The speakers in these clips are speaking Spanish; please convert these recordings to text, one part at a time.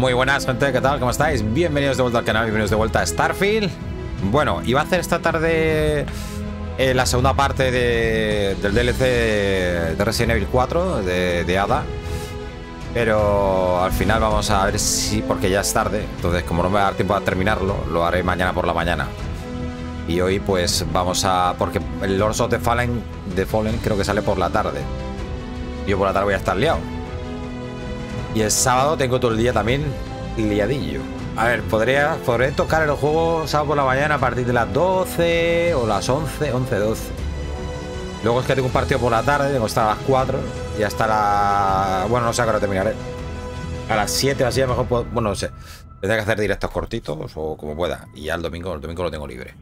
Muy buenas, gente, ¿qué tal? ¿Cómo estáis? Bienvenidos de vuelta al canal, bienvenidos de vuelta a Starfield. Bueno, iba a hacer esta tarde la segunda parte del DLC de Resident Evil 4 de Ada. Pero al final vamos a ver si, porque ya es tarde, entonces como no me va a dar tiempo a terminarlo, lo haré mañana por la mañana. Y hoy pues vamos a... porque el Lords of the Fallen creo que sale por la tarde. Yo por la tarde voy a estar liado. Y el sábado tengo todo el día también liadillo. A ver, podré tocar el juego sábado por la mañana a partir de las 12 o las 11, 12. Luego es que tengo un partido por la tarde, tengo que estar a las 4 y hasta la... bueno, no sé a qué hora terminaré. A las 7 o así a lo mejor puedo... bueno, no sé. Tendré que hacer directos cortitos o como pueda. Y ya el domingo lo tengo libre.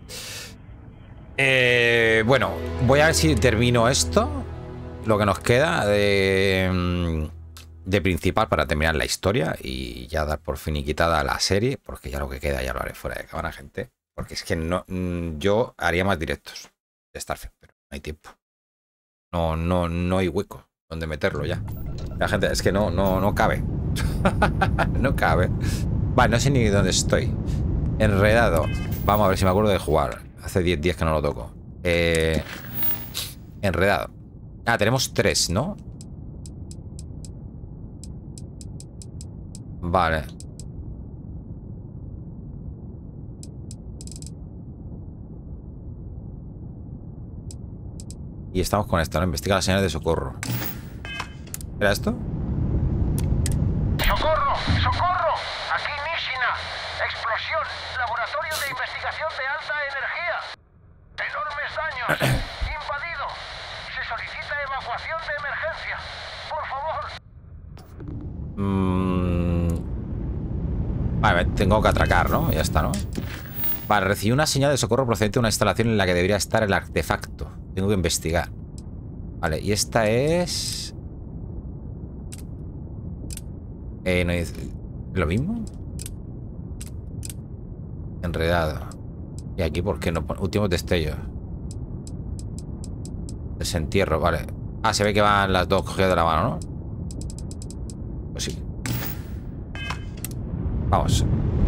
Bueno, voy a ver si termino esto. Lo que nos queda de principal para terminar la historia y ya dar por finiquitada la serie, porque ya lo que queda ya lo haré fuera de cámara, gente. Porque es que no, yo haría más directos de Starfield, pero no hay tiempo. No hay hueco donde meterlo ya. La gente, es que no cabe. No cabe. Vale, no sé ni dónde estoy. Enredado. Vamos a ver si me acuerdo de jugar. Hace 10 días que no lo toco. Enredado. Ah, tenemos 3, ¿no? Vale. Y estamos con esta, ¿no? Investiga las señales de socorro. ¿Era esto? ¡Socorro! ¡Socorro! Aquí Nishina. Explosión. Laboratorio de investigación de alta energía. Enormes daños. Invadido. Se solicita evacuación de emergencia. Por favor. Vale, tengo que atracar, ¿no? Ya está, ¿no? Vale, recibí una señal de socorro procedente de una instalación en la que debería estar el artefacto. Tengo que investigar. Vale, y esta es... no es... ¿lo mismo? Enredado. Y aquí, ¿por qué no pone? Últimos destellos. Desentierro, vale. Ah, se ve que van las dos cogidas de la mano, ¿no? Pues sí. Vamos.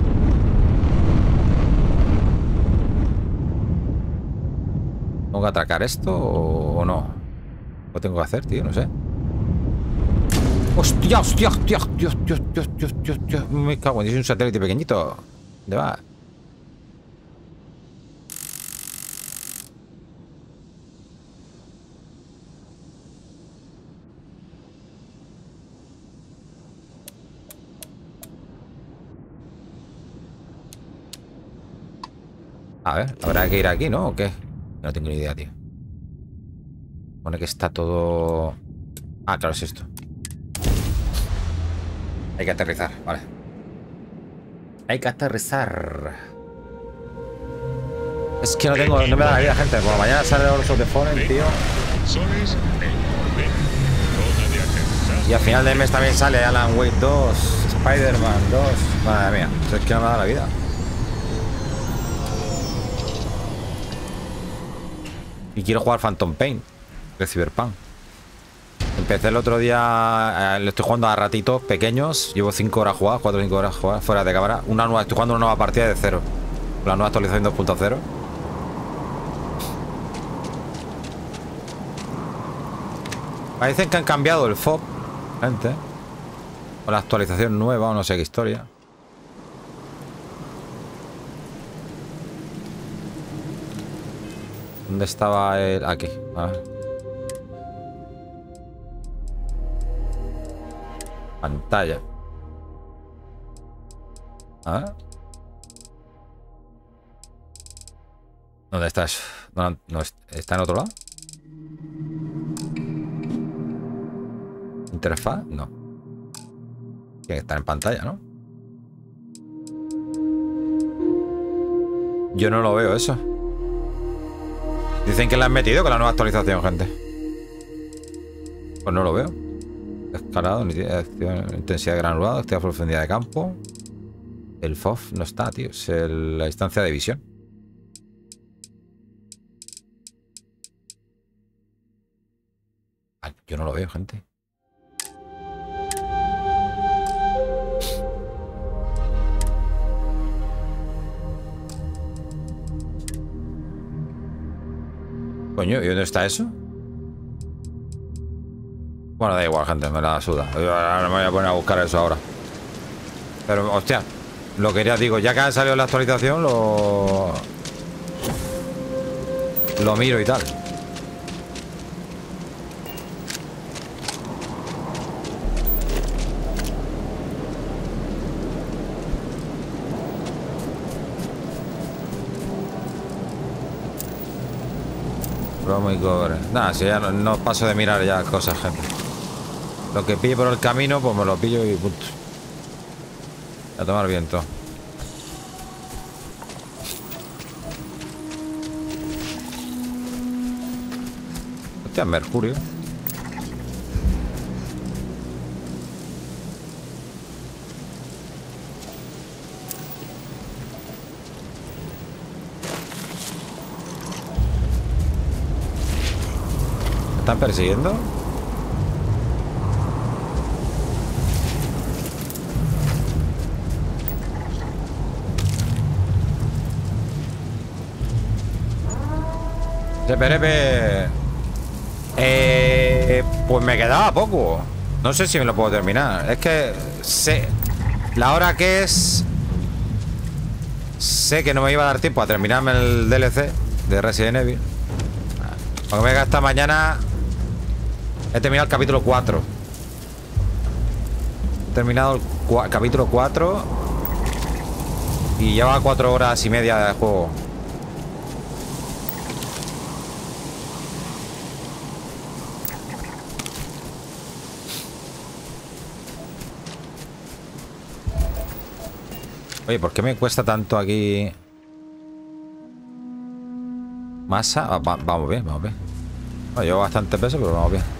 ¿Tengo que atracar esto o no? ¿Lo tengo que hacer, tío? No sé. ¡Hostia, hostia, hostia! Dios! Me cago en... es un satélite pequeñito. ¿Dónde va? A ver, habrá que ir aquí, ¿no? ¿O qué? No tengo ni idea, tío. Pone que está todo... ah, claro, es esto. Hay que aterrizar, vale. Hay que aterrizar. Es que no me da la vida, gente. Por la mañana sale los of the Fallen, tío. Y al final del mes también sale Alan Wake 2, Spider-Man 2. Madre mía, es que no me da la vida. Y quiero jugar Phantom Pain de Cyberpunk. Empecé el otro día, le estoy jugando a ratitos pequeños. Llevo 5 horas jugadas, 4 o 5 horas jugadas fuera de cámara. Estoy jugando una nueva partida de 0. La nueva actualización 2.0. Parecen que han cambiado el FOB, gente. O la actualización nueva, o no sé qué historia. ¿Dónde estaba el...? Aquí, a ver. Pantalla. A ver. ¿Dónde estás? No, ¿está en otro lado? ¿Interfaz? No. Tiene que estar en pantalla, ¿no? Yo no lo veo eso. Dicen que la han metido con la nueva actualización, gente. Pues no lo veo. Escalado, intensidad de granulado, actividad por profundidad de campo. El FOV no está, tío. Es la distancia de visión. Ah, yo no lo veo, gente. Coño, ¿y dónde está eso? Bueno, da igual, gente, me la suda. Ahora me voy a poner a buscar eso ahora. Pero, hostia, lo que ya digo, ya que ha salido la actualización, lo miro y tal. Promo y cobre. Nada, si ya no paso de mirar ya cosas, gente. Lo que pille por el camino, pues me lo pillo y punto. A tomar viento. Hostia, mercurio. ¿Me están persiguiendo? Perepe. Pues me quedaba poco. No sé si me lo puedo terminar. Es que sé la hora que es. Sé que no me iba a dar tiempo a terminarme el DLC de Resident Evil. Porque me esta mañana. He terminado el capítulo 4. He terminado el capítulo 4. Y lleva 4 horas y media de juego. Oye, ¿por qué me cuesta tanto aquí? Masa. Vamos bien, vamos bien. No, llevo bastante peso, pero vamos bien.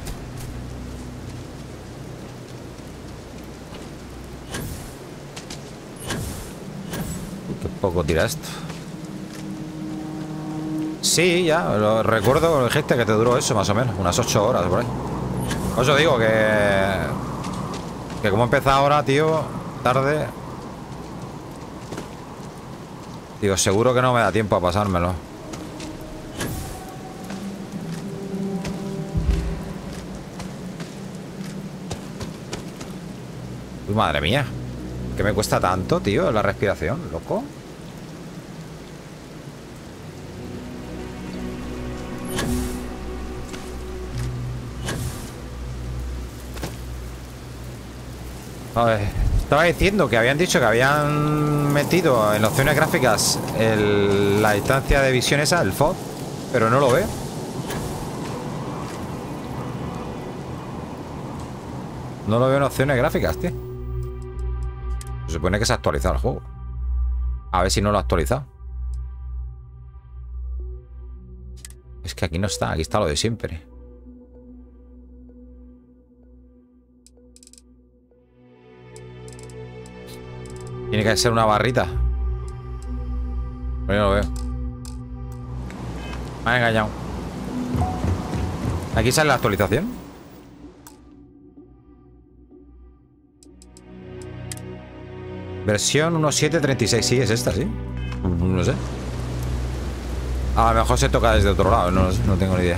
Qué poco tira esto. Sí, ya, lo recuerdo, lo dijiste que te duró eso más o menos, unas 8 horas por ahí. Por eso digo que como empieza ahora, tío, tarde. Digo, seguro que no me da tiempo a pasármelo. Uy, madre mía. ¿Qué me cuesta tanto, tío, la respiración, loco? A ver, estaba diciendo que habían dicho que habían metido en opciones gráficas la distancia de visión esa, el FOV, pero no lo veo. No lo veo en opciones gráficas, tío. Se supone que se ha actualizado el juego. A ver si no lo ha actualizado. Es que aquí no está, aquí está lo de siempre. Tiene que ser una barrita. Pero yo lo veo. Me ha engañado. Aquí sale la actualización. Versión 1.7.36. Sí, es esta, sí. No sé. A lo mejor se toca desde otro lado. No tengo ni idea.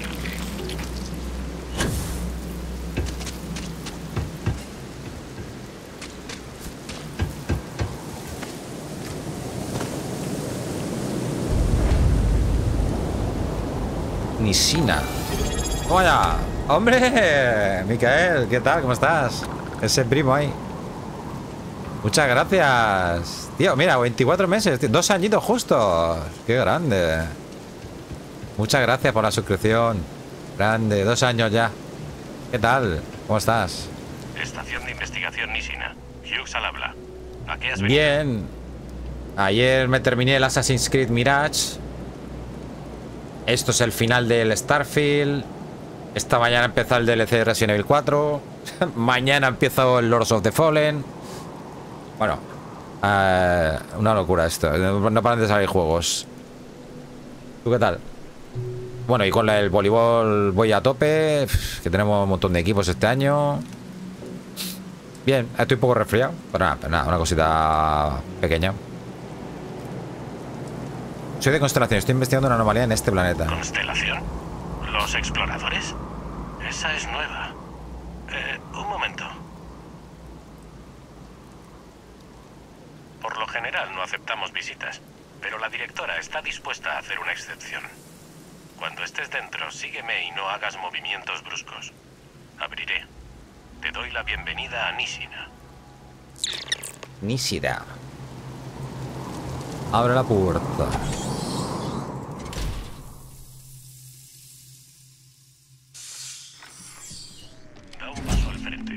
Nisina. ¡Vaya! ¡Hombre! Micael, ¿qué tal? ¿Cómo estás? Ese primo ahí. Muchas gracias. Tío, mira, 24 meses. 2 añitos justos. ¡Qué grande! Muchas gracias por la suscripción. Grande, 2 años ya. ¿Qué tal? ¿Cómo estás? Estación de investigación Nisina. Hughes al habla. ¿A qué has venido? Bien. Ayer me terminé el Assassin's Creed Mirage. Esto es el final del Starfield. Esta mañana empezó el DLC de Resident Evil 4. Mañana empiezo el Lords of the Fallen. Bueno, una locura esto. No paran de salir juegos. ¿Tú qué tal? Bueno, y con el voleibol voy a tope. Que tenemos un montón de equipos este año. Bien, estoy un poco resfriado. Pero nada, una cosita pequeña. Soy de constelación, estoy investigando una anomalía en este planeta. ¿Constelación? ¿Los exploradores? Esa es nueva. Un momento. Por lo general no aceptamos visitas, pero la directora está dispuesta a hacer una excepción. Cuando estés dentro, sígueme y no hagas movimientos bruscos. Abriré. Te doy la bienvenida a Nishina. Nishida. Abre la puerta. Da un paso al frente.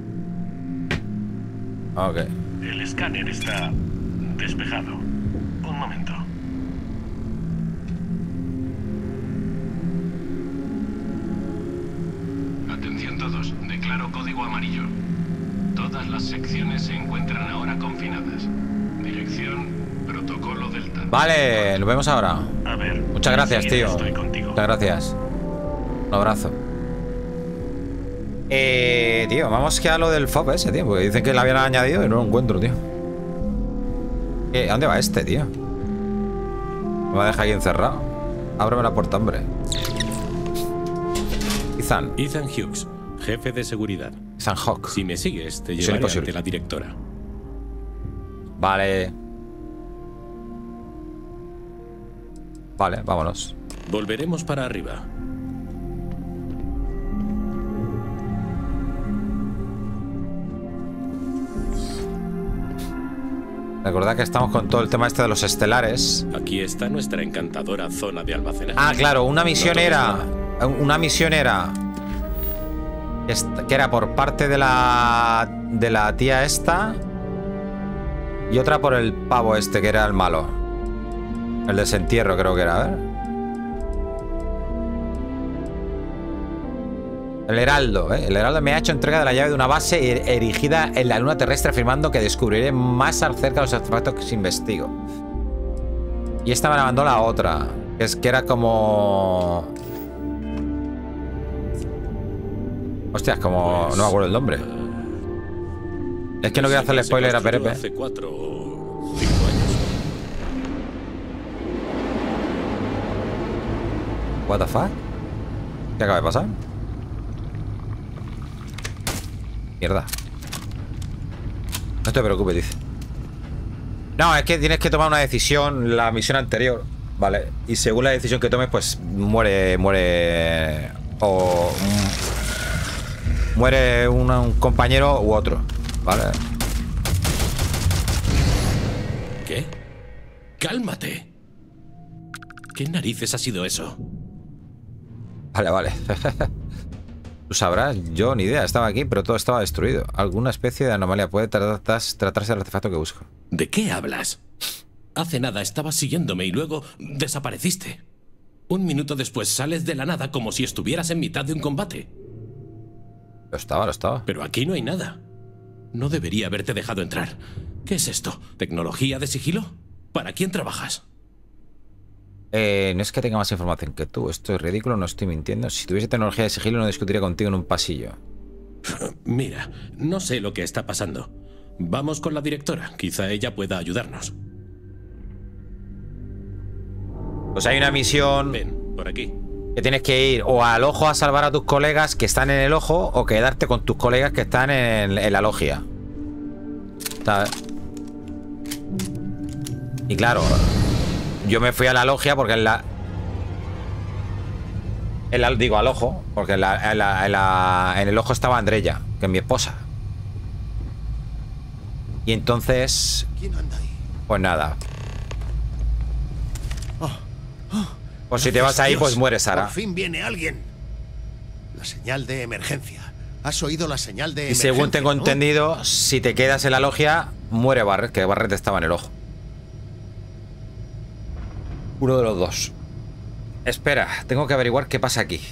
Ok. El escáner está despejado. Un momento. Atención todos. Declaro código amarillo. Todas las secciones se encuentran ahora confinadas. Dirección, protocolo Delta. Vale, nos vemos ahora. A ver. Muchas gracias, tío. Estoy contigo. Muchas gracias. Un abrazo. Tío, vamos que a lo del FOB ese, tío. Porque dicen que lo habían añadido y no lo encuentro, tío. ¿A dónde va este, tío? Me va a dejar aquí encerrado. Ábreme la puerta, hombre. Ethan Hughes, jefe de seguridad. Ethan Hawke. Si me sigues, te Misión llevaré imposible. ante la directora. Vale. Vale, vámonos. Volveremos para arriba. Recordad que estamos con todo el tema este de los estelares. Aquí está nuestra encantadora zona de almacenaje. Ah, claro, una No misión tomes era... nada. Una misión era... que era por parte de la tía esta. Y otra por el pavo este, que era el malo. El desentierro creo que era, a ver. El Heraldo, ¿eh? El Heraldo me ha hecho entrega de la llave de una base erigida en la luna terrestre, afirmando que descubriré más acerca de los artefactos que investigo. Y esta me la mandó la otra, que era como... Hostias, como... Pues, no me acuerdo el nombre. Es que no quiero hacerle Se spoiler a construyó Perepe. Hace 4 o 5 años. What the fuck? ¿Qué acaba de pasar? Mierda. No te preocupes, dice. No, es que tienes que tomar una decisión. La misión anterior, ¿vale? Y según la decisión que tomes, pues muere o... muere un compañero u otro, ¿vale? ¿Qué? ¡Cálmate! ¿Qué narices ha sido eso? Vale, vale. Tú sabrás, yo ni idea. Estaba aquí, pero todo estaba destruido. Alguna especie de anomalía. Puede tratarse del artefacto que busco. ¿De qué hablas? Hace nada estabas siguiéndome y luego desapareciste. Un minuto después sales de la nada como si estuvieras en mitad de un combate. Lo estaba. Pero aquí no hay nada. No debería haberte dejado entrar. ¿Qué es esto? ¿Tecnología de sigilo? ¿Para quién trabajas? No es que tenga más información que tú. Esto es ridículo, no estoy mintiendo. Si tuviese tecnología de sigilo no discutiría contigo en un pasillo. Mira, no sé lo que está pasando. Vamos con la directora. Quizá ella pueda ayudarnos. Pues hay una misión Ven, por aquí. que tienes que ir o al ojo a salvar a tus colegas que están en el ojo o quedarte con tus colegas que están en la logia. ¿Sabes? Y claro, yo me fui a la logia porque digo al ojo, porque en el ojo estaba Andreya, que es mi esposa. Y entonces, ¿Quién anda ahí? pues nada. Pues si te vas ahí, pues mueres, Sara. Por fin viene alguien. La señal de emergencia. ¿Has oído la señal de Y emergencia? según tengo ¿no? entendido, si te quedas en la logia, muere Barret, que Barret estaba en el ojo. Uno de los dos. Espera, tengo que averiguar qué pasa aquí.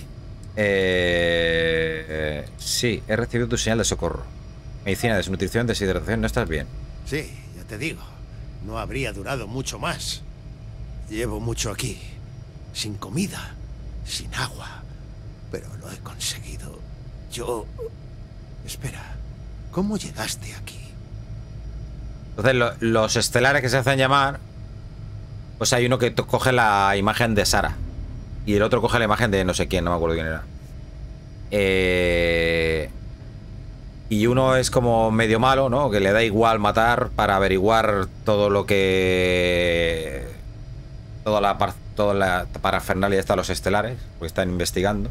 Sí, he recibido tu señal de socorro. Medicina, desnutrición, deshidratación, no estás bien. Sí, ya te digo. No habría durado mucho más. Llevo mucho aquí. Sin comida, sin agua. Pero lo he conseguido. Yo... Espera, ¿cómo llegaste aquí? Entonces, los estelares que se hacen llamar Pues hay uno que coge la imagen de Sara. Y el otro coge la imagen de no sé quién, no me acuerdo quién era. Y uno es como medio malo, ¿no? Que le da igual matar para averiguar todo lo que... Toda la parafernalia está los estelares, porque están investigando.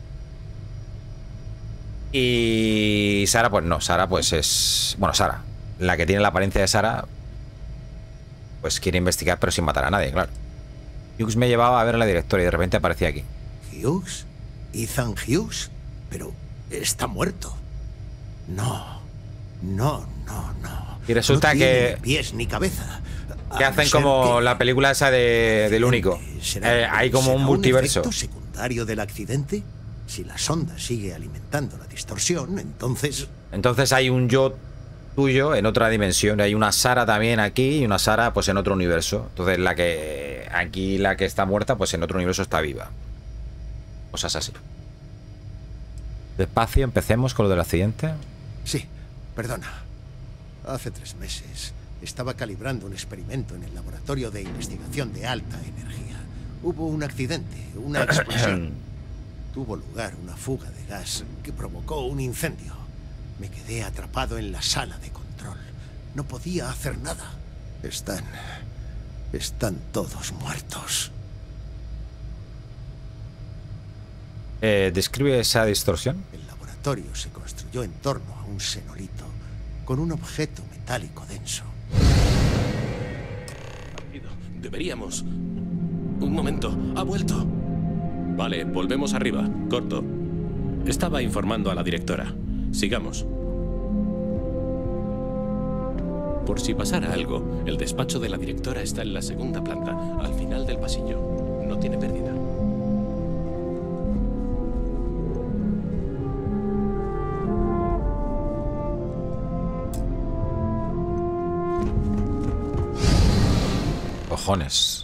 Y Sara, pues no. Sara, pues es... Bueno, Sara, la que tiene la apariencia de Sara, pues quiere investigar, pero sin matar a nadie, claro. Hughes me llevaba a ver a la directora y de repente aparecía aquí. ¿Hughes? ¿Ethan Hughes? Pero está muerto. No. Y resulta no tiene que... ni pies ni cabeza. Que hacen como la película esa del único. Hay como un multiverso. ¿Un efecto secundario del accidente? Si la sonda sigue alimentando la distorsión, entonces... Entonces hay un yo tuyo en otra dimensión. Hay una Sara también aquí y una Sara pues en otro universo. Entonces la que... Aquí la que está muerta pues en otro universo está viva. Cosas así. Despacio, empecemos con lo del accidente. Sí, perdona. Hace 3 meses estaba calibrando un experimento en el laboratorio de investigación de alta energía. Hubo un accidente, una explosión. Tuvo lugar una fuga de gas que provocó un incendio. Me quedé atrapado en la sala de control. No podía hacer nada. Están todos muertos. ¿Describe esa distorsión? El laboratorio se construyó en torno a un xenolito con un objeto metálico denso. Deberíamos... Un momento, ha vuelto. Vale, volvemos arriba. Corto. Estaba informando a la directora. Sigamos. Por si pasara algo, el despacho de la directora está en la 2ª planta, al final del pasillo. No tiene pérdida. Cojones.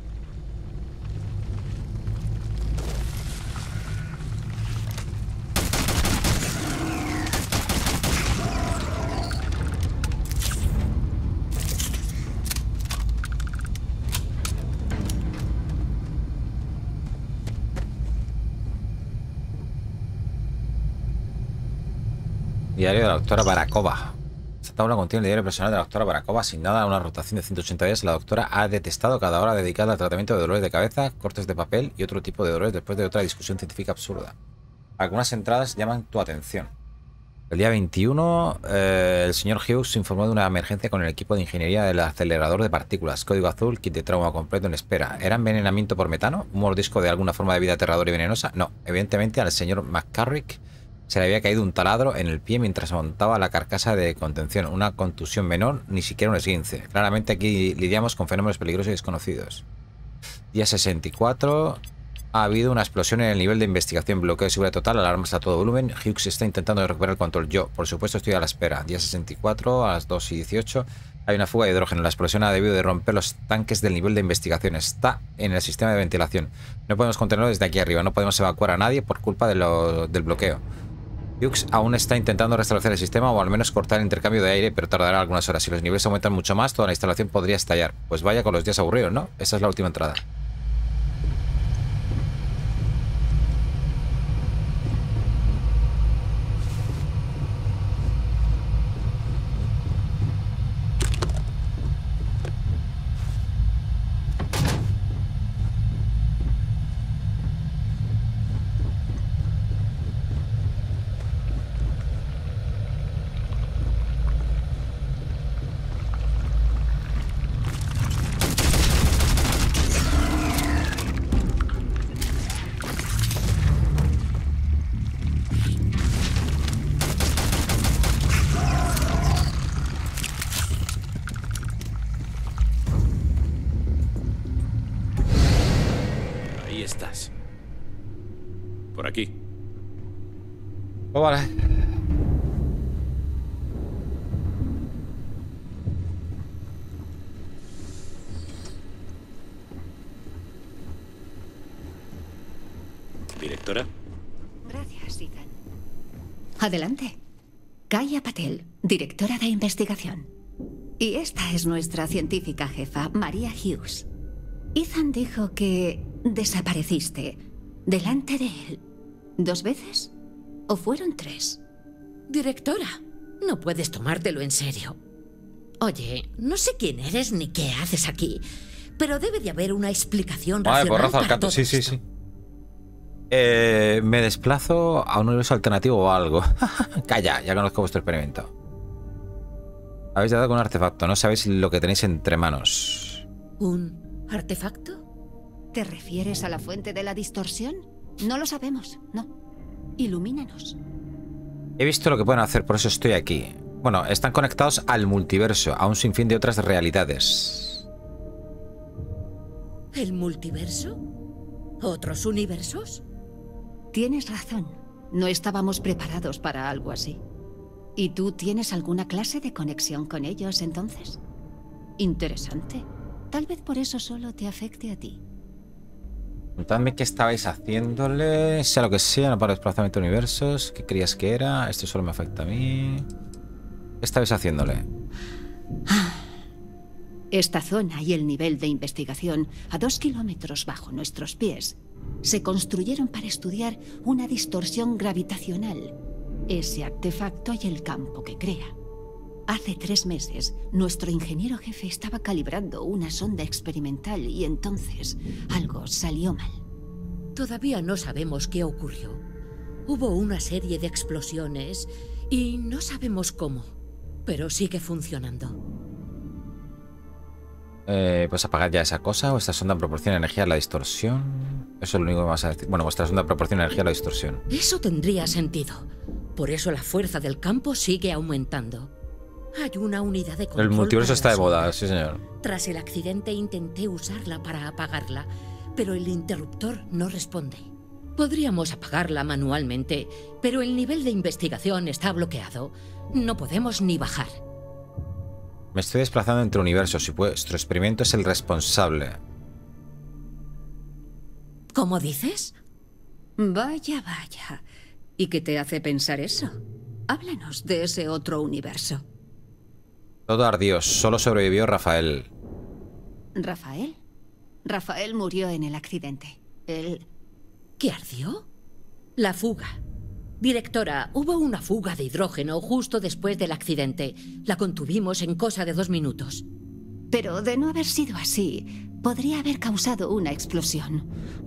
Diario de la doctora Barakova. Esta tabla contiene el diario personal de la doctora Barakova, asignada a una rotación de 180 días. La doctora ha detestado cada hora dedicada al tratamiento de dolores de cabeza, cortes de papel y otro tipo de dolores después de otra discusión científica absurda. Algunas entradas llaman tu atención. El día 21, el señor Hughes informó de una emergencia con el equipo de ingeniería del acelerador de partículas. Código azul, kit de trauma completo en espera. ¿Era envenenamiento por metano? ¿Un mordisco de alguna forma de vida aterradora y venenosa? No. Evidentemente al señor McCarrick se le había caído un taladro en el pie mientras montaba la carcasa de contención. Una contusión menor, ni siquiera un esguince. Claramente aquí lidiamos con fenómenos peligrosos y desconocidos. Día 64. Ha habido una explosión en el nivel de investigación. Bloqueo de seguridad total, alarmas a todo volumen. Hughes está intentando recuperar el control. Yo, por supuesto, estoy a la espera. Día 64, a las 2:18. Hay una fuga de hidrógeno. La explosión ha debido de romper los tanques del nivel de investigación. Está en el sistema de ventilación. No podemos contenerlo desde aquí arriba. No podemos evacuar a nadie por culpa del bloqueo. Hughes aún está intentando restablecer el sistema o al menos cortar el intercambio de aire, pero tardará algunas horas. Si los niveles aumentan mucho más, toda la instalación podría estallar. Pues vaya con los días aburridos, ¿no? Esa es la última entrada. Por aquí. Oh, vale. ¿Directora? Gracias, Ethan. Adelante. Kaya Patel, directora de investigación. Y esta es nuestra científica jefa, María Hughes. Ethan dijo que desapareciste delante de él 2 veces. ¿O fueron 3? Directora, no puedes tomártelo en serio. Oye, no sé quién eres ni qué haces aquí, pero debe de haber una explicación racional porrazo al para canto. todo Sí, sí, esto. sí. Me desplazo a un universo alternativo o algo. Calla, ya conozco vuestro experimento. Habéis dado con un artefacto, no sabéis lo que tenéis entre manos. ¿Un artefacto? ¿Te refieres a la fuente de la distorsión? No lo sabemos, no. Ilumínanos. He visto lo que pueden hacer, por eso estoy aquí. Bueno, están conectados al multiverso, a un sinfín de otras realidades. ¿El multiverso? ¿Otros universos? Tienes razón. No estábamos preparados para algo así. ¿Y tú tienes alguna clase de conexión con ellos entonces? Interesante. Tal vez por eso solo te afecte a ti. Contadme qué estabais haciéndole, sea lo que sea, no para desplazamiento de universos. ¿Qué creías que era? Esto solo me afecta a mí. ¿Qué estabais haciéndole? Esta zona y el nivel de investigación, a 2 kilómetros bajo nuestros pies, se construyeron para estudiar una distorsión gravitacional, ese artefacto y el campo que crea. Hace 3 meses, nuestro ingeniero jefe estaba calibrando una sonda experimental y entonces algo salió mal. Todavía no sabemos qué ocurrió. Hubo una serie de explosiones y no sabemos cómo, pero sigue funcionando. Pues apagar ya esa cosa. Vuestra sonda proporciona energía a la distorsión. Eso es lo único que me vas a decir. Bueno, vuestra sonda proporciona energía a la distorsión. Eso tendría sentido. Por eso la fuerza del campo sigue aumentando. Hay una unidad de control. El multiverso para está la de moda, sonda. sí señor. Tras el accidente intenté usarla para apagarla, pero el interruptor no responde. Podríamos apagarla manualmente, pero el nivel de investigación está bloqueado. No podemos ni bajar. Me estoy desplazando entre universos y vuestro experimento es el responsable. ¿Cómo dices? Vaya, vaya. ¿Y qué te hace pensar eso? Háblanos de ese otro universo. Todo ardió, solo sobrevivió Rafael. ¿Rafael? Rafael murió en el accidente. Él... ¿Qué ardió? La fuga. Directora, hubo una fuga de hidrógeno justo después del accidente. La contuvimos en cosa de 2 minutos. Pero de no haber sido así, podría haber causado una explosión.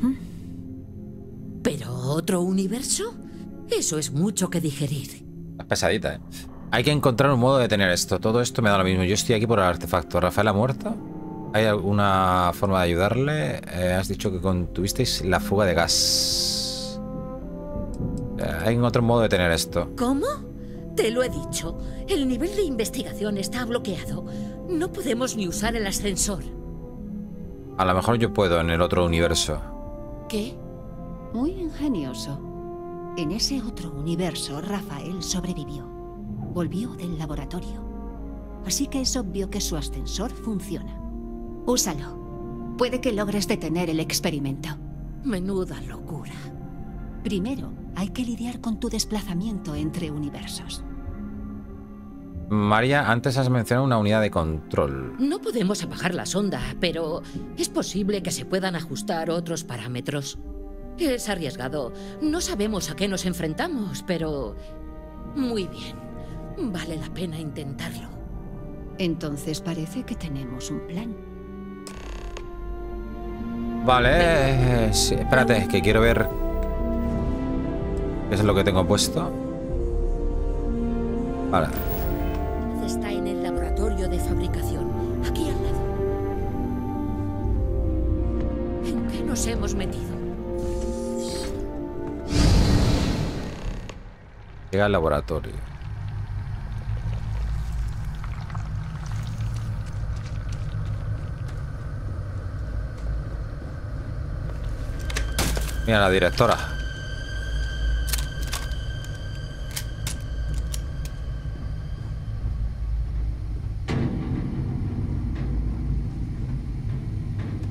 ¿Pero otro universo? Eso es mucho que digerir. Es pesadita, ¿eh? Hay que encontrar un modo de detener esto. Todo esto me da lo mismo. Yo estoy aquí por el artefacto. ¿Rafael ha muerto? ¿Hay alguna forma de ayudarle? Has dicho que contuvisteis la fuga de gas. Hay otro modo de detener esto. ¿Cómo? Te lo he dicho. El nivel de investigación está bloqueado. No podemos ni usar el ascensor. A lo mejor yo puedo en el otro universo. ¿Qué? Muy ingenioso. En ese otro universo, Rafael sobrevivió. Volvió del laboratorio. Así que es obvio que su ascensor funciona. Úsalo. Puede que logres detener el experimento. Menuda locura. Primero, hay que lidiar con tu desplazamiento entre universos. María, antes has mencionado una unidad de control. No podemos apagar la sonda, pero es posible que se puedan ajustar otros parámetros. Es arriesgado. No sabemos a qué nos enfrentamos, pero... Muy bien. Vale la pena intentarlo. Entonces parece que tenemos un plan. Vale, sí, espérate, que quiero ver qué es lo que tengo puesto. Vale. Está en el laboratorio de fabricación, aquí al lado. ¿En qué nos hemos metido? Llega al laboratorio. Mira la directora.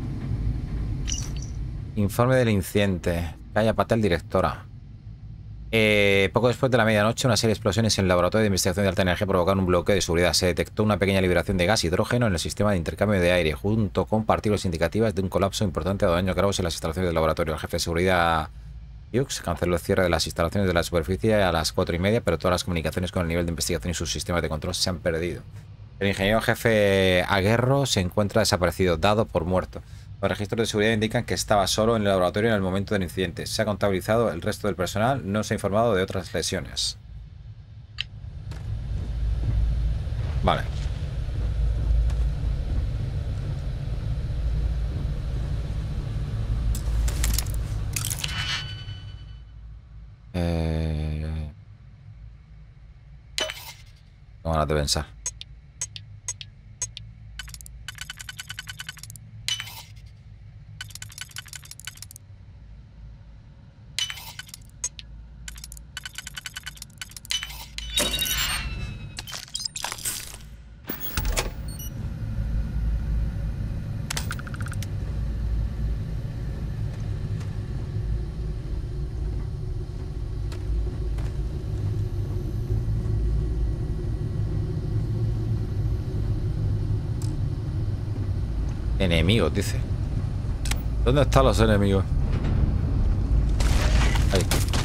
Informe del incidente. Calla Patel, directora. Poco después de la medianoche, una serie de explosiones en el laboratorio de investigación de alta energía provocaron un bloqueo de seguridad. Se detectó una pequeña liberación de gas hidrógeno en el sistema de intercambio de aire, junto con partículas indicativas de un colapso importante de daños graves en las instalaciones del laboratorio. El jefe de seguridad Hughes canceló el cierre de las instalaciones de la superficie a las 4:30, pero todas las comunicaciones con el nivel de investigación y sus sistemas de control se han perdido. El ingeniero jefe Aguerro se encuentra desaparecido, dado por muerto. Los registros de seguridad indican que estaba solo en el laboratorio en el momento del incidente. Se ha contabilizado el resto del personal, no se ha informado de otras lesiones. Vale. No ganas de pensar. Enemigos, dice. ¿Dónde están los enemigos? Ahí.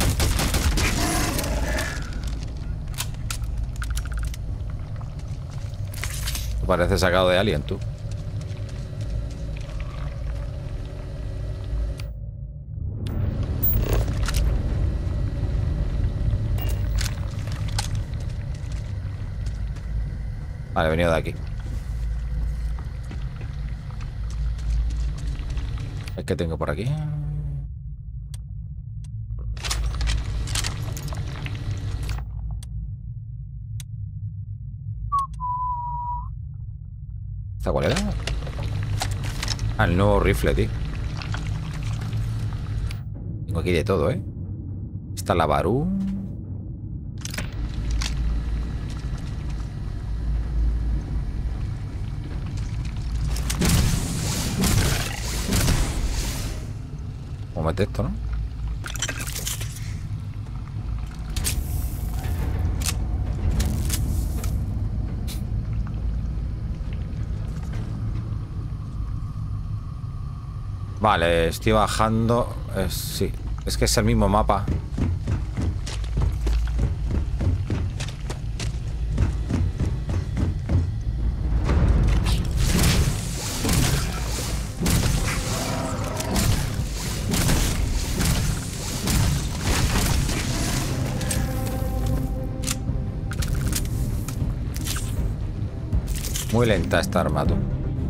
Parece sacado de Alien, tú. Vale, he venido de aquí. ¿Qué tengo por aquí? ¿Esta cuál era? Ah, el nuevo rifle, tío. Tengo aquí de todo, ¿eh? Está la Barú. ¿Cómo mete esto, no? Vale, estoy bajando. Sí, es que es el mismo mapa. Muy lenta esta arma, tú.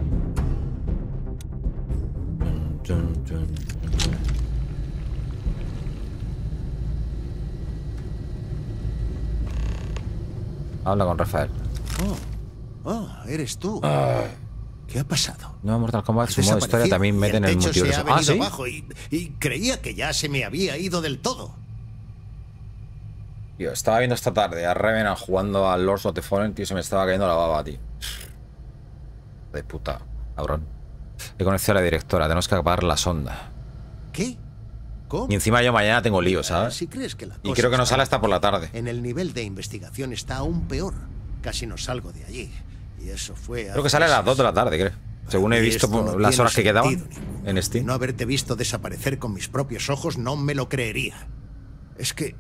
Habla con Rafael. Eres tú. ¿Qué ha pasado? No, Mortal Kombat, su modo historia también mete en el multiverso. Ah, ¿sí? Y creía que ya se me había ido del todo. Tío, estaba viendo esta tarde a Revenant jugando al Lords of the Fallen, tío, se me estaba cayendo la baba, tío. De puta, cabrón. He conocido a la directora, tenemos que apagar la sonda. ¿Qué? ¿Cómo? Y encima yo mañana tengo lío, ¿sabes? Si crees que la y creo que no sale hasta por la tarde. En el nivel de investigación está aún peor. Casi no salgo de allí. Y eso fue... Creo que sale a las 2 de la tarde, creo. Según he visto por las horas que quedaban en Steam. No haberte visto desaparecer con mis propios ojos no me lo creería. Es que...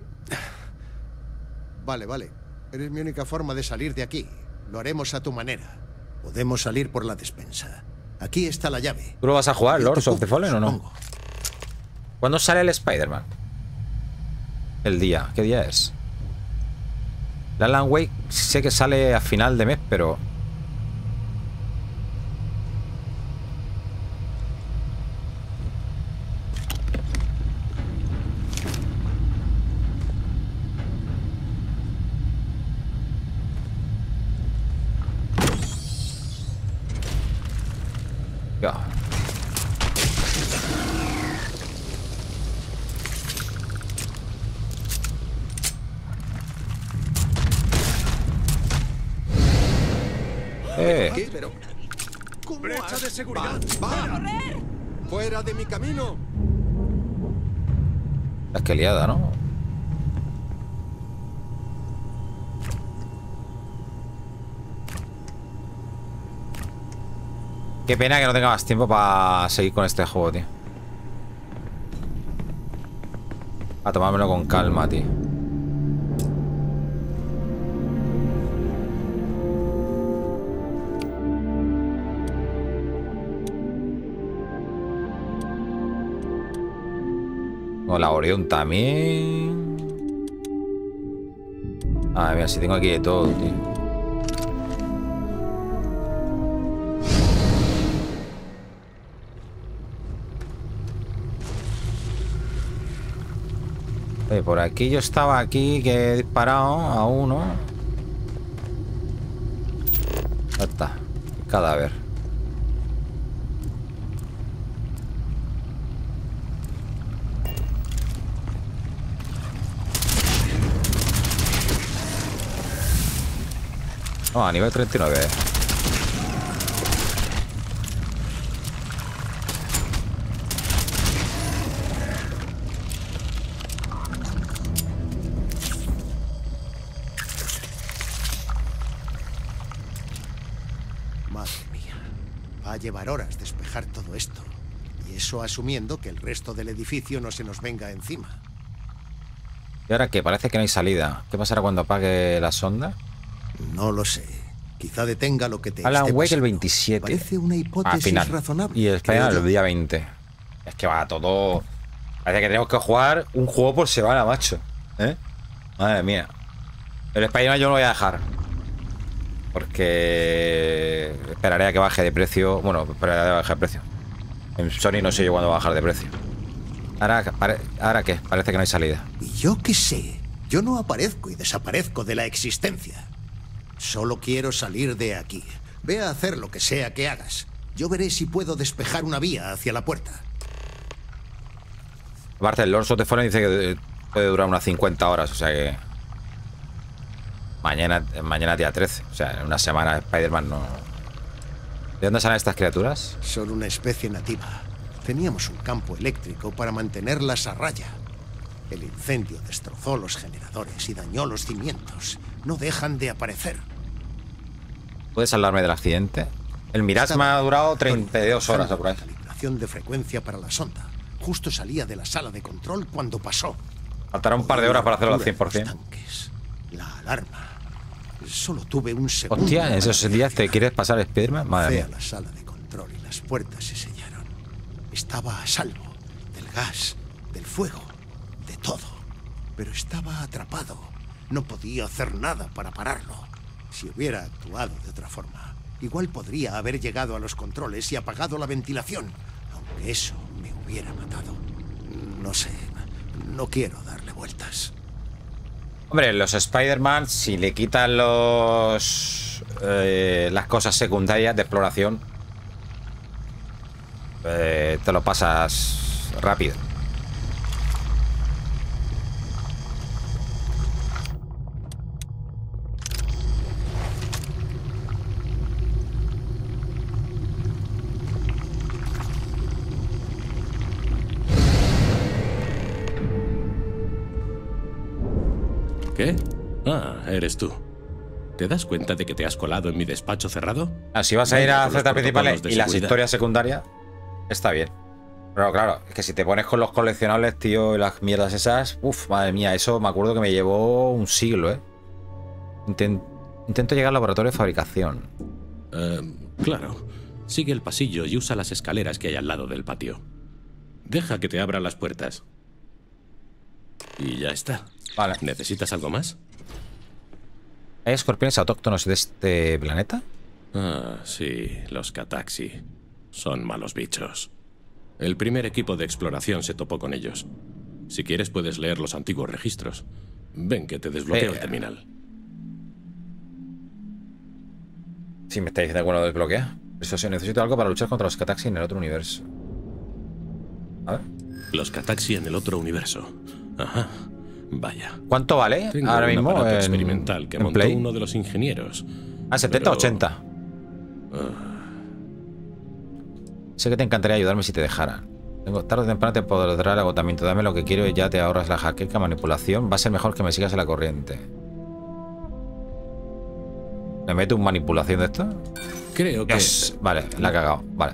Vale. Eres mi única forma de salir de aquí. Lo haremos a tu manera. Podemos salir por la despensa. Aquí está la llave. ¿Tú lo vas a jugar, Lords of the Fallen, o no? ¿Cuándo sale el Spider-Man? El día. ¿Qué día es? El Alan Wake sé que sale a final de mes, pero... Ya. ¿Qué? Pero... ¡Brecha de seguridad! ¡Va! ¡Fuera de mi camino! Es que liada, ¿no? Qué pena que no tenga más tiempo para seguir con este juego, tío. A tomármelo con calma, tío. Con la Orión también. Ah, mira, si tengo aquí de todo, tío. Por aquí yo estaba aquí, que he disparado a uno. Ya está. Cadáver. No, a nivel 39. Madre mía. Va a llevar horas despejar todo esto. Y eso asumiendo que el resto del edificio no se nos venga encima. ¿Y ahora qué? Parece que no hay salida. ¿Qué pasará cuando apague la sonda? No lo sé. Quizá detenga lo que te Alan esté Wake el pasando. 27. Parece una hipótesis Al final. razonable. Y el creo Spider-Man yo. el día 20. Es que va todo... Parece que tenemos que jugar un juego por semana, macho. ¿Eh? Madre mía. El Spider-Man yo no lo voy a dejar. Porque... esperaré a que baje de precio. Bueno, esperaré a que baje de precio. En Sony no sé yo cuándo va a bajar de precio. ¿Ahora qué? Parece que no hay salida. Y yo qué sé. Yo no aparezco y desaparezco de la existencia. Solo quiero salir de aquí. Ve a hacer lo que sea que hagas. Yo veré si puedo despejar una vía hacia la puerta. Aparte, el Lord Sotefone dice que puede durar unas 50 horas. O sea que... Mañana día 13. O sea, en una semana Spider-Man no... ¿De dónde salen estas criaturas? Son una especie nativa. Teníamos un campo eléctrico para mantenerlas a raya. El incendio destrozó los generadores y dañó los cimientos. No dejan de aparecer. ¿Puedes hablarme del accidente? El Mirasma ha durado 32 horas o por ahí. Calibración de frecuencia para la sonda. Justo salía de la sala de control cuando pasó. Faltará un par de horas para hacerlo al 100%. Tanques, la alarma. Solo tuve un segundo. Hostia, en esos para días te reaccionar. quieres pasar Spider-Man. Madre Fui a mía. la sala de control y las puertas se sellaron. Estaba a salvo del gas, del fuego, de todo. Pero estaba atrapado. No podía hacer nada para pararlo. Si hubiera actuado de otra forma, igual podría haber llegado a los controles y apagado la ventilación. Aunque eso me hubiera matado. No sé. No quiero darle vueltas. Hombre, los Spider-Man, si le quitan los las cosas secundarias de exploración, te lo pasas rápido. ¿Qué? Ah, eres tú. ¿Te das cuenta de que te has colado en mi despacho cerrado? Si vas a ir a Con los Z principales protocolos de y las seguridad. historias secundarias, está bien. Pero claro, es que si te pones con los coleccionables, tío, y las mierdas esas, uff, madre mía, eso me acuerdo que me llevó un siglo, ¿eh? Intento llegar al laboratorio de fabricación. Claro. Sigue el pasillo y usa las escaleras que hay al lado del patio. Deja que te abran las puertas. Y ya está. Vale. ¿Necesitas algo más? ¿Hay escorpiones autóctonos de este planeta? Ah, sí, los Cataxi. Son malos bichos. El primer equipo de exploración se topó con ellos. Si quieres puedes leer los antiguos registros. Ven que te desbloqueo el terminal. Sí, me está diciendo que lo desbloquea. Eso sí, necesito algo para luchar contra los Cataxi en el otro universo. A ver. Los Cataxi en el otro universo. Ajá. Vaya. ¿Cuánto vale Tengo ahora un mismo aparato en, experimental que en montó Play? uno de los ingenieros. Ah, 70 o Pero- 80. Sé que te encantaría ayudarme si te dejara. Tarde o temprano te podrá el agotamiento. Dame lo que quiero y ya te ahorras la jaqueca, manipulación. Va a ser mejor que me sigas en la corriente. ¿Me meto un manipulación de esto? Creo que... Yes. Vale, la he cagado. Vale.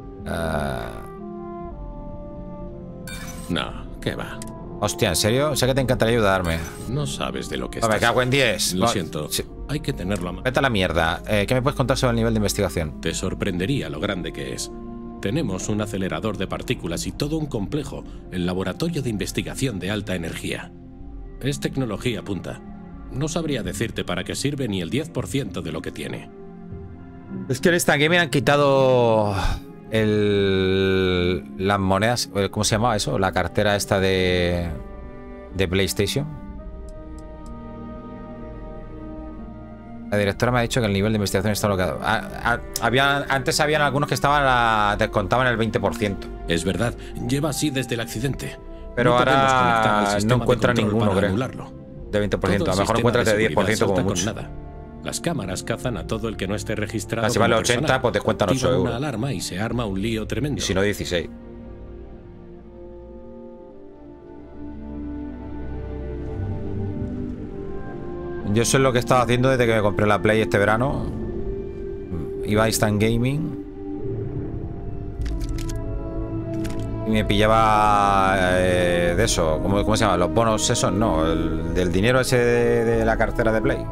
No, ¿qué va? Hostia, ¿en serio? Sé que te encantaría ayudarme. No sabes de lo que No, me estás... cago en 10. Lo siento. Sí. Hay que tenerlo a mano. Vete a la mierda. ¿Qué me puedes contar sobre el nivel de investigación? Te sorprendería lo grande que es. Tenemos un acelerador de partículas y todo un complejo, el Laboratorio de Investigación de Alta Energía. Es tecnología punta. No sabría decirte para qué sirve ni el 10% de lo que tiene. Es que en esta game me han quitado las monedas. ¿Cómo se llamaba eso? La cartera esta de PlayStation. La directora me ha dicho que el nivel de investigación está bloqueado. Antes habían algunos que descontaban el 20%. Es verdad, lleva así desde el accidente. Pero no ahora no encuentra ninguno, creo. Anularlo. De 20%. A lo mejor encuentras de 10% como mucho. Nada. Las cámaras cazan a todo el que no esté registrado. Si vale 80, pues te cuentan 8 euros. Una alarma y se arma un lío tremendo. Y si no, 16. Yo eso es lo que he estado haciendo desde que me compré la Play este verano. Iba a Instant Gaming y me pillaba de eso. ¿Cómo se llama? Los bonos esos, no. Del dinero ese de la cartera de Play.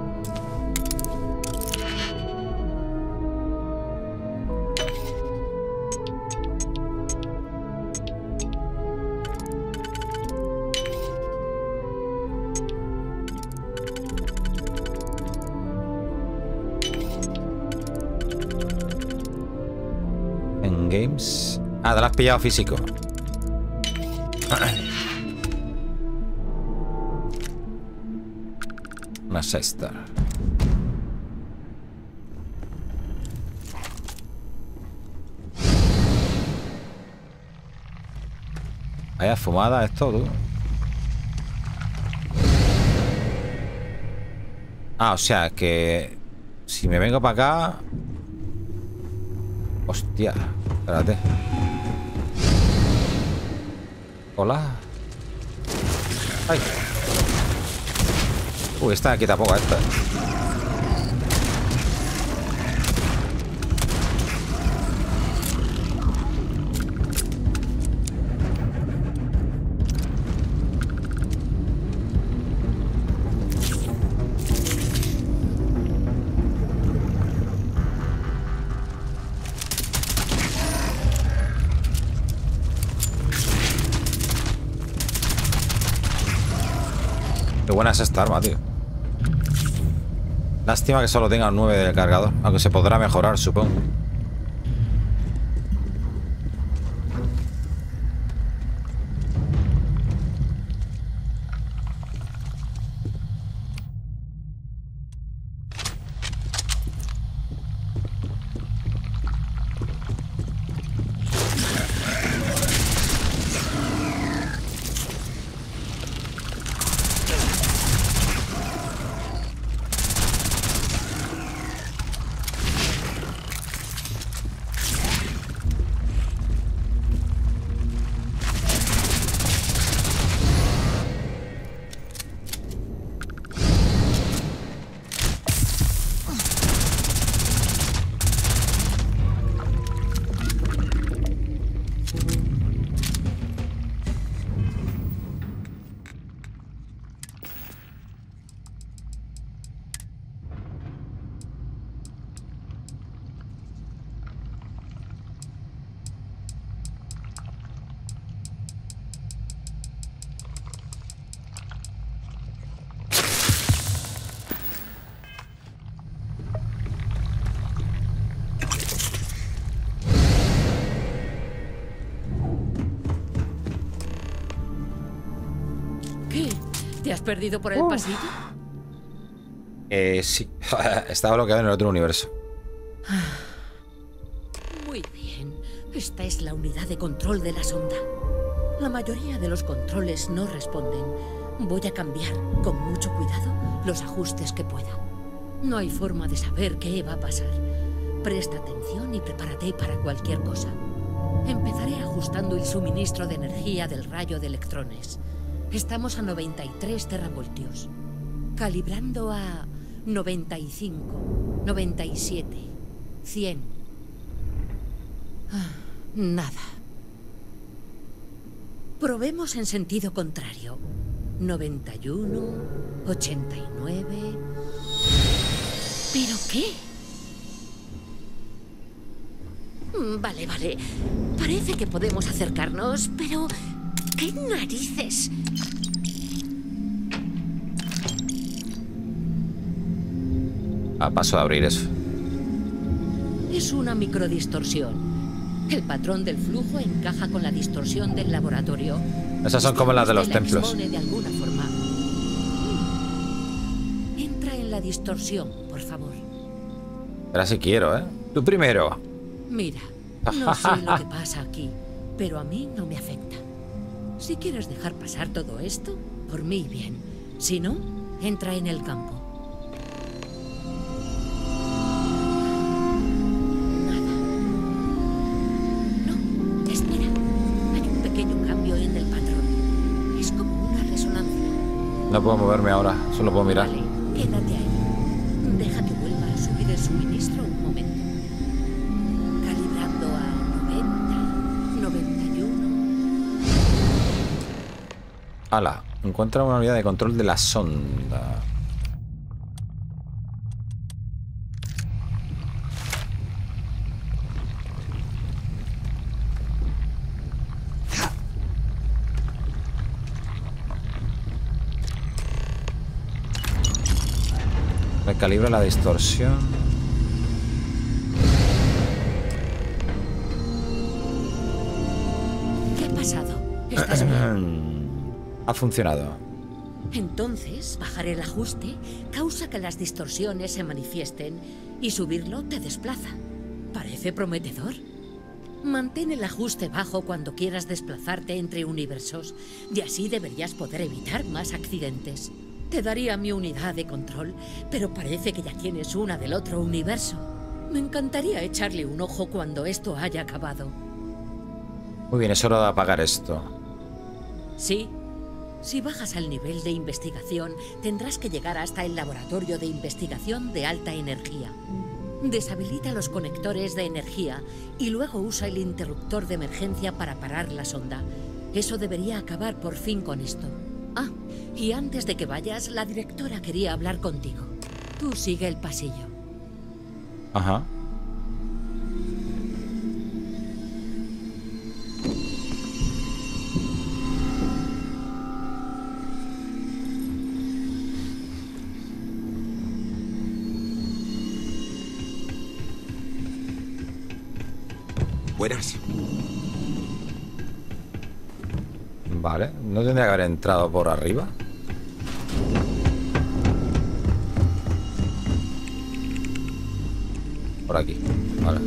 Games. Ah, te lo has pillado físico. Una sexta. Vaya fumada esto, tú. Ah, o sea que si me vengo para acá... Hostia, espérate. Hola. Ay. Uy, esta aquí tampoco, esta. Qué buena es esta arma, tío. Lástima que solo tenga un 9 de cargador. Aunque se podrá mejorar, supongo. ¿Te has perdido por el pasillo? Sí. Estaba bloqueado en el otro universo. Muy bien. Esta es la unidad de control de la sonda. La mayoría de los controles no responden. Voy a cambiar, con mucho cuidado, los ajustes que pueda. No hay forma de saber qué va a pasar. Presta atención y prepárate para cualquier cosa. Empezaré ajustando el suministro de energía del rayo de electrones. Estamos a 93 teravoltios. Calibrando a 95, 97, 100. Nada. Probemos en sentido contrario. 91, 89... ¿Pero qué? Vale. Parece que podemos acercarnos, pero... ¿qué narices? A paso de abrir eso. Es una microdistorsión. El patrón del flujo encaja con la distorsión del laboratorio. Esas son como las de los templos. Expone de alguna forma. Entra en la distorsión, por favor. Ahora sí quiero, ¿eh? Tú primero. Mira, no sé lo que pasa aquí, pero a mí no me afecta. Si quieres dejar pasar todo esto, por mí bien. Si no, entra en el campo. Nada. No, espera. Hay un pequeño cambio en el patrón. Es como una resonancia. No puedo moverme ahora, solo puedo mirar. Vale, quédate ahí. Deja que vuelva a subir el suministro un momento. Calibrando a 90, 91... Ala, encuentra una unidad de control de la sonda. Recalibra la distorsión. ¿Qué ha pasado? ¿Estás bien? Ha funcionado. Entonces, bajar el ajuste causa que las distorsiones se manifiesten y subirlo te desplaza. ¿Parece prometedor? Mantén el ajuste bajo cuando quieras desplazarte entre universos y así deberías poder evitar más accidentes. Te daría mi unidad de control, pero parece que ya tienes una del otro universo. Me encantaría echarle un ojo cuando esto haya acabado. Muy bien, es hora de apagar esto. Sí. Si bajas al nivel de investigación, tendrás que llegar hasta el laboratorio de investigación de alta energía. Deshabilita los conectores de energía y luego usa el interruptor de emergencia para parar la sonda. Eso debería acabar por fin con esto. Ah, y antes de que vayas, la directora quería hablar contigo. Tú sigue el pasillo. Ajá. Buenas. Vale, ¿no tendría que haber entrado por arriba? Por aquí, vale.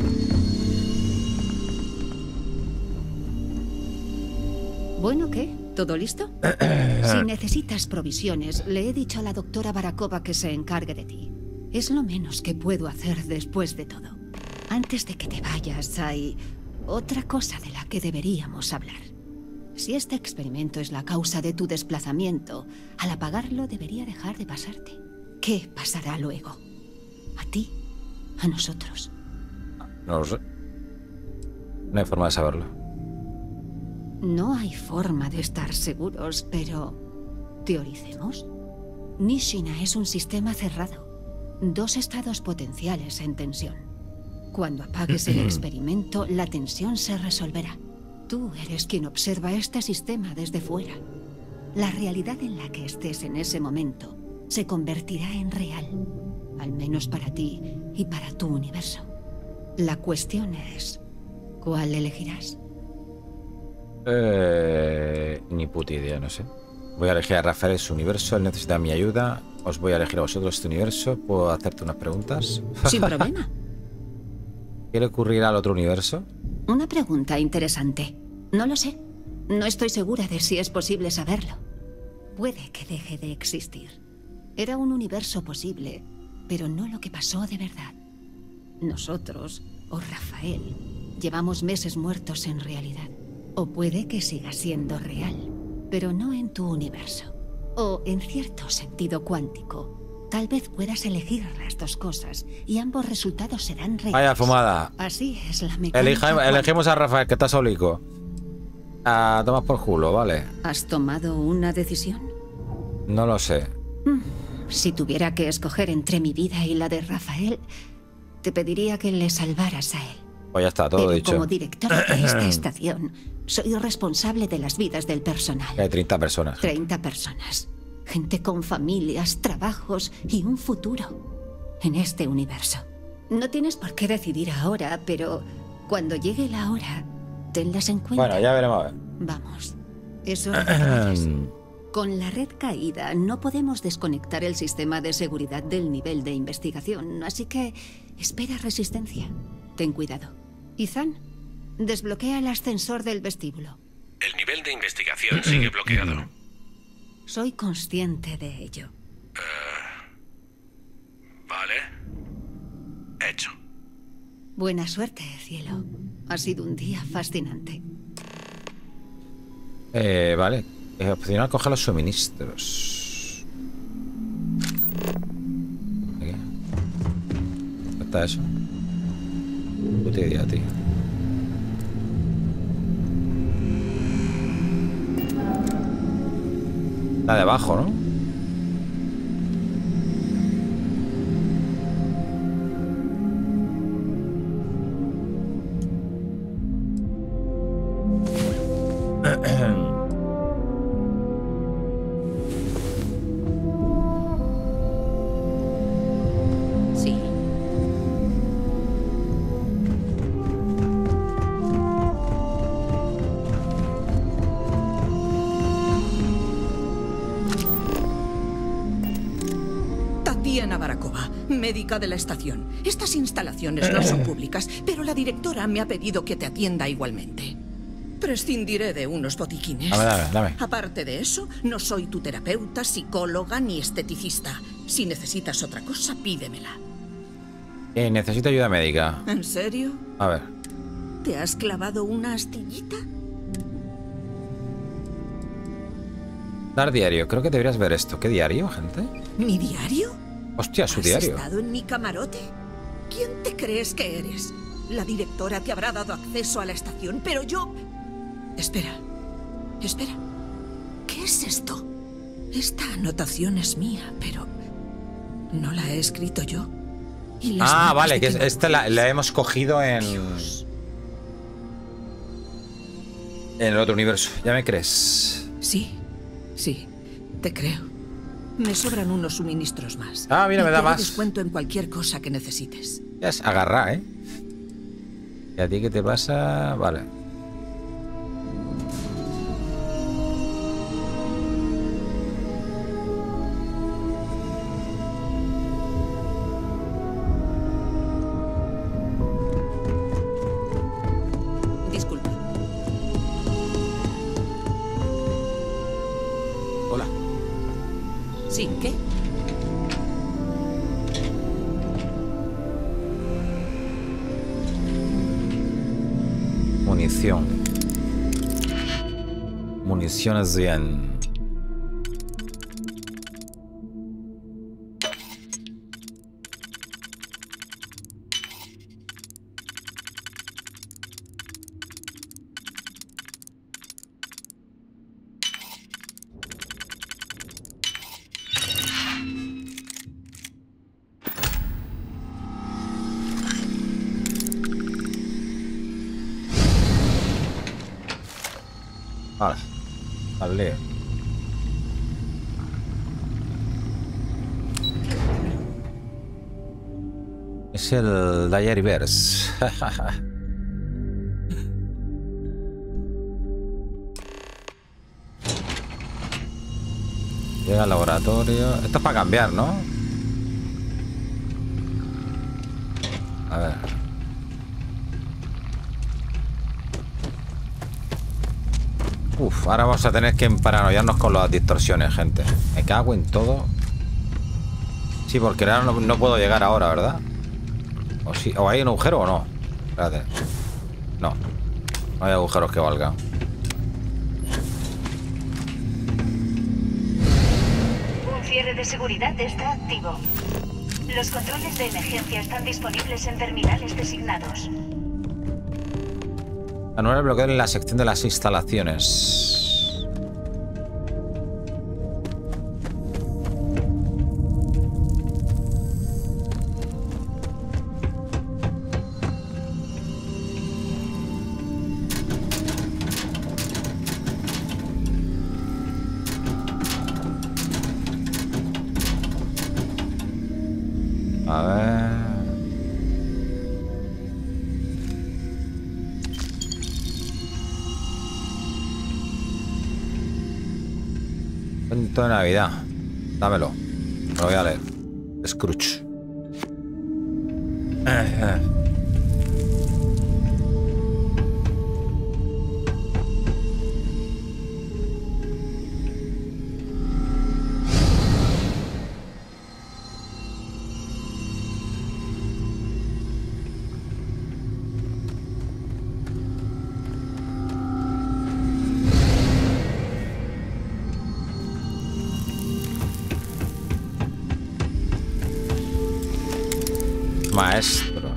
Bueno, ¿qué? ¿Todo listo? Si necesitas provisiones, le he dicho a la doctora Barakova que se encargue de ti. Es lo menos que puedo hacer después de todo. Antes de que te vayas, hay otra cosa de la que deberíamos hablar. Si este experimento es la causa de tu desplazamiento, al apagarlo debería dejar de pasarte. ¿Qué pasará luego? ¿A ti? ¿A nosotros? No lo sé. No hay forma de saberlo. No hay forma de estar seguros, pero... ¿teoricemos? Nishina es un sistema cerrado. 2 estados potenciales en tensión. Cuando apagues el experimento, la tensión se resolverá. Tú eres quien observa este sistema desde fuera. La realidad en la que estés en ese momento se convertirá en real, al menos para ti y para tu universo. La cuestión es, ¿cuál elegirás? Ni puta idea, no sé. Voy a elegir a Rafael en su universo, él necesita mi ayuda. Os voy a elegir a vosotros este universo. ¿Puedo hacerte unas preguntas? Sin problema. ¿Qué le ocurrirá al otro universo? Una pregunta interesante. No lo sé. No estoy segura de si es posible saberlo. Puede que deje de existir. Era un universo posible, pero no lo que pasó de verdad. Nosotros, o Rafael, llevamos meses muertos en realidad. O puede que siga siendo real, pero no en tu universo. O en cierto sentido cuántico. Tal vez puedas elegir las dos cosas y ambos resultados serán reales. Vaya fumada. Así es la mecánica. Elegimos a Rafael, que está solico. A tomar por culo, vale. ¿Has tomado una decisión? No lo sé. Si tuviera que escoger entre mi vida y la de Rafael, te pediría que le salvaras a él. Pues ya está, todo Pero dicho. como director de esta estación, soy responsable de las vidas del personal. Hay 30 personas. 30 personas. Gente con familias, trabajos y un futuro en este universo. No tienes por qué decidir ahora, pero cuando llegue la hora, tenlas en cuenta. Bueno, ya veremos a ver. Vamos. Eso es lo que Con la red caída, no podemos desconectar el sistema de seguridad del nivel de investigación, así que espera resistencia. Ten cuidado. Ethan, desbloquea el ascensor del vestíbulo. El nivel de investigación sigue bloqueado. Soy consciente de ello. Vale. Hecho. Buena suerte, cielo. Ha sido un día fascinante. Vale. Es opcional coger los suministros. ¿Qué está eso? Puta idea, tío. Está debajo, ¿no? Sí. Tatiana Barakova, médica de la estación. Estas instalaciones no son públicas, pero la directora me ha pedido que te atienda igualmente. Prescindiré de unos botiquines. Dame. Aparte de eso, no soy tu terapeuta, psicóloga ni esteticista. Si necesitas otra cosa, pídemela. Necesito ayuda médica. ¿En serio? A ver. ¿Te has clavado una astillita? Dar diario. Creo que deberías ver esto. ¿Qué diario, gente? ¿Mi diario? Hostia, su ¿Has diario. estado en mi camarote? ¿Quién te crees que eres? La directora te habrá dado acceso a la estación, pero yo... Espera. ¿Qué es esto? Esta anotación es mía, pero... no la he escrito yo. Y las notas vale, de que esta la hemos cogido en... Dios. En el otro universo. ¿Ya me crees? Sí, te creo. Me sobran unos suministros más. Mira, me da te haré más. descuento en cualquier cosa que necesites. Ya es agarrar, ¿eh? ¿Y a ti qué te pasa? Vale. Disculpa. Hola. Sí, ¿qué? Munición. Municiones bien. Vale. Vale. Es el Diaryverse. Llega al laboratorio. Esto es para cambiar, ¿no? A ver. Uf, ahora vamos a tener que emparanoiarnos con las distorsiones, gente. Me cago en todo. Sí, porque ahora no puedo llegar ahora, ¿verdad? O sí, o hay un agujero o no. Espérate. No. No hay agujeros que valgan. cierre de seguridad está activo. Los controles de emergencia están disponibles en terminales designados. Anular el bloqueo en la sección de las instalaciones. A ver. Cuento de Navidad. Dámelo. Me lo voy a leer. Scrooge. Maestro.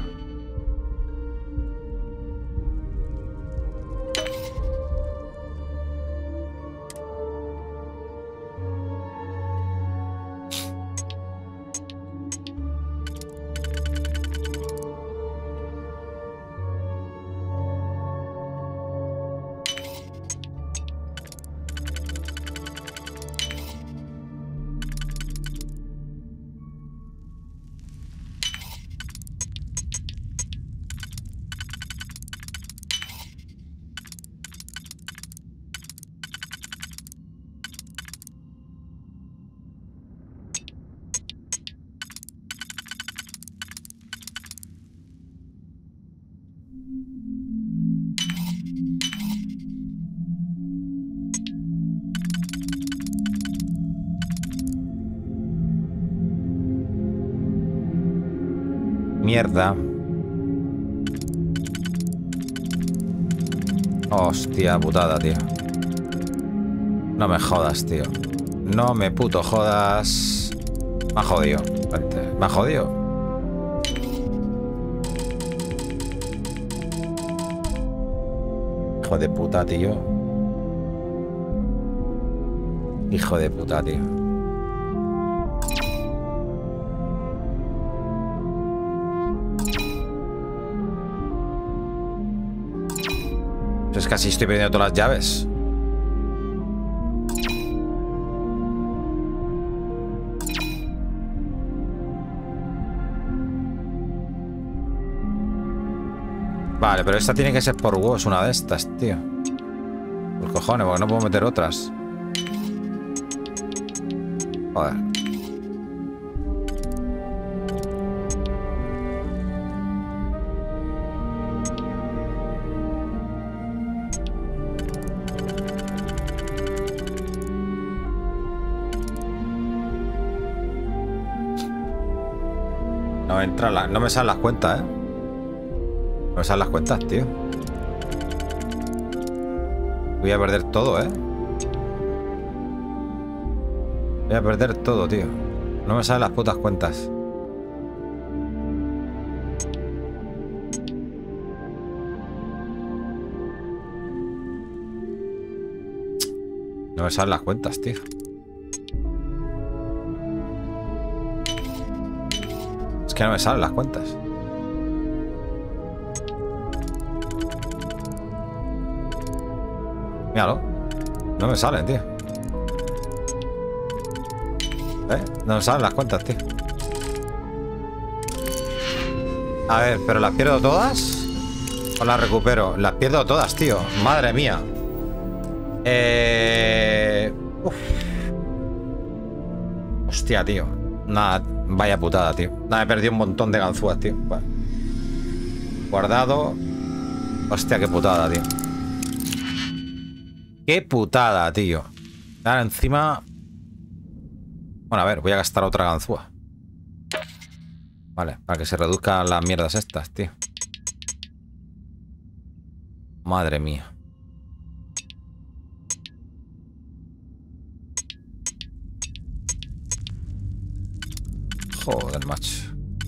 Mierda. Hostia putada, tío. No me jodas, tío. No me puto jodas. Me ha jodido. Me ha jodido. Hijo de puta, tío. Hijo de puta, tío. Pues casi estoy perdiendo todas las llaves. Vale, pero esta tiene que ser por huevos, una de estas, tío. Por cojones, porque no puedo meter otras. Joder. No entra la... No me salen las cuentas, ¿eh? No me salen las cuentas, tío. Voy a perder todo, ¿eh? Voy a perder todo, tío. No me salen las putas cuentas. No me salen las cuentas, tío. Es que no me salen las cuentas. Míralo. No me salen, tío. No me salen las cuentas, tío. A ver, ¿pero las pierdo todas? ¿O las recupero? Las pierdo todas, tío. Madre mía. Uf. Hostia, tío. Nada, vaya putada, tío. Nada, he perdido un montón de ganzúas, tío. Vale. Guardado. Hostia, qué putada, tío. Qué putada, tío. Ahora encima... Bueno, a ver, voy a gastar otra ganzúa. Vale, para que se reduzcan las mierdas estas, tío. Madre mía. Joder, macho.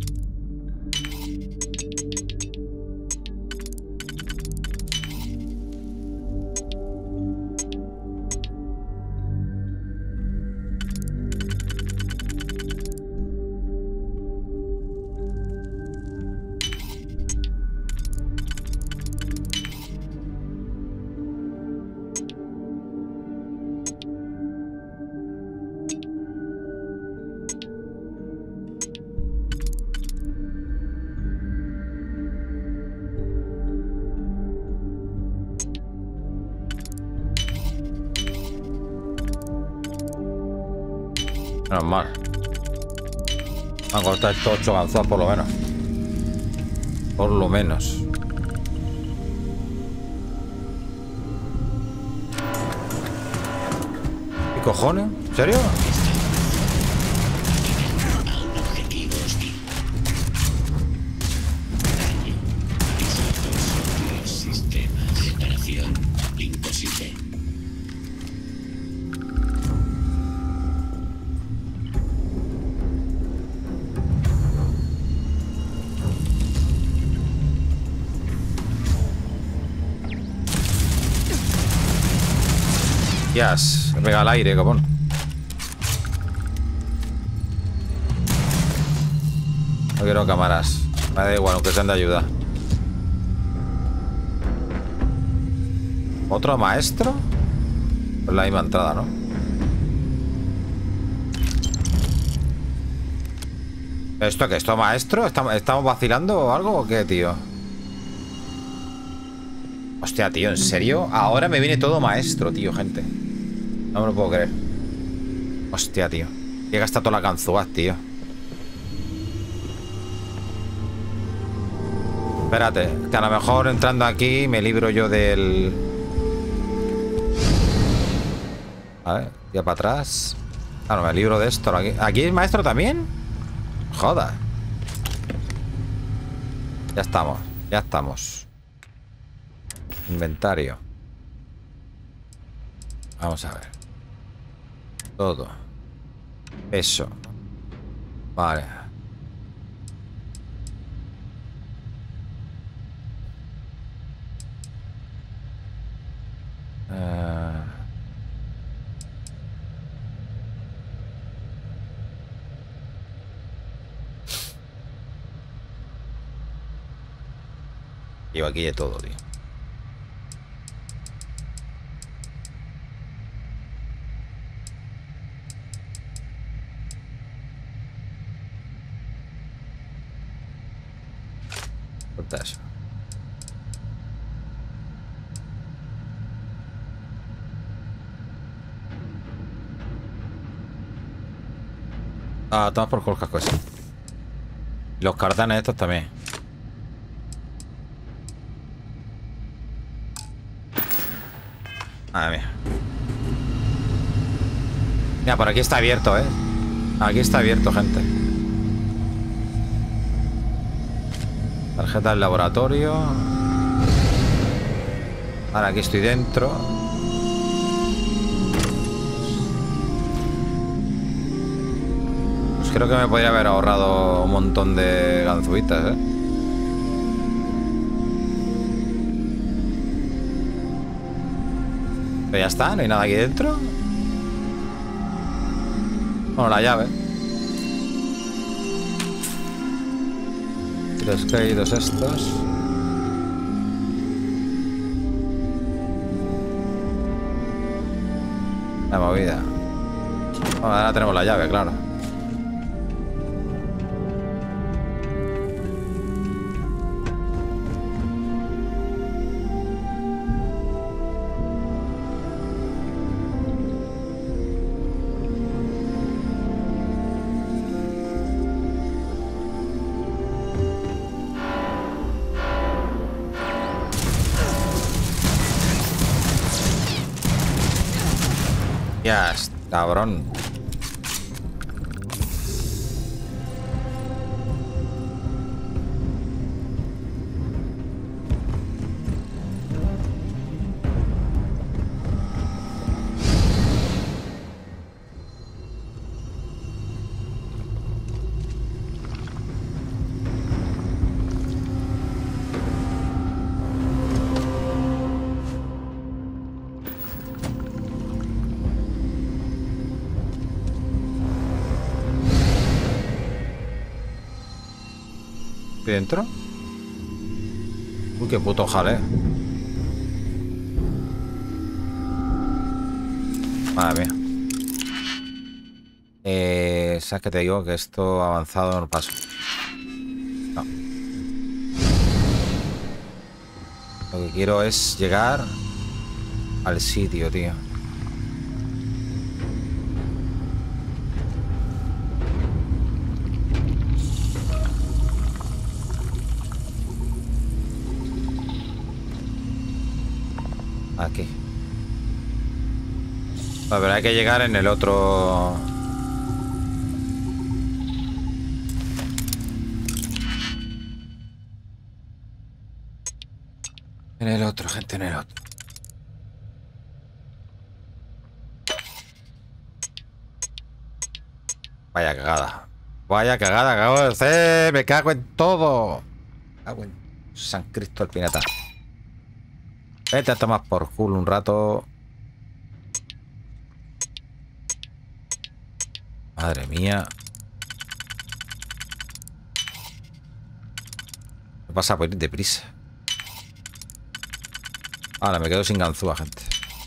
Menos mal. Van a cortar estos 8 ganzúas por lo menos. Por lo menos. ¿Qué cojones? ¿En serio? Yes, me pega al aire, capón. No quiero cámaras. Me da igual, aunque sean de ayuda. ¿Otro maestro? Pues la misma entrada, ¿no? ¿Esto qué? ¿Esto maestro? ¿Estamos vacilando o algo o qué, tío? Hostia, tío, ¿en serio? Ahora me viene todo maestro, tío, gente. No me lo puedo creer. Hostia, tío. He gastado todas las ganzúas, tío. Espérate, que a lo mejor entrando aquí me libro yo del... A ver, ya para atrás. Claro, me libro de esto. ¿Aquí es maestro también? Joda. Ya estamos, ya estamos. Inventario. Vamos a ver. Todo. Eso. Vale. Llevo aquí de todo, tío. Corta eso. Ah, toma por culo el casco ese. Los cartanes estos también. Madre mía. Mira, por aquí está abierto, ¿eh? Aquí está abierto, gente. Tarjeta del laboratorio. Ahora aquí estoy dentro. Pues creo que me podría haber ahorrado un montón de ganzuitas, ¿eh? Pero ya está, no hay nada aquí dentro. Bueno, la llave. Los caídos estos. La movida. Bueno, ahora tenemos la llave, claro. Ya, cabrón. ¿Estoy dentro? Uy, qué puto jale. Madre mía. ¿Sabes qué te digo? Que esto avanzado no paso. No. Lo que quiero es llegar al sitio, tío. Aquí. A ver, hay que llegar en el otro. En el otro, gente, en el otro. Vaya cagada. Vaya cagada que acabo de hacer. Me cago en todo. Me cago en San Cristo el Pinata. Vete a tomar por culo un rato. Madre mía. ¿Qué pasa por ir deprisa? Ahora me quedo sin ganzúa, gente.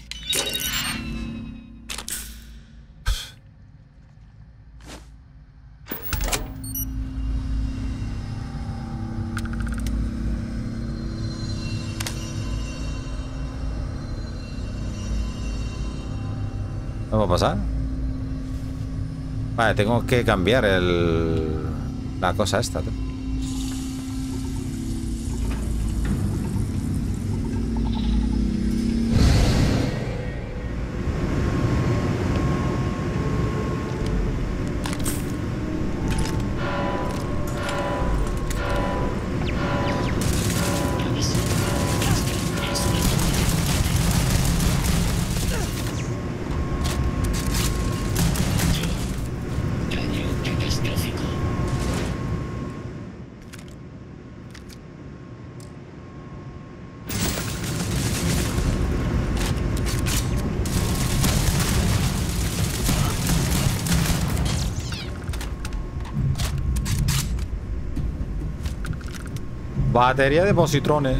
¿No va a pasar? Vale, tengo que cambiar la cosa esta, tío. Batería de positrones.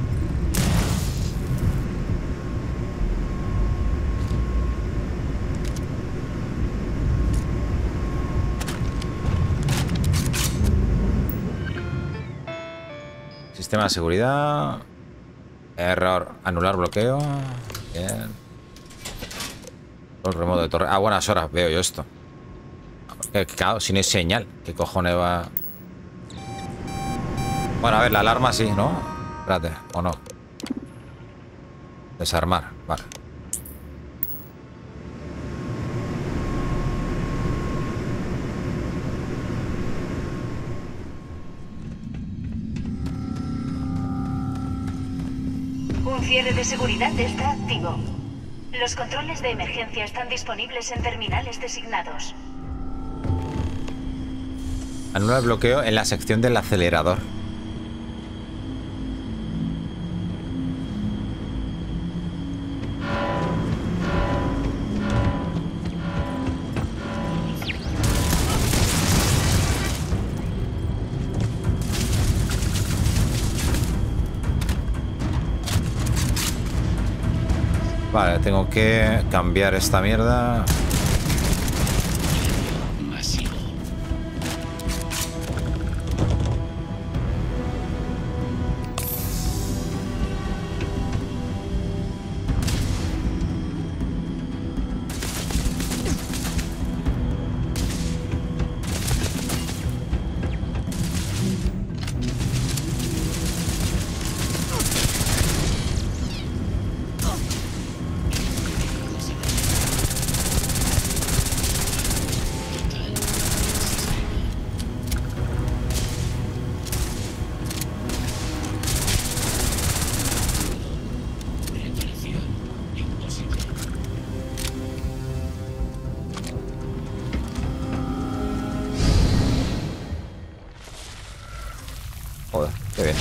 Sistema de seguridad. Error. Anular bloqueo. Bien. El remoto de torre. A buenas horas veo yo esto. Claro, si no hay señal. ¿Qué cojones va? Bueno, a ver, la alarma sí, ¿no? Espérate, o no. Desarmar, vale. Un cierre de seguridad está activo. Los controles de emergencia están disponibles en terminales designados. Anula el bloqueo en la sección del acelerador. Vale, tengo que cambiar esta mierda. Joder, qué bien.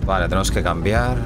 Vale, tenemos que cambiar.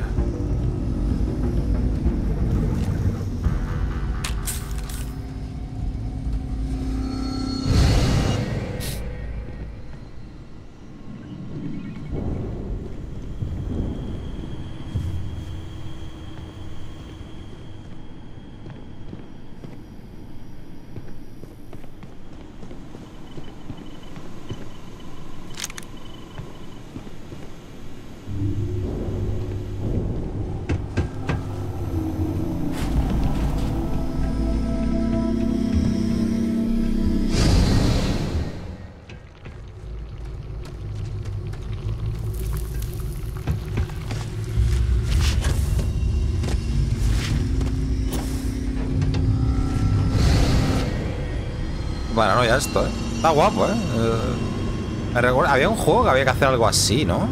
Bueno, no, ya esto, ¿eh? Está guapo, ¿eh? Había un juego que había que hacer algo así, ¿no?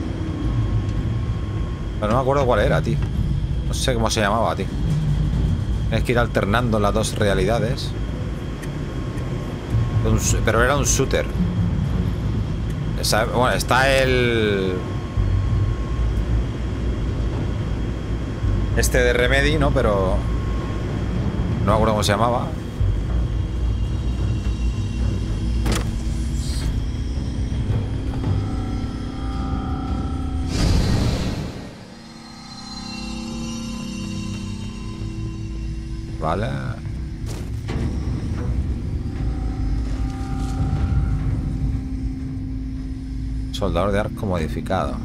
Pero no me acuerdo cuál era, tío. No sé cómo se llamaba, tío. Tienes que ir alternando las dos realidades. Pero era un shooter. Bueno, está el... Este de Remedy, ¿no? Pero... no me acuerdo cómo se llamaba. Vale. Soldador de arco modificado.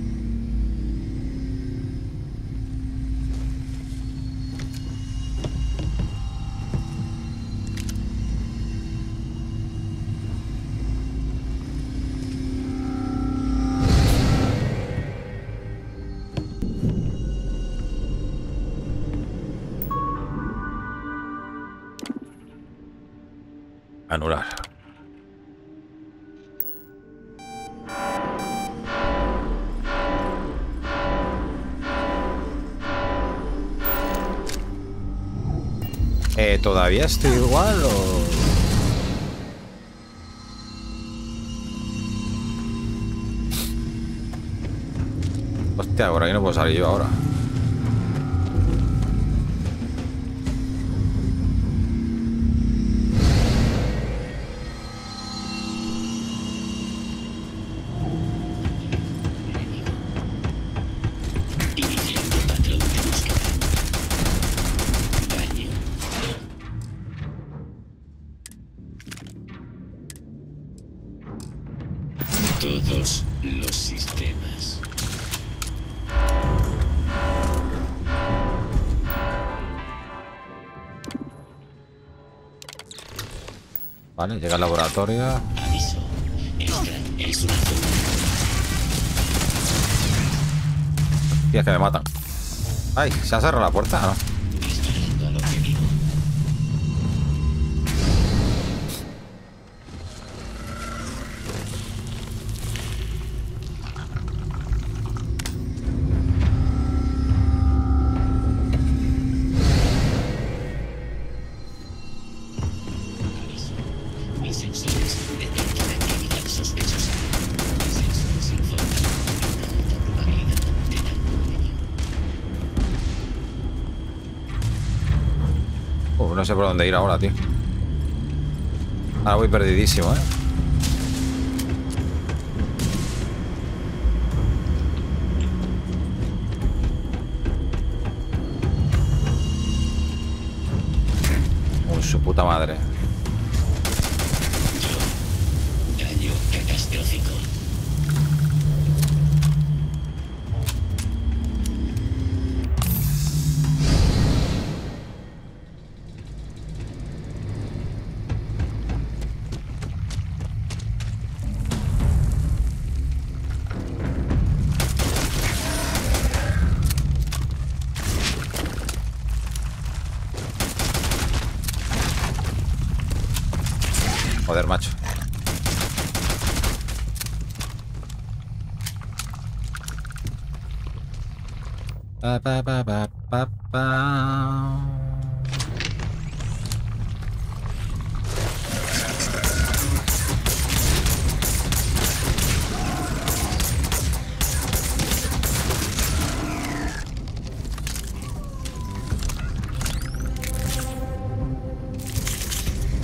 Anular. ¿Todavía estoy igual o...? Hostia, por aquí no puedo salir yo ahora. Todos los sistemas. Vale, llega al laboratorio. Aviso. Esta es una zona. Tías que me matan. Ay, ¿se ha cerrado la puerta? ¿No? Disparando al objetivo. Mis sensores detectan actividad sospechosa. Mis sensores informan de una alta probabilidad de daño medio. No sé por dónde ir ahora, tío. Ahora voy perdidísimo, ¿eh? Su puta madre. Daño catastrófico. Joder, macho. Pa, pa, pa, pa, pa, pa.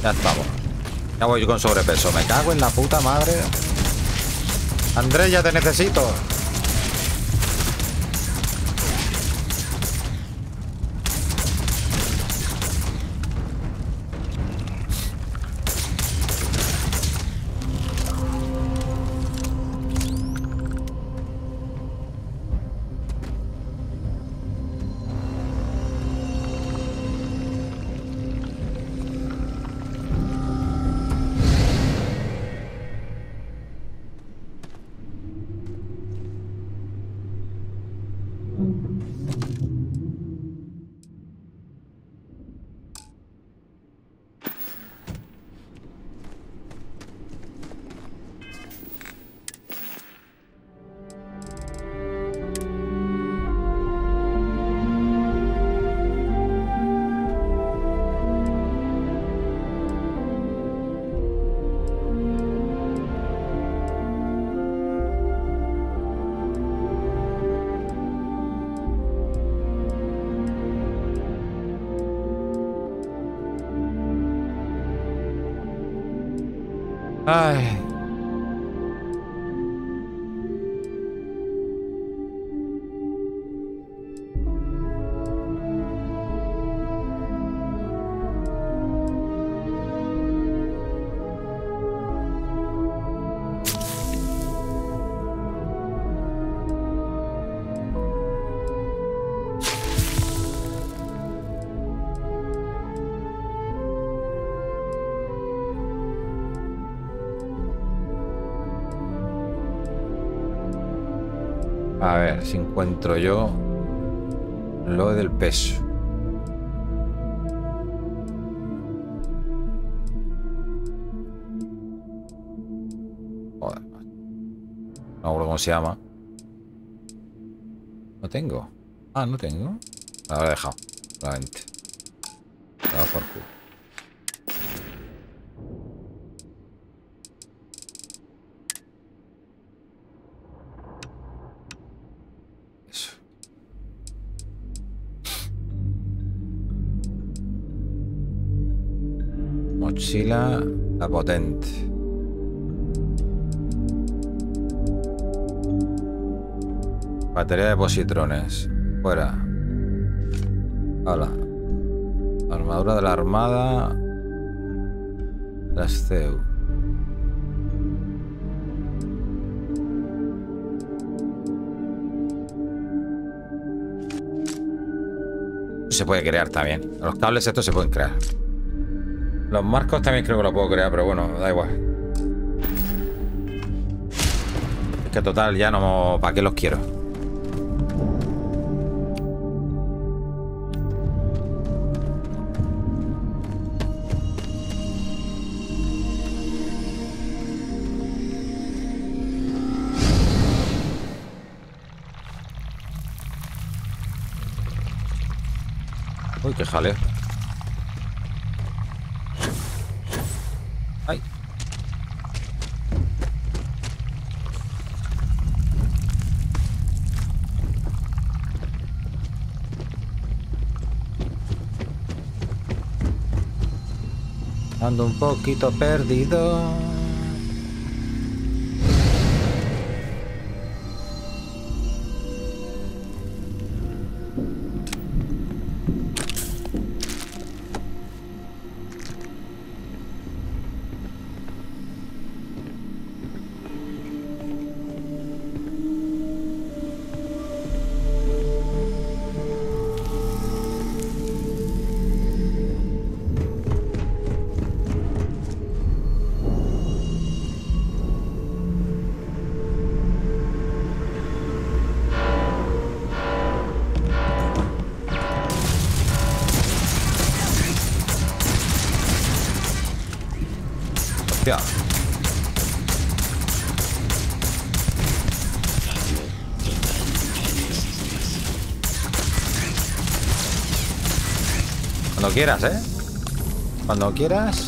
Ya estamos. Ya voy con sobrepeso. Me cago en la puta madre. Andrés, ya te necesito. Ay. A ver si encuentro yo lo del peso. Joder. No acuerdo cómo se llama. No tengo. Ah, no tengo. Me lo he dejado. Solamente. Me da por culo. Mochila la potente. Batería de positrones. Fuera. Hola. Armadura de la armada. Las CEU. Se puede crear también. Los cables estos se pueden crear. Los marcos también creo que lo puedo crear, pero bueno, da igual. Es que total, ya no... ¿Para qué los quiero? Uy, qué jaleo. Ay. Ando un poquito perdido. Hostia. Cuando quieras, ¿eh? Cuando quieras.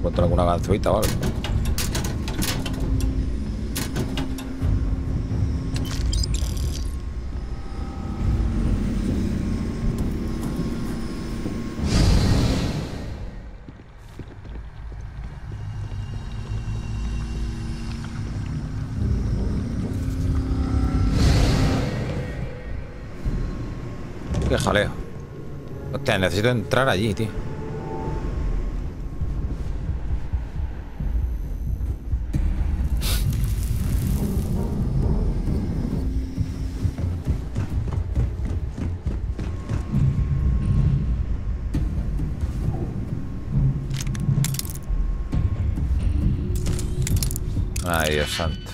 ¿Encuentro alguna ganzuita o algo? Qué jaleo. Hostia, necesito entrar allí, tío. Ay, Dios santo.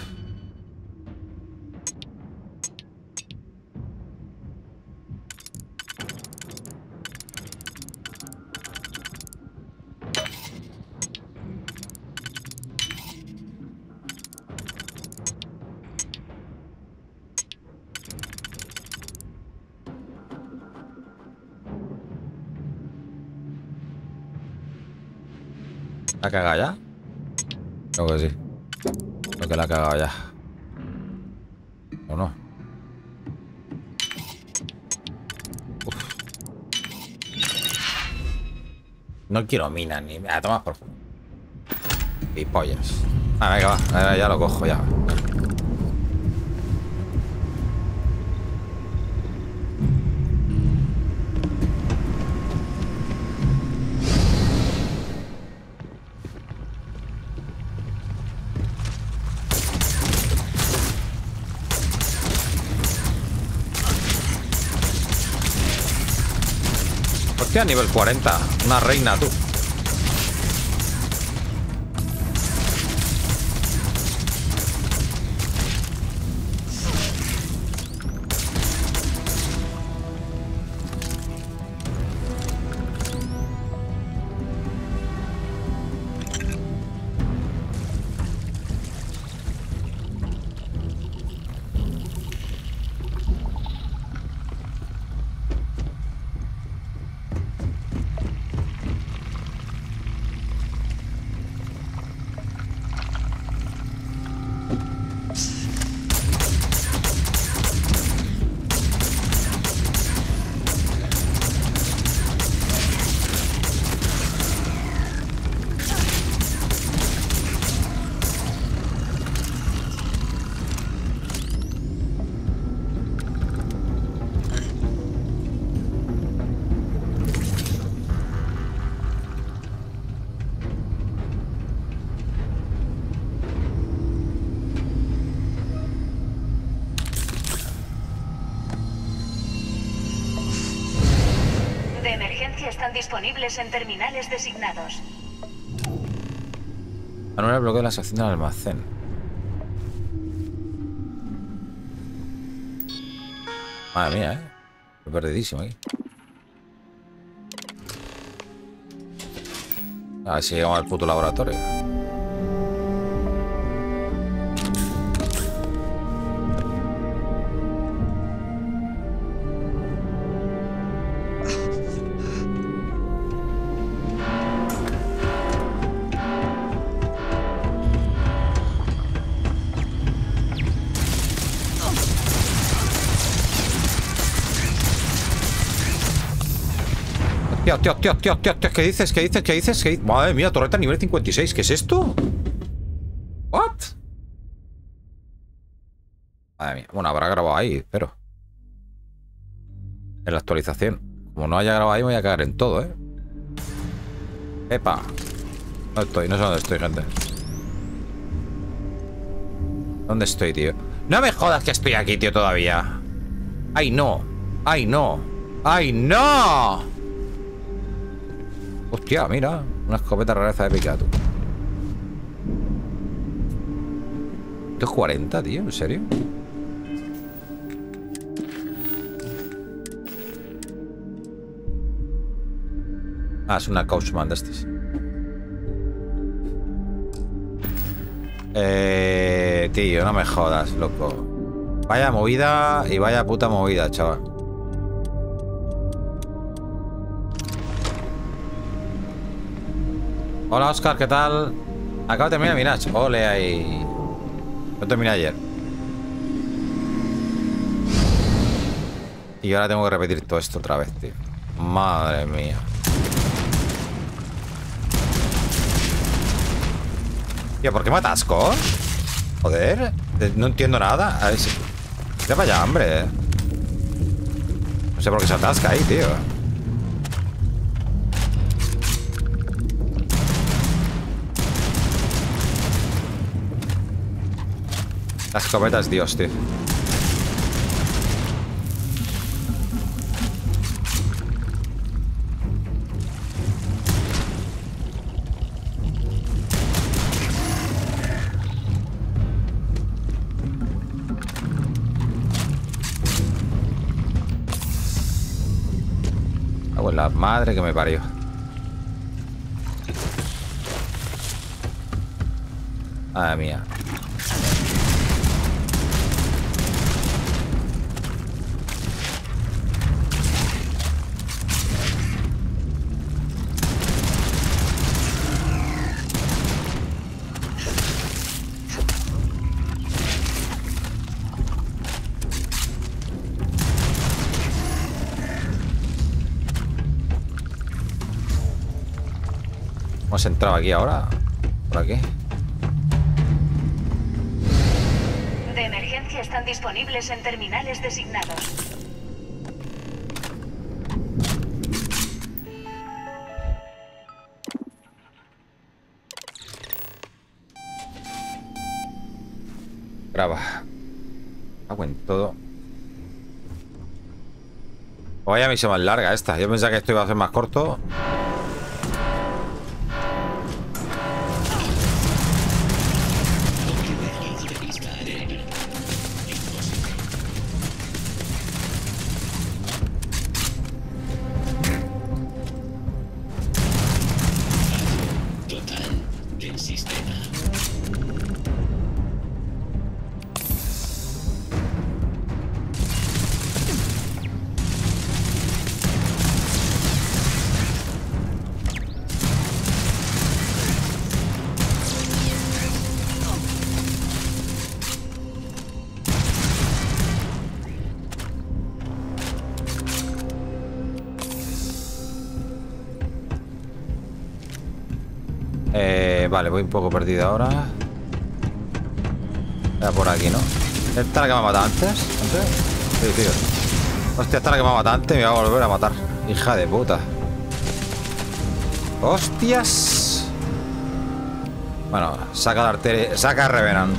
¿La ha cagado ya? Creo que sí. Creo que la ha cagado ya. ¿O no? Uf. No quiero minas ni... Ah, toma por favor. Y pollas. Ah, venga, va. Ahora ya lo cojo, ya. Hostia, nivel 40. Una reina, tú. Están disponibles en terminales designados. Anular el bloqueo de la sección del almacén. Madre mía, estoy perdidísimo aquí. A ver si llegamos al puto laboratorio. Tío, ¿qué dices? ¿Qué dices? Madre mía, torreta nivel 56. ¿Qué es esto? ¿What? Madre mía. Bueno, habrá grabado ahí, espero. En la actualización. Como no haya grabado ahí, me voy a cagar en todo, ¿eh? Epa. No estoy, no sé dónde estoy, gente. ¿Dónde estoy, tío? No me jodas que estoy aquí, tío, todavía. ¡Ay, no! ¡Ay, no! ¡Ay, no! Hostia, mira. Una escopeta rareza épica, tú. Esto es 40, tío. ¿En serio? Ah, es una Couchman de estos. Tío, no me jodas, loco. Vaya movida y vaya puta movida, chaval. Hola, Oscar, ¿qué tal? Acabo de terminar Mirage. Ole ahí. Yo terminé ayer. Y ahora tengo que repetir todo esto otra vez, tío. Madre mía. Tío, ¿por qué me atasco? Joder, no entiendo nada. A ver si... Ya vaya hambre, No sé por qué se atasca ahí, tío. La escopeta es Dios, tío. Hago la madre que me parió. Madre mía. Hemos entrado aquí ahora. ¿Por aquí? De emergencia están disponibles en terminales designados. Graba. Hago en todo. Vaya misión más larga esta. Yo pensaba que esto iba a ser más corto. Vale, voy un poco perdido ahora. Era por aquí, ¿no? ¿Esta es la que me ha matado antes? Sí, tío. Hostia, esta es la que me ha matado antes y me va a volver a matar. Hija de puta. ¡Hostias! Bueno, saca la arteria. Saca Revenant.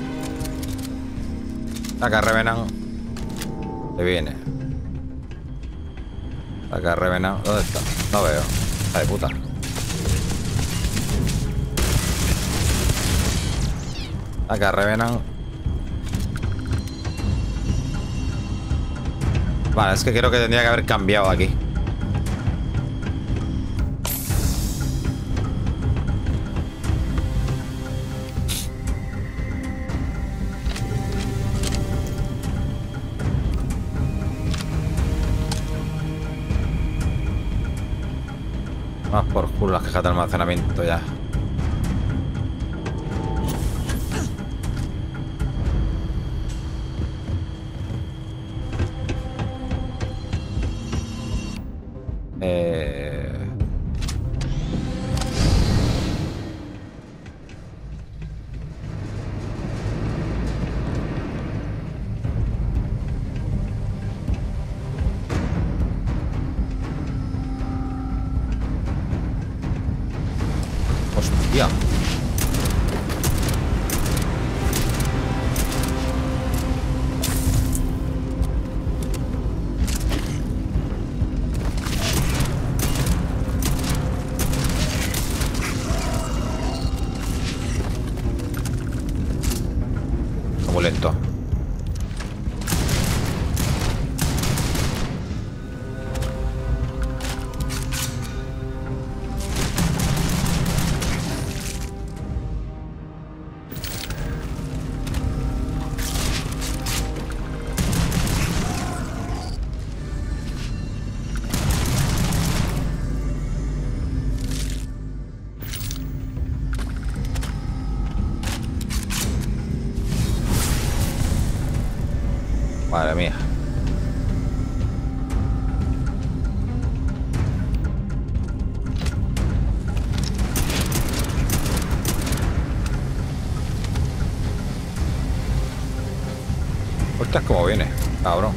Saca Revenant. Que viene. Saca Revenant. ¿Dónde está? No veo. Hija de puta. Acá Revenant. Vale, es que creo que tendría que haber cambiado aquí. Más por culo las cajas de almacenamiento ya. Hostia. Muy lento. Madre mía. Ostras, cómo viene, cabrón.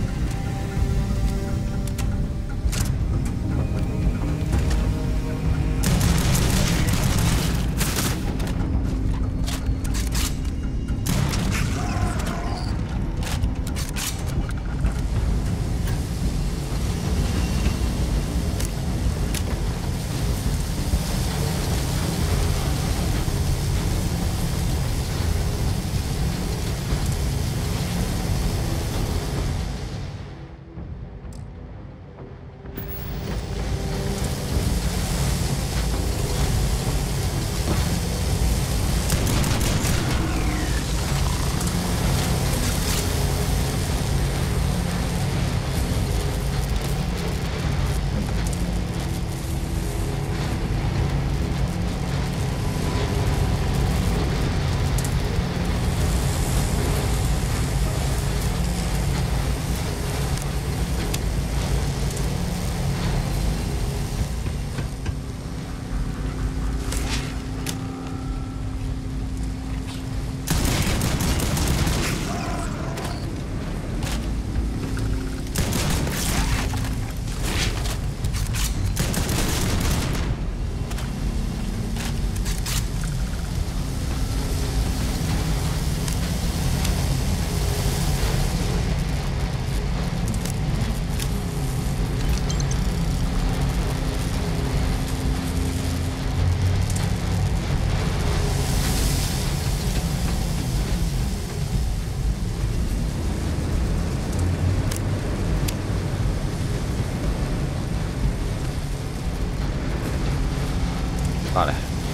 Vale.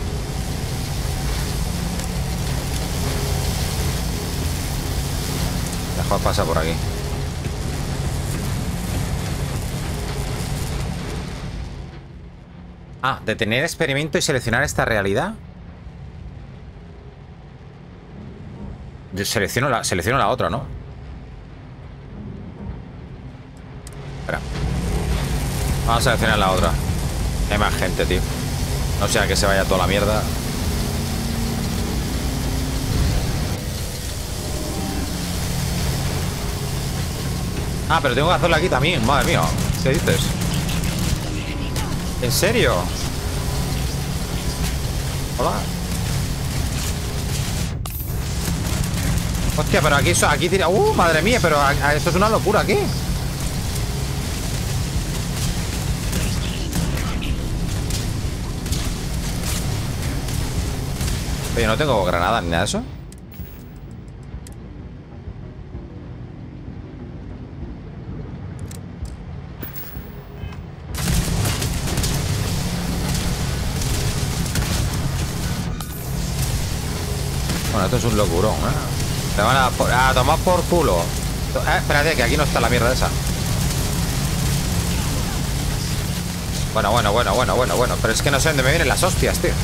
Mejor pasa por aquí. Ah, detener experimento y seleccionar esta realidad. Yo selecciono la otra, ¿no? Espera. Vamos a seleccionar la otra. Hay más gente, tío. No sea que se vaya toda la mierda. Ah, pero tengo que hacerlo aquí también. Madre mía. ¿Qué dices? ¿En serio? Hola. Hostia, pero aquí tira... madre mía, pero esto es una locura aquí. Oye, no tengo granadas ni nada de eso. Bueno, esto es un locurón, ¿eh? Te van a tomar por culo. Espérate, que aquí no está la mierda esa. Bueno. Pero es que no sé dónde me vienen las hostias, tío.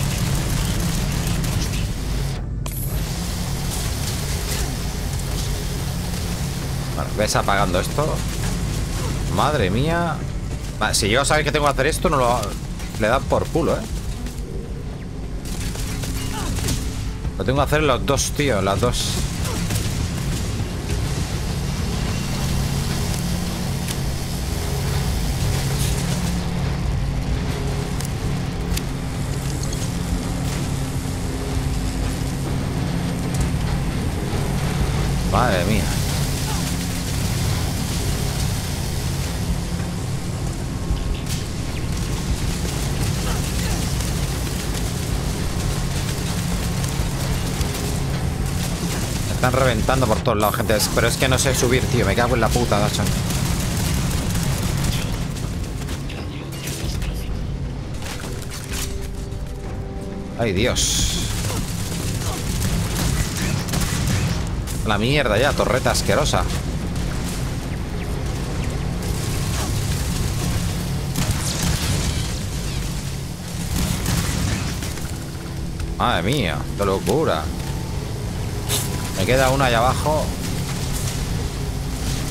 Bueno, ves apagando esto. Madre mía. Vale, si yo sabéis que tengo que hacer esto, no lo... Le dan por culo, ¿eh? Lo tengo que hacer los dos, tío. Las dos. Madre mía. Me están reventando por todos lados, gente. Pero es que no sé subir, tío. Me cago en la puta, gacho. Ay, Dios. La mierda ya, torreta asquerosa. Madre mía, qué locura. Me queda una allá abajo.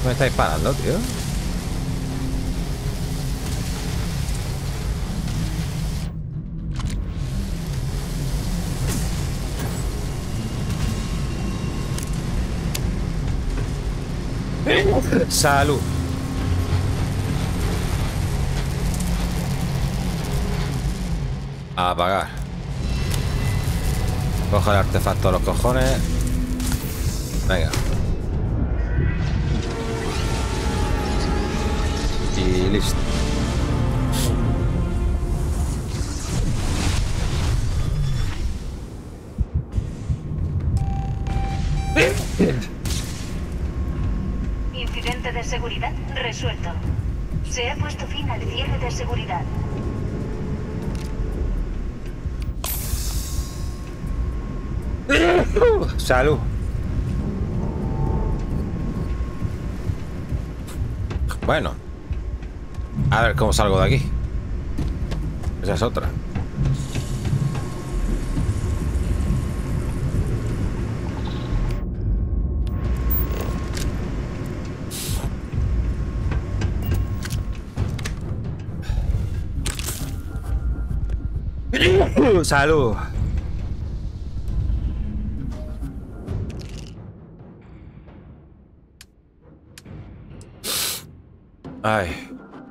Me está disparando, tío. Salud. A apagar. Coge el artefacto a los cojones. Venga. Y listo. Incidente de seguridad resuelto. Se ha puesto fin al cierre de seguridad. Salud. Bueno. A ver cómo salgo de aquí. Esa es otra. Salud. Ay.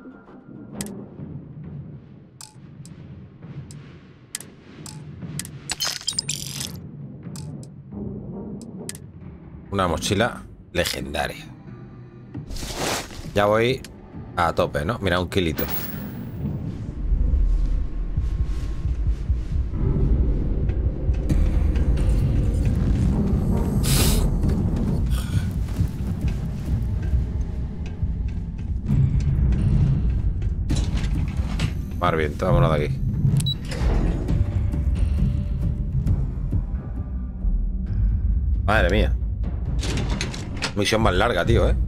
Una mochila legendaria. Ya voy a tope, ¿no? Mira, un kilito. Más bien, vámonos de aquí. Madre mía. Misión más larga, tío, ¿eh?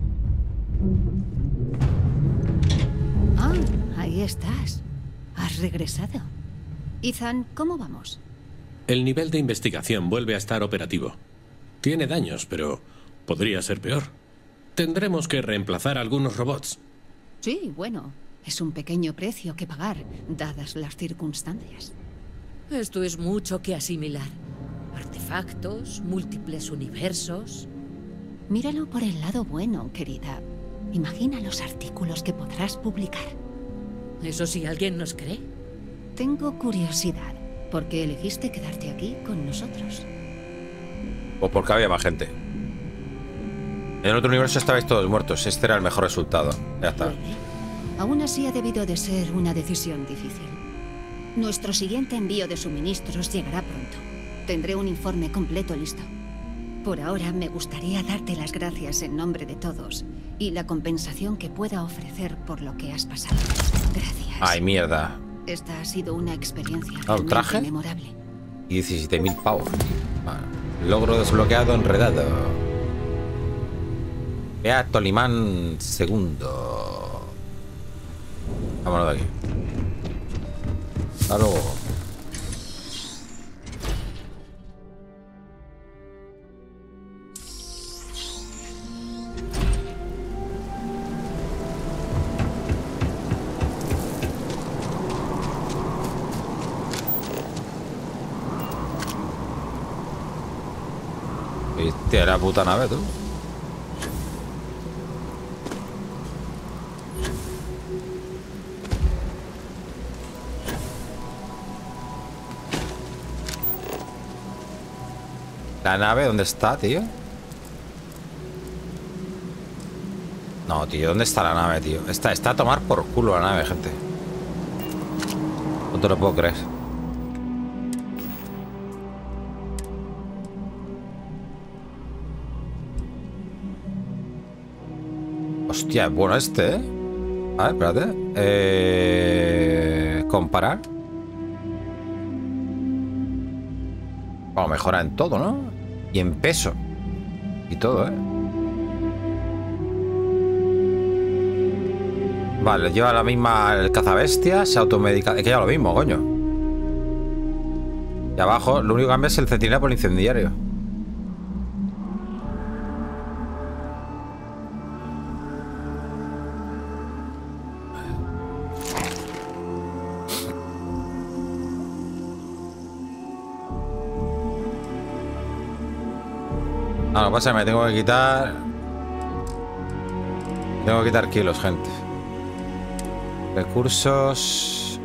Ah, ahí estás. Has regresado. Ethan, ¿cómo vamos? El nivel de investigación vuelve a estar operativo. Tiene daños, pero podría ser peor. Tendremos que reemplazar algunos robots. Sí, bueno. Es un pequeño precio que pagar, dadas las circunstancias. Esto es mucho que asimilar. Artefactos, múltiples universos. Míralo por el lado bueno, querida. Imagina los artículos que podrás publicar. ¿Eso si alguien nos cree? Tengo curiosidad. ¿Por qué elegiste quedarte aquí con nosotros? Pues porque había más gente. En el otro universo estabais todos muertos. Este era el mejor resultado. Ya está. Aún así ha debido de ser una decisión difícil. Nuestro siguiente envío de suministros llegará pronto. Tendré un informe completo listo. Por ahora me gustaría darte las gracias en nombre de todos y la compensación que pueda ofrecer por lo que has pasado. Gracias. Ay, mierda. Esta ha sido una experiencia ¿Un traje? memorable. Y 17.000 pavos. Vale. Logro desbloqueado enredado. Beato Limán segundo. Vámonos de aquí. Hasta luego. Hostia, la puta nave, tú. ¿La nave dónde está, tío? No, tío, ¿dónde está la nave, tío? Está a tomar por culo la nave, gente. No te lo puedo creer. Hostia, bueno este, ¿eh? A ver, espérate. Comparar. Bueno, mejora en todo, ¿no? Y en peso. Y todo, ¿eh? Vale, lleva la misma el cazabestia, se automedica. Es que lleva lo mismo, coño. Y abajo, lo único que cambia es el centinela por el incendiario. Ah, lo que pasa es que me tengo que quitar... Tengo que quitar kilos, gente. Recursos...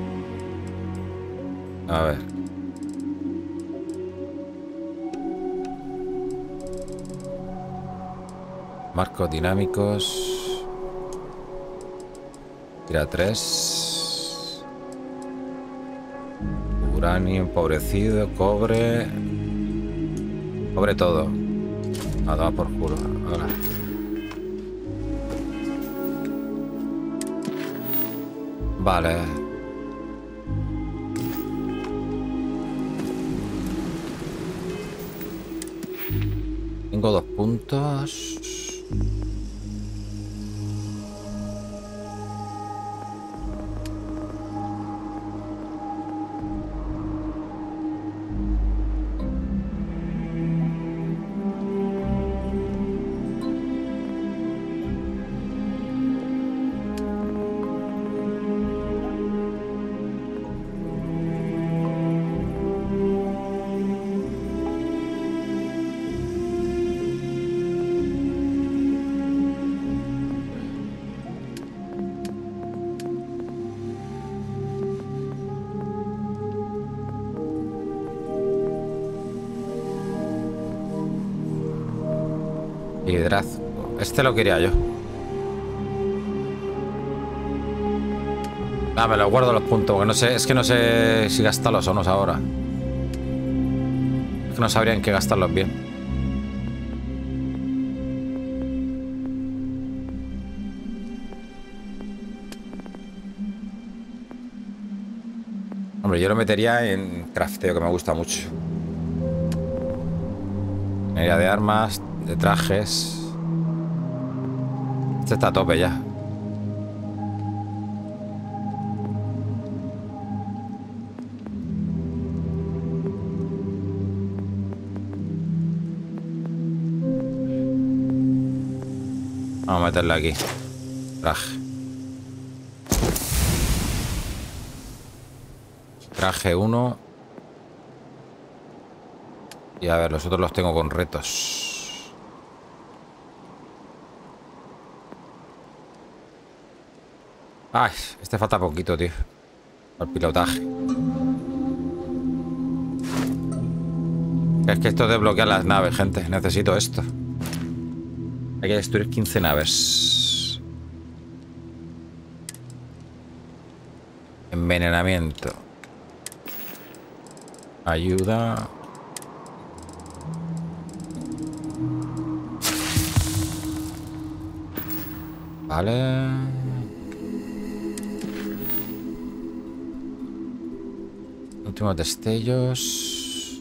A ver. Marcos dinámicos. Tira 3. Uranio empobrecido, cobre. Cobre todo. A tomar por culo. Ahora. Vale. Tengo 2 puntos. Liderazgo. Este lo quería yo. Ah, me lo guardo los puntos, porque no sé, es que no sé si gastarlos o no ahora. Es que no sabría en qué gastarlos bien. Hombre, yo lo metería en crafteo, que me gusta mucho. Minería de armas, de trajes. Este está a tope ya. Vamos a meterle aquí. Traje. Traje 1. Y a ver, los otros los tengo con retos. Ay, este falta poquito, tío. Al pilotaje. Es que esto desbloquea las naves, gente. Necesito esto. Hay que destruir 15 naves. Envenenamiento. Ayuda. Vale. Últimos destellos.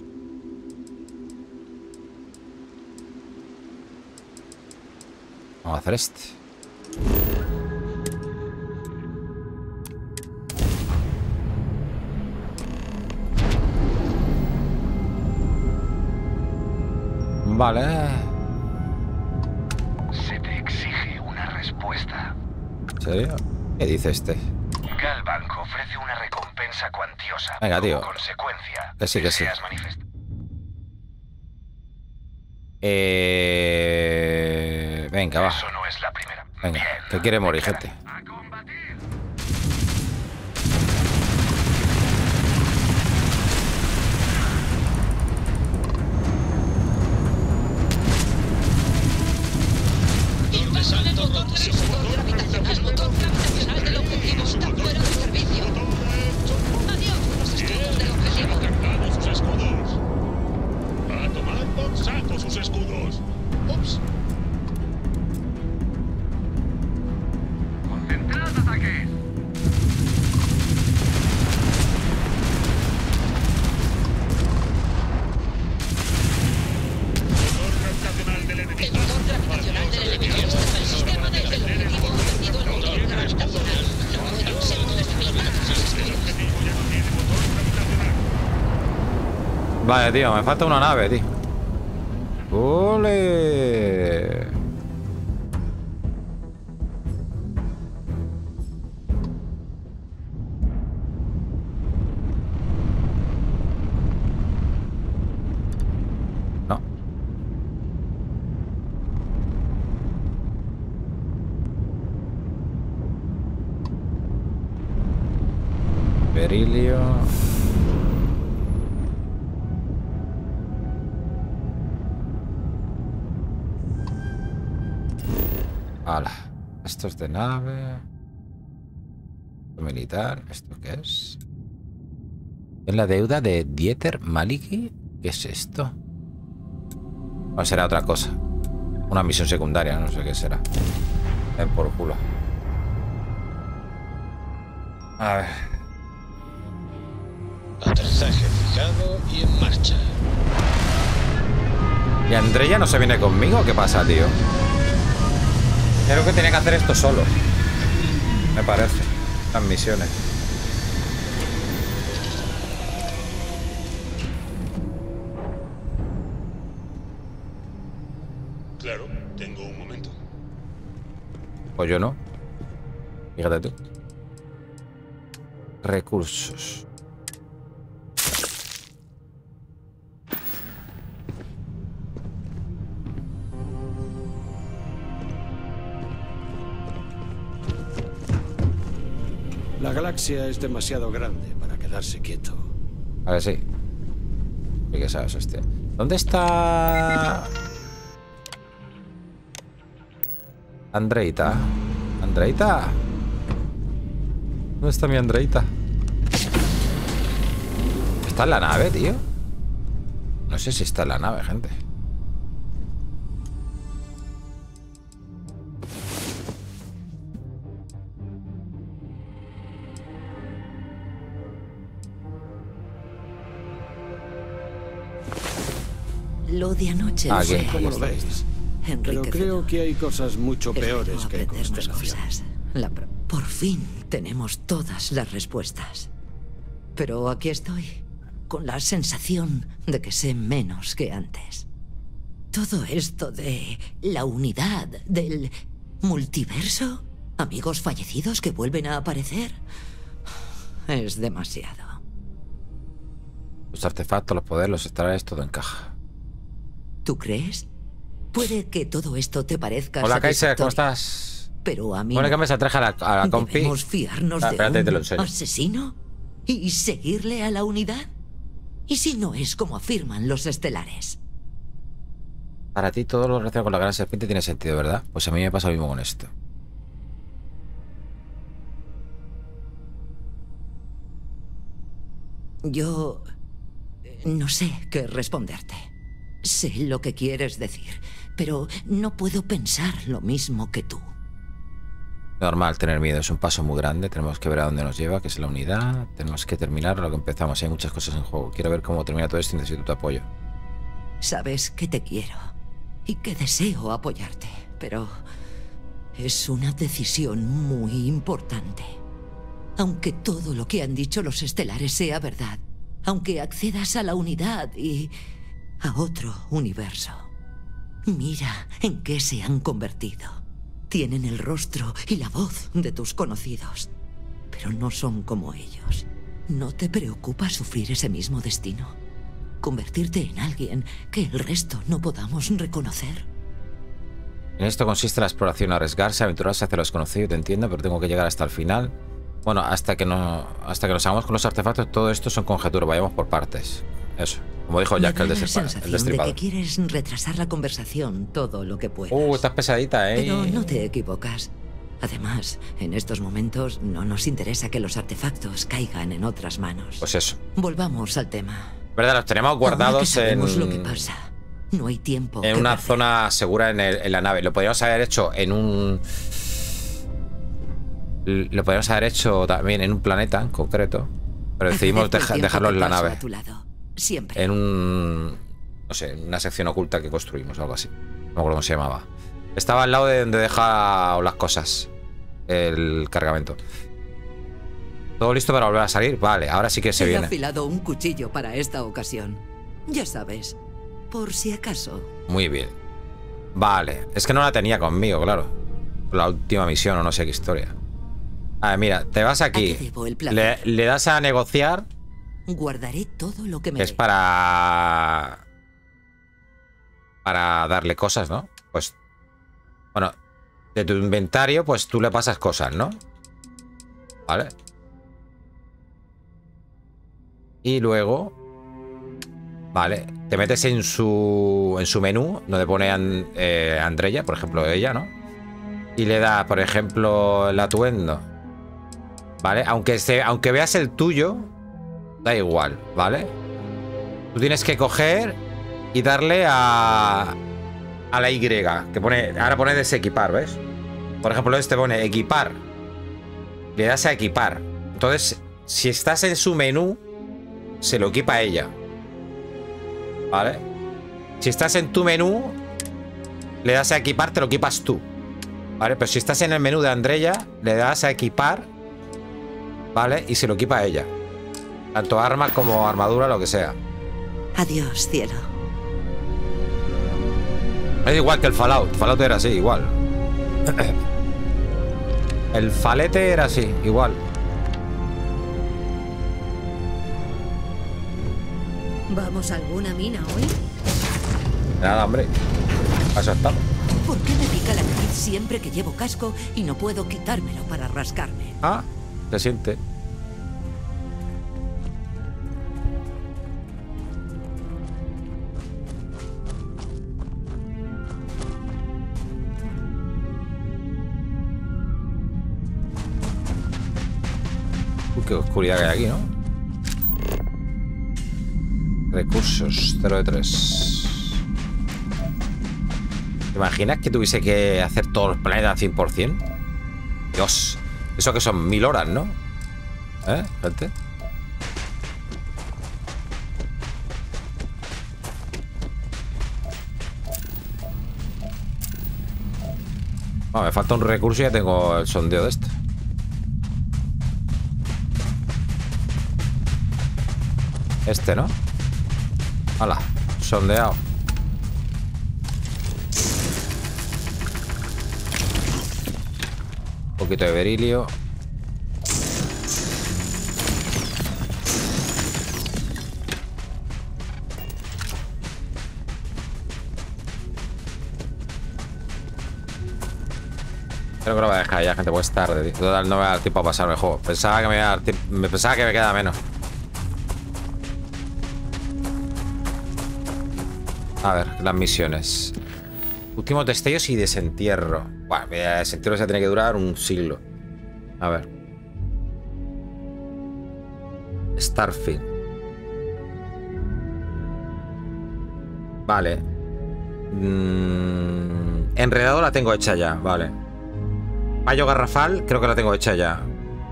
Vamos a hacer este. Vale. Se te exige una respuesta. ¿En serio? ¿Qué dice este? Galbank ofrece una recompensa cuantiosa. Venga, tío. Como consecuencia, Que sí, que sí. deseas manifestar. Venga, va. Eso no es la primera. Venga, Bien, que quiere morir, gente. a combatir. Motor de salto roto. Motor gravitacional, motor gravitacional del objetivo está fuera de servicio. Adiós, los escudos del objetivo. Cargado sus escudos. A tomar por saco sus escudos. Ups. Concentrad ataques. Motor gravitacional del enemigo. El motor gravitacional del enemigo está en el sistema del objetivo ha perdido el motor gravitacional. No puede ser un desabilitado. El objetivo ya no tiene motor gravitacional. Vale, tío, me falta una nave, tío. ¡Ole! No. berilio. Hala. Esto es de nave. Militar. ¿Esto qué es? ¿Es la deuda de Dieter Maliki? ¿Qué es esto? O será otra cosa. Una misión secundaria, no sé qué será. Ven por culo. A ver. Aterrizaje fijado y en marcha. ¿Y Andrea no se viene conmigo? ¿Qué pasa, tío? Creo que tenía que hacer esto solo. Me parece. Las misiones. Claro, tengo un momento. Pues yo no. Fíjate tú. Recursos. La galaxia es demasiado grande para quedarse quieto. A ver, sí. Sí que sabes, hostia. ¿Dónde está Andreita? ¿Andreita? ¿Dónde está mi Andreita? ¿Está en la nave, tío? No sé si está en la nave, gente. Lo de anoche ¿qué? fue ¿Cómo lo veis? Pero enriquecedor. creo que hay cosas mucho peores Espero que aprender más constelación. cosas. Por fin tenemos todas las respuestas. Pero aquí estoy, con la sensación de que sé menos que antes. Todo esto de la unidad, del multiverso, amigos fallecidos que vuelven a aparecer, es demasiado. Los artefactos, los poderes, los estelares, todo encaja. ¿Tú crees? Puede que todo esto te parezca Hola, Kaiser, ¿cómo satisfactorio, estás? pero a mí Bueno, no. que me se traje a la compi. ¿Debemos fiarnos de espérate, te lo un enseño. asesino? ¿Y seguirle a la unidad? ¿Y si no es como afirman los estelares? Para ti todo lo relacionado con la gran serpiente tiene sentido, ¿verdad? Pues a mí me pasa lo mismo con esto. Yo no sé qué responderte. Sé lo que quieres decir, pero no puedo pensar lo mismo que tú. Normal tener miedo, es un paso muy grande. Tenemos que ver a dónde nos lleva, que es la unidad. Tenemos que terminar lo que empezamos. Hay muchas cosas en juego. Quiero ver cómo termina todo esto y necesito tu apoyo. Sabes que te quiero y que deseo apoyarte, pero es una decisión muy importante. Aunque todo lo que han dicho los estelares sea verdad, aunque accedas a la unidad y a otro universo, mira en qué se han convertido. Tienen el rostro y la voz de tus conocidos, pero no son como ellos. ¿No te preocupa sufrir ese mismo destino? ¿Convertirte en alguien que el resto no podamos reconocer? En esto consiste la exploración, arriesgarse, aventurarse hacia lo desconocido. Te entiendo, pero tengo que llegar hasta el final. Bueno, hasta que nos hagamos con los artefactos, todo esto son conjeturas. Vayamos por partes. Eso. Como dijo Jack, el Me da la sensación de destripador. que quieres retrasar la conversación todo lo que puedas. Estás pesadita, ¿eh? Pero no te equivocas. Además, en estos momentos no nos interesa que los artefactos caigan en otras manos. Pues eso. Volvamos al tema. ¿Verdad? Los tenemos Ahora que guardados sabemos lo que pasa, no hay tiempo en que una perder. zona segura en la nave. Lo podríamos haber hecho en un... Lo podríamos haber hecho también en un planeta en concreto. Pero decidimos Agradezco el tiempo dejarlo que en la paso nave. a tu lado. Siempre. En un... No sé, en una sección oculta que construimos, algo así. No me acuerdo cómo se llamaba. Estaba al lado de donde deja las cosas. El cargamento. ¿Todo listo para volver a salir? Vale, ahora sí que se He viene. afilado un cuchillo para esta ocasión. Ya sabes, por si acaso. Muy bien. Vale, es que no la tenía conmigo, claro. La última misión o no sé qué historia. A ver, mira, te vas aquí. Aquí debo el placer. Le das a negociar, Guardaré todo lo que me que es dé. para darle cosas, ¿no? Pues, bueno, de tu inventario, pues tú le pasas cosas, ¿no? Vale. Y luego, vale, te metes en su menú, donde pone Andrea, por ejemplo, ella, ¿no? Y le das, por ejemplo, el atuendo. ¿Vale? Aunque veas el tuyo, da igual, ¿vale? Tú tienes que coger y darle a la Y, que pone, ahora pone desequipar, ¿ves? Por ejemplo, este pone equipar. Le das a equipar. Entonces, si estás en su menú, se lo equipa a ella. ¿Vale? Si estás en tu menú, le das a equipar, te lo equipas tú. ¿Vale? Pero si estás en el menú de Andrea, le das a equipar, ¿vale? Y se lo equipa a ella. Tanto armas como armadura, lo que sea. Adiós, cielo. Es igual que el Fallout. Fallout era así, igual. El falete era así, igual. ¿Vamos a alguna mina hoy? Nada, hombre. Eso está. ¿Por qué me pica la nariz siempre que llevo casco y no puedo quitármelo para rascarme? Ah, se siente. Uy, qué oscuridad que hay aquí, ¿no? Recursos, 0 de 3. ¿Te imaginas que tuviese que hacer todos los planetas al 100%? Dios, eso que son 1000 horas, ¿no? ¿Eh, gente? Bueno, me falta un recurso y ya tengo el sondeo de este. Este, ¿no? Hala, sondeado. Un poquito de berilio. Creo que lo voy a dejar ya, gente, pues es tarde. Total, no me va a dar tiempo a pasarme el juego. Pensaba que me iba a dar tiempo. Pensaba que me queda menos. A ver, las misiones. Últimos destellos y desentierro. Bueno, desentierro se tiene que durar un siglo. A ver. Starfield. Vale. Enredado la tengo hecha ya, vale. Fallo garrafal, creo que la tengo hecha ya.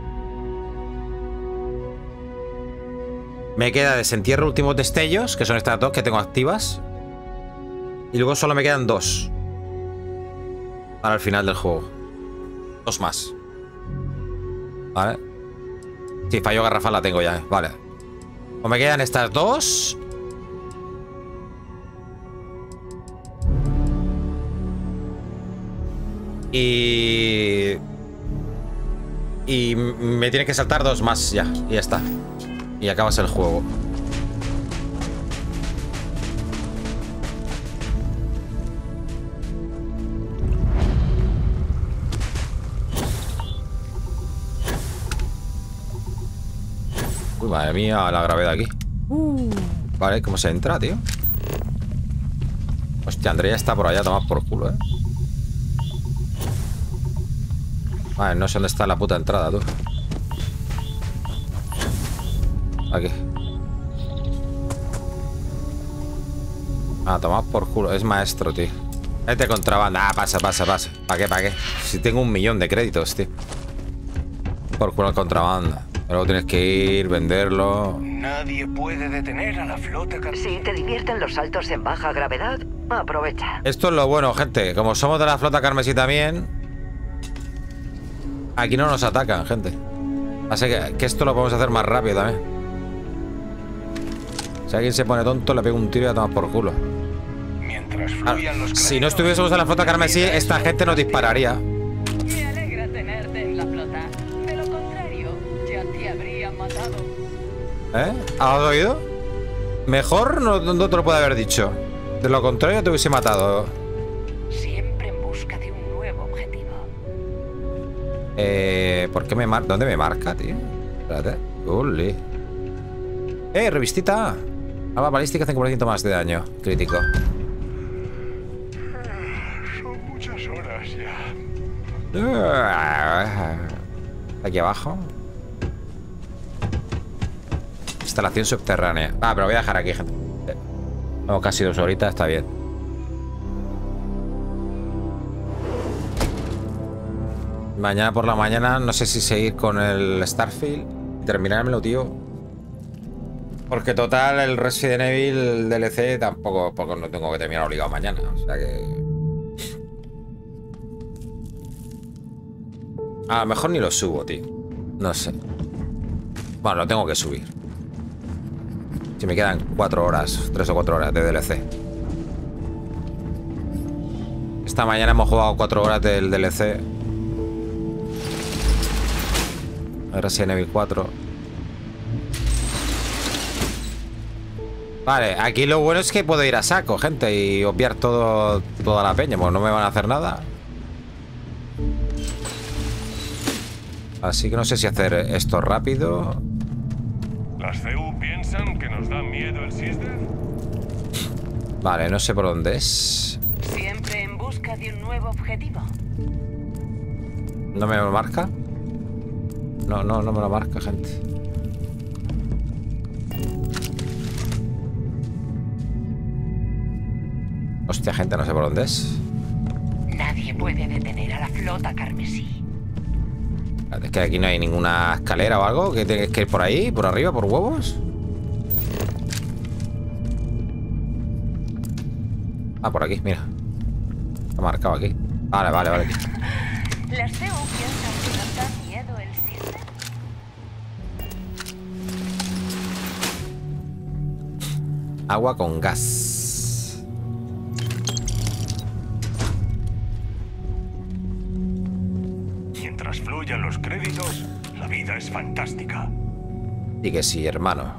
Me queda desentierro, últimos destellos, que son estas dos que tengo activas. Y luego solo me quedan 2 para el final del juego. 2 más. Vale. Sí, fallo garrafal la tengo ya, vale. O me quedan estas 2. Y me tiene que saltar 2 más ya. Y ya está. Y acabas el juego. Uy, madre mía, la gravedad aquí. Vale, ¿cómo se entra, tío? Hostia, Andrea está por allá, toma por culo, Vale, no sé dónde está la puta entrada, tú. Aquí. Ah, toma por culo. Es maestro, tío. Este contrabanda. Ah, pasa. ¿Para qué? Si tengo 1.000.000 de créditos, tío. Por culo el contrabanda. Luego tienes que ir, venderlo. Nadie puede detener a la flota carmesí. Si te divierten los saltos en baja gravedad, aprovecha. Esto es lo bueno, gente. Como somos de la flota carmesí también, aquí no nos atacan, gente. Así que esto lo podemos hacer más rápido también. Si alguien se pone tonto, le pego un tiro y a tomar por culo. Mientras fluyan los si no estuviésemos en la flota carmesí, esta gente nos dispararía. Me alegra tenerte en la flota. De lo contrario, ya te habrían matado. ¿Has oído? Mejor no te lo puede haber dicho. De lo contrario, te hubiese matado. Siempre en busca de un nuevo objetivo. ¿Por qué me marca? ¿Dónde me marca, tío? Espérate. Uli. Revistita. Arma balística 5% más de daño crítico. Son muchas horas ya. Aquí abajo. Instalación subterránea. Ah, pero lo voy a dejar aquí, gente. No, casi 2 horitas, está bien. Mañana por la mañana no sé si seguir con el Starfield y terminármelo, tío. Porque total, el Resident Evil DLC tampoco, porque no tengo que terminar obligado mañana. O sea que... a lo mejor ni lo subo, tío. No sé. Bueno, lo tengo que subir. Si me quedan 4 horas, 3 o 4 horas de DLC. Esta mañana hemos jugado 4 horas del DLC. Resident Evil 4. Vale, aquí lo bueno es que puedo ir a saco, gente, y obviar toda la peña, pues no me van a hacer nada. Así que no sé si hacer esto rápido. ¿Las CU piensan que nos da miedo el Sister? Vale, no sé por dónde es. Siempre en busca de un nuevo objetivo. ¿No me lo marca? No me lo marca, gente. Hostia, gente, no sé por dónde es. Nadie puede detener a la flota carmesí. Es que aquí no hay ninguna escalera o algo. Que tienes que ir por ahí, por arriba, por huevos. Ah, por aquí, mira. Está marcado aquí. Vale. ¿Las CU piensan que nos da miedo el Sister? Agua con gas. Mientras fluyan los créditos, la vida es fantástica. Y que sí, hermano.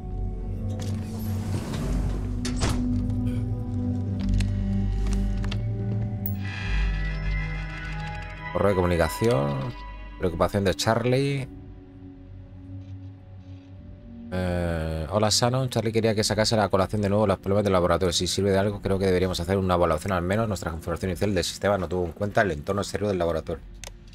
Correo de comunicación. Preocupación de Charlie. Hola, Shannon. Charlie quería que sacase a colación de nuevo los problemas del laboratorio. Si sirve de algo, creo que deberíamos hacer una evaluación al menos. Nuestra configuración inicial del sistema no tuvo en cuenta el entorno exterior del laboratorio.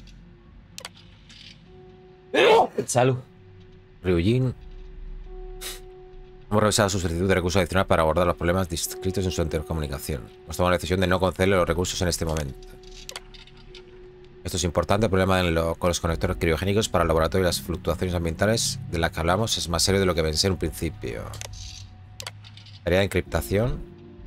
Salud. Ryujin. Hemos revisado su solicitud de recursos adicionales para abordar los problemas descritos en su anterior comunicación. Hemos tomado la decisión de no concederle los recursos en este momento. Esto es importante. El problema con los conectores criogénicos para el laboratorio y las fluctuaciones ambientales de las que hablamos es más serio de lo que pensé en un principio. Tarea de encriptación.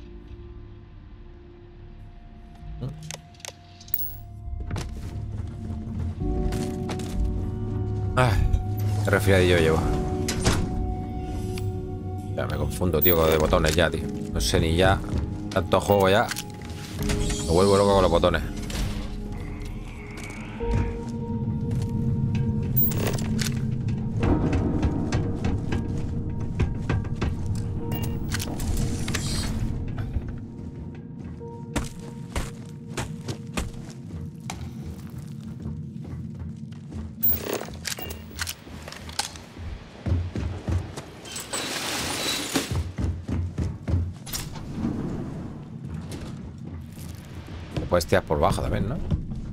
Qué resfriadillo llevo. Ya me confundo, tío, de botones ya, tío. No sé ni ya. Tanto juego ya. Me vuelvo loco con los botones. Puedes tirar por bajo también, ¿no?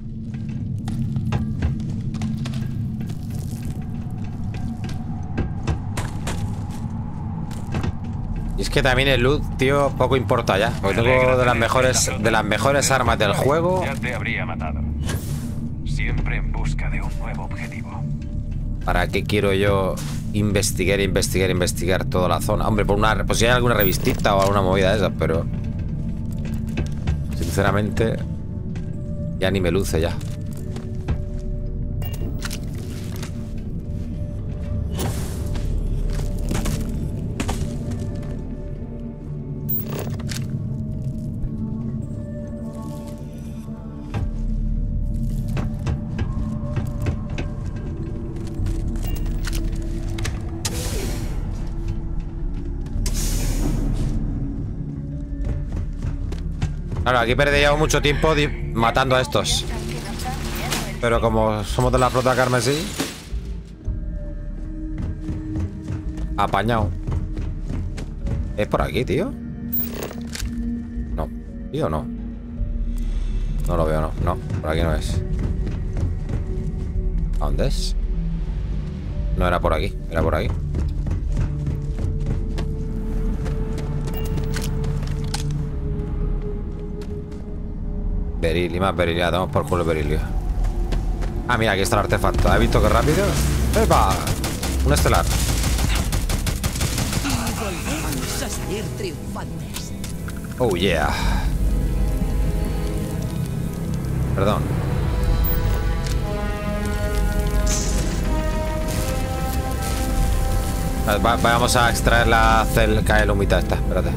Y es que también el loot, tío, poco importa ya. Porque tengo de las mejores armas del juego. Ya te habría matado. Siempre en busca de un nuevo objetivo. ¿Para qué quiero yo investigar toda la zona? Hombre, pues si hay alguna revistita o alguna movida de esas, pero... sinceramente, ya ni me luce ya. Claro, aquí perdería mucho tiempo matando a estos. Pero como somos de la flota carmesí, apañado. ¿Es por aquí, tío? No. ¿Sí o no? No lo veo, no. No, por aquí no es. ¿A dónde es? No era por aquí, era por aquí. Berilio, más berilio. Ya, damos por culo el berilio. Ah, mira, aquí está el artefacto. ¿Has visto qué rápido? ¡Epa! Un estelar. Y volvemos a salir triunfantes. Oh, yeah. Perdón. Vamos a extraer la celca de la humita esta. Espérate.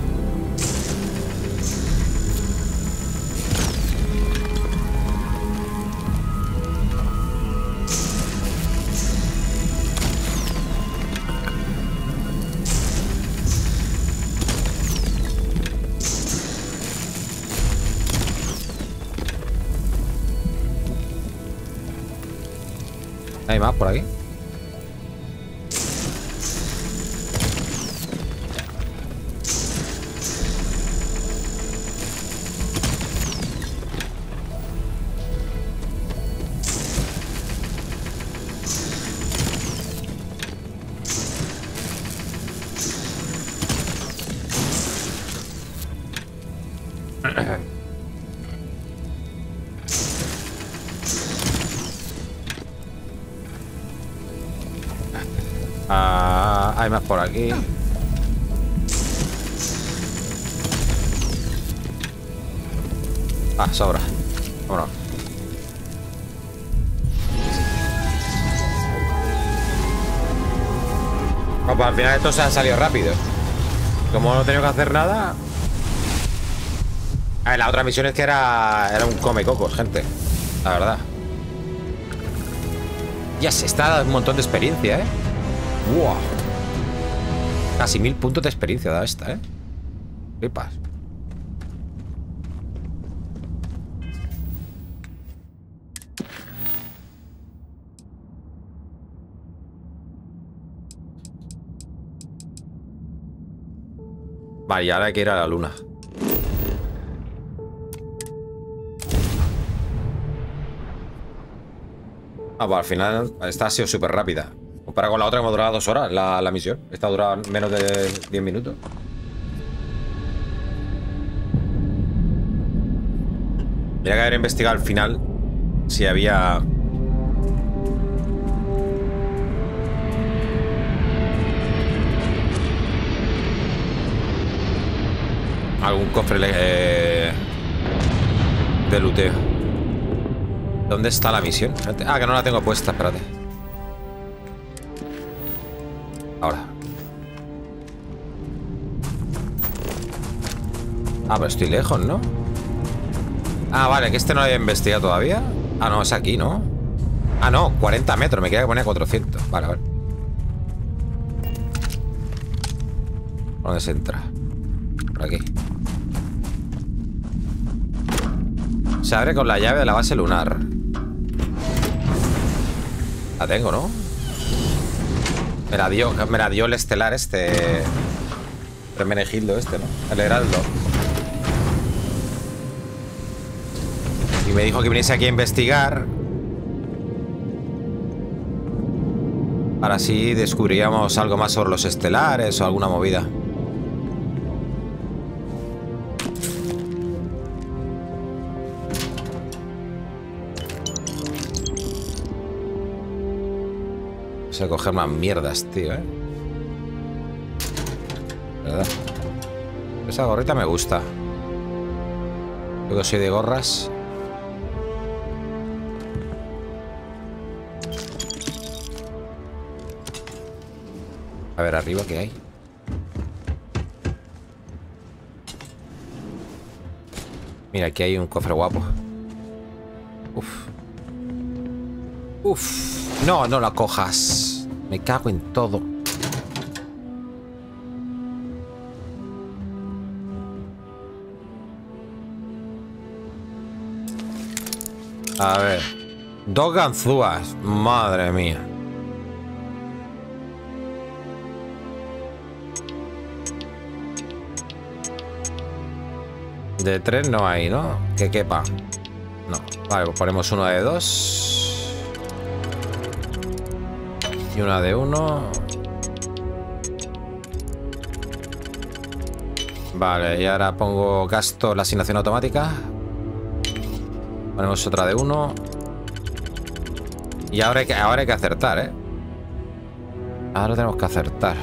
¿Hay más por aquí? Hay más por aquí. Sobra. Vámonos. Pues al final esto se ha salido rápido. Como no he tenido que hacer nada. A ver, la otra misión es que era un come cocos, gente. La verdad. Ya se está un montón de experiencia, ¿eh? ¡Wow! Casi 1000 puntos de experiencia da esta, ¿eh? Flipas. Vale, y ahora hay que ir a la luna. Pues al final esta ha sido súper rápida. Comparado con la otra que hemos durado 2 horas la misión. Esta ha durado menos de 10 minutos. Tendría que haber investigado al final si había algún cofre de luteo. ¿Dónde está la misión? Ah, que no la tengo puesta, espérate. Ahora. Ah, pero estoy lejos, ¿no? Ah, vale, que este no lo había investigado todavía. Ah, no, es aquí, ¿no? Ah, no, 40 metros, me quería poner 400. Vale, vale. ¿Dónde se entra? Por aquí. Se abre con la llave de la base lunar. La tengo, ¿no? Me la dio el estelar este. Hermenegildo este, ¿no? El heraldo. Y me dijo que viniese aquí a investigar. Para así descubriríamos algo más sobre los estelares o alguna movida. No sé coger más mierdas, tío, ¿eh? ¿Verdad? Esa gorrita me gusta. Yo que soy de gorras. A ver, arriba, ¿qué hay? Mira, aquí hay un cofre guapo. Uf. Uf. No, no la cojas. Me cago en todo. A ver. 2 ganzúas. Madre mía. De 3 no hay, ¿no? Que quepa. No. Vale, pues ponemos una de 2. Y una de 1. Vale, y ahora pongo gasto la asignación automática. Ponemos otra de 1. Y ahora hay que acertar, ¿eh? Ahora tenemos que acertar.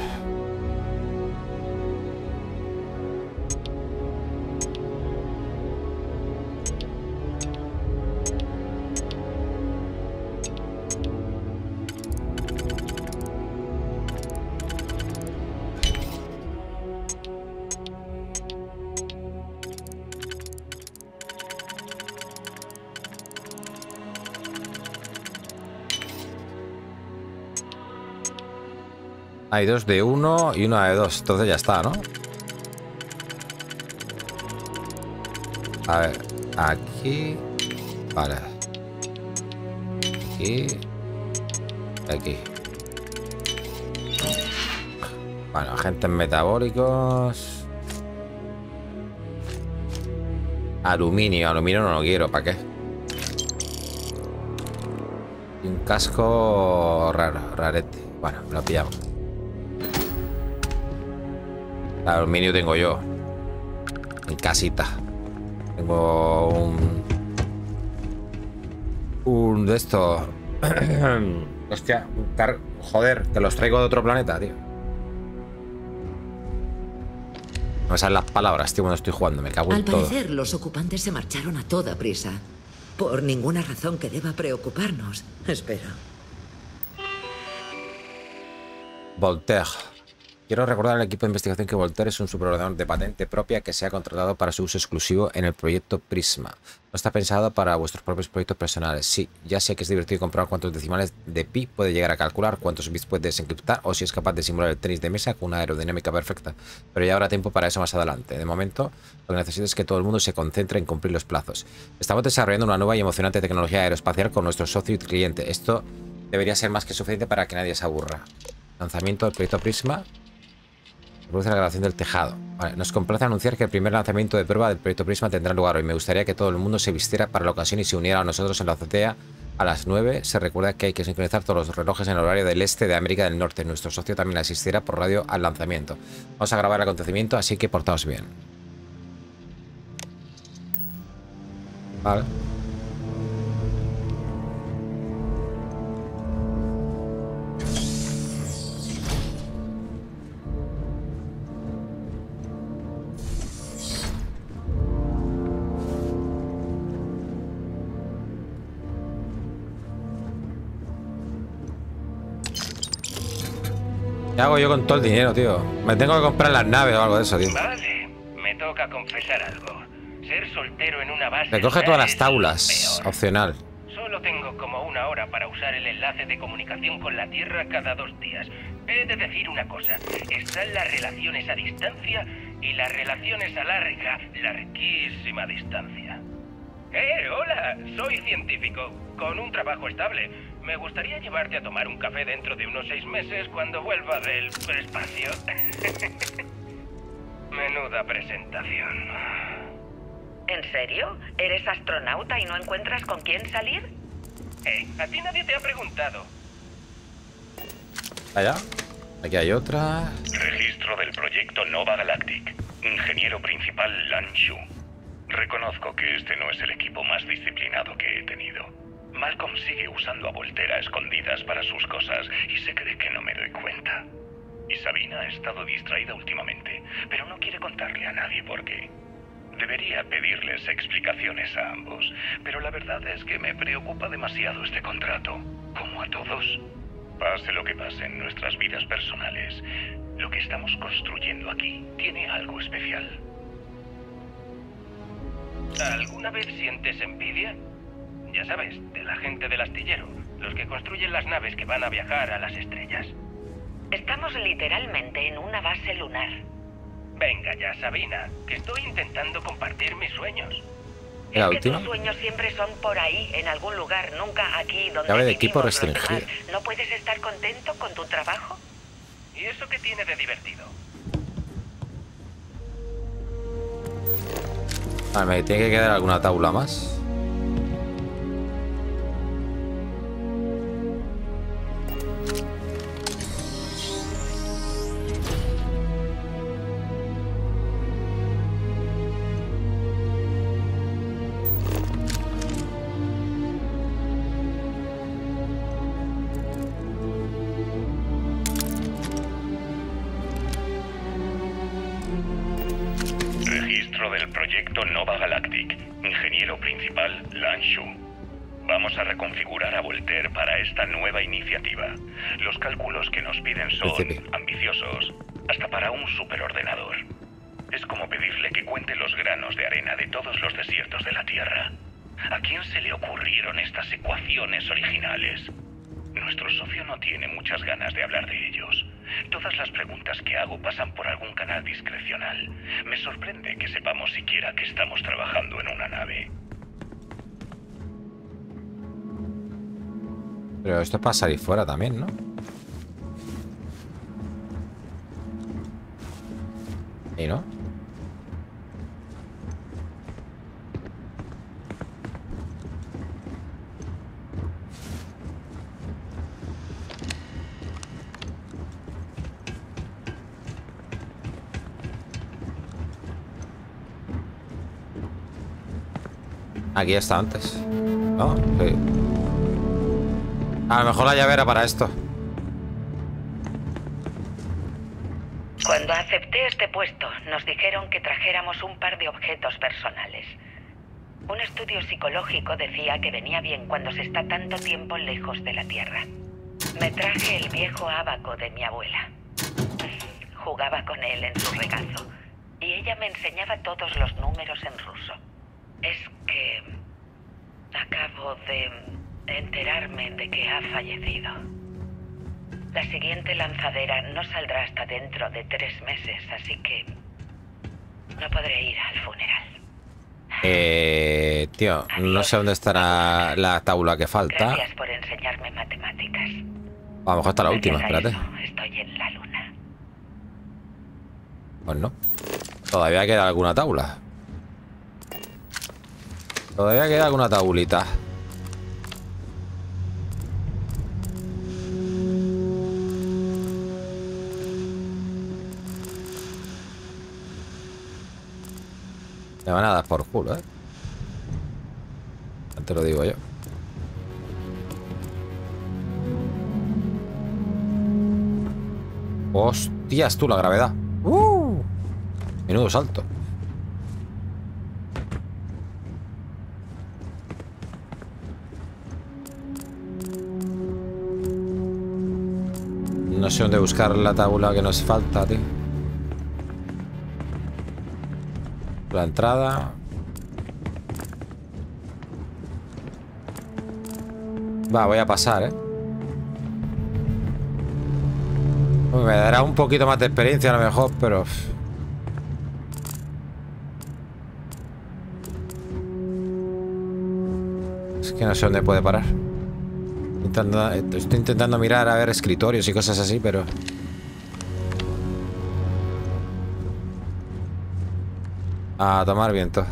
Hay 2 de 1 y una de 2. Entonces ya está, ¿no? A ver, aquí. Vale. Aquí. Aquí. Bueno, agentes metabólicos. Aluminio. Aluminio no lo quiero. ¿Para qué? Y un casco raro. Rarete. Bueno, lo pillamos. Aluminio tengo yo. En casita. Tengo un de estos. Hostia, joder, que los traigo de otro planeta, tío. No me salen las palabras, tío, cuando estoy jugando. Me cago en todo. Al parecer, los ocupantes se marcharon a toda prisa. Por ninguna razón que deba preocuparnos. Espera. Voltaire. Quiero recordar al equipo de investigación que Voltaire es un superordenador de patente propia que se ha contratado para su uso exclusivo en el proyecto Prisma. No está pensado para vuestros propios proyectos personales. Sí, ya sé que es divertido comprobar cuántos decimales de pi puede llegar a calcular, cuántos bits puede desencriptar o si es capaz de simular el tenis de mesa con una aerodinámica perfecta. Pero ya habrá tiempo para eso más adelante. De momento, lo que necesito es que todo el mundo se concentre en cumplir los plazos. Estamos desarrollando una nueva y emocionante tecnología aeroespacial con nuestro socio y cliente. Esto debería ser más que suficiente para que nadie se aburra. Lanzamiento del proyecto Prisma. Produce la grabación del tejado. Vale, nos complace anunciar que el primer lanzamiento de prueba del proyecto Prisma tendrá lugar hoy. Me gustaría que todo el mundo se vistiera para la ocasión y se uniera a nosotros en la azotea a las 9. Se recuerda que hay que sincronizar todos los relojes en el horario del este de América del Norte. Nuestro socio también asistirá por radio al lanzamiento. Vamos a grabar el acontecimiento, así que portaos bien. Vale. ¿Qué hago yo con todo el dinero, tío? Me tengo que comprar las naves o algo de eso, tío. Vale, me toca confesar algo. Ser soltero en una base... Recoge todas las taulas, opcional. Solo tengo como 1 hora para usar el enlace de comunicación con la Tierra cada 2 días. He de decir una cosa. Están las relaciones a distancia y las relaciones a larguísima distancia. Hola, soy científico, con un trabajo estable. Me gustaría llevarte a tomar un café dentro de unos 6 meses cuando vuelva del espacio. Menuda presentación. ¿En serio? ¿Eres astronauta y no encuentras con quién salir? A ti nadie te ha preguntado. Allá. Aquí hay otra. Registro del proyecto Nova Galactic. Ingeniero principal Lan Shu. Reconozco que este no es el equipo más disciplinado que he tenido. Malcolm sigue usando a Voltaire a escondidas para sus cosas y se cree que no me doy cuenta. Y Sabina ha estado distraída últimamente, pero no quiere contarle a nadie por qué. Debería pedirles explicaciones a ambos, pero la verdad es que me preocupa demasiado este contrato, como a todos. Pase lo que pase en nuestras vidas personales, lo que estamos construyendo aquí tiene algo especial. ¿Alguna vez sientes envidia? Ya sabes, de la gente del astillero, los que construyen las naves que van a viajar a las estrellas. Estamos literalmente en una base lunar. Venga ya, Sabina, que estoy intentando compartir mis sueños. ¿La es que última? tus sueños siempre son por ahí, en algún lugar, nunca aquí donde Llave de vivimos equipo los restringida. demás. ¿No puedes estar contento con tu trabajo? ¿Y eso qué tiene de divertido? Vale, me tiene que quedar alguna tabla más. Registro del proyecto Nova Galactic. Ingeniero principal, Lan Shu. Vamos a reconfigurar a Voltaire para esta nueva iniciativa. Los cálculos que nos piden son ambiciosos, hasta para un superordenador. Es como pedirle que cuente los granos de arena de todos los desiertos de la Tierra. ¿A quién se le ocurrieron estas ecuaciones originales? Nuestro socio no tiene muchas ganas de hablar de ellos. Todas las preguntas que hago pasan por algún canal discrecional. Me sorprende que sepamos siquiera que estamos trabajando en una nave. Pero esto es para salir fuera también, ¿no? ¿Y no? Aquí está antes. ¿No? Sí. A lo mejor la llave era para esto. Cuando acepté este puesto, nos dijeron que trajéramos un par de objetos personales. Un estudio psicológico decía que venía bien cuando se está tanto tiempo lejos de la Tierra. Me traje el viejo ábaco de mi abuela. Jugaba con él en su regazo y ella me enseñaba todos los números en ruso. Es que acabo de enterarme de que ha fallecido. La siguiente lanzadera no saldrá hasta dentro de 3 meses, así que no podré ir al funeral. Tío, no sé dónde estará la tabla que falta. Gracias por enseñarme matemáticas. A lo mejor está la última, espérate. Estoy en la luna. Pues no. Todavía queda alguna tabla. Todavía queda alguna tabulita. Me van a dar por culo, ¿eh? Te lo digo yo. Hostias, tú, la gravedad. Menudo salto. No sé dónde buscar la tabla que nos falta, tío. La entrada. Va, voy a pasar, ¿eh? Me dará un poquito más de experiencia a lo mejor, pero... Es que no sé dónde puede parar. Estoy intentando mirar a ver escritorios y cosas así, pero... A tomar viento.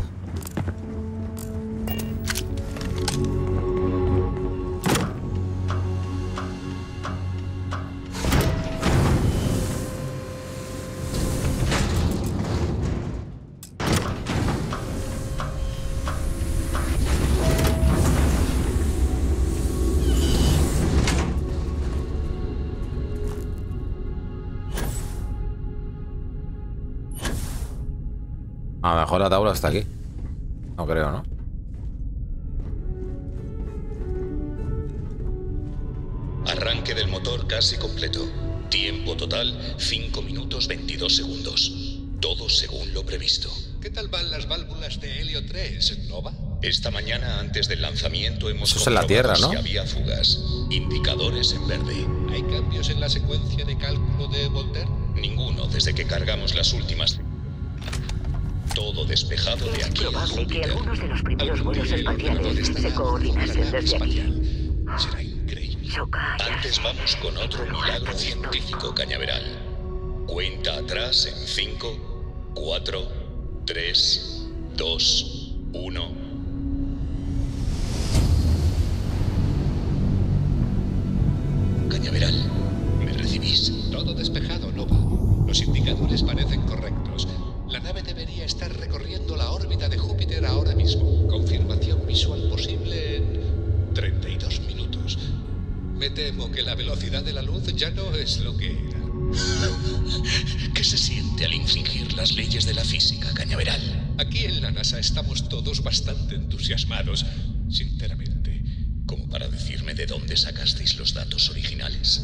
A lo mejor la tabla está aquí. No creo, ¿no? Arranque del motor casi completo. Tiempo total 5 minutos 22 segundos. Todo según lo previsto. ¿Qué tal van las válvulas de helio 3, Nova? Esta mañana, antes del lanzamiento, hemos Eso es en la Tierra, ¿no? que había fugas. Indicadores en verde. ¿Hay cambios en la secuencia de cálculo de Voltaire? Ninguno desde que cargamos las últimas. Todo despejado de aquí. Es probable que algunos de los primeros vuelos espaciales se coordinasen desde aquí. Será increíble. Antes vamos con otro milagro científico cañaveral. Cuenta atrás en 5, 4, 3, 2, 1. Cañaveral, ¿me recibís? Todo despejado, Nova. Los indicadores parecen correctos. La nave debería estar recorriendo la órbita de Júpiter ahora mismo. Confirmación visual posible en 32 minutos. Me temo que la velocidad de la luz ya no es lo que era. ¿Qué se siente al infringir las leyes de la física, Cañaveral? Aquí en la NASA estamos todos bastante entusiasmados, sinceramente. ¿Como para decirme de dónde sacasteis los datos originales?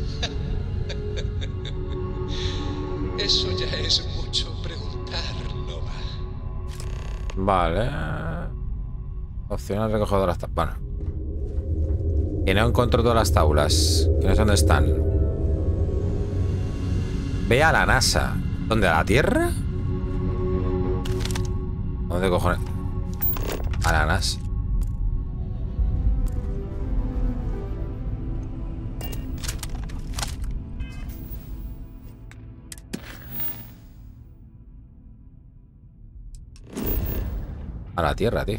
Eso ya es mucho preguntar, Nova. Vale. Opcional recogedor hasta... Bueno. Que no encuentro todas las tablas. Que no sé dónde están. Ve a la NASA. ¿Dónde? ¿A la Tierra? ¿Dónde cojones? A la NASA. A la Tierra, tío.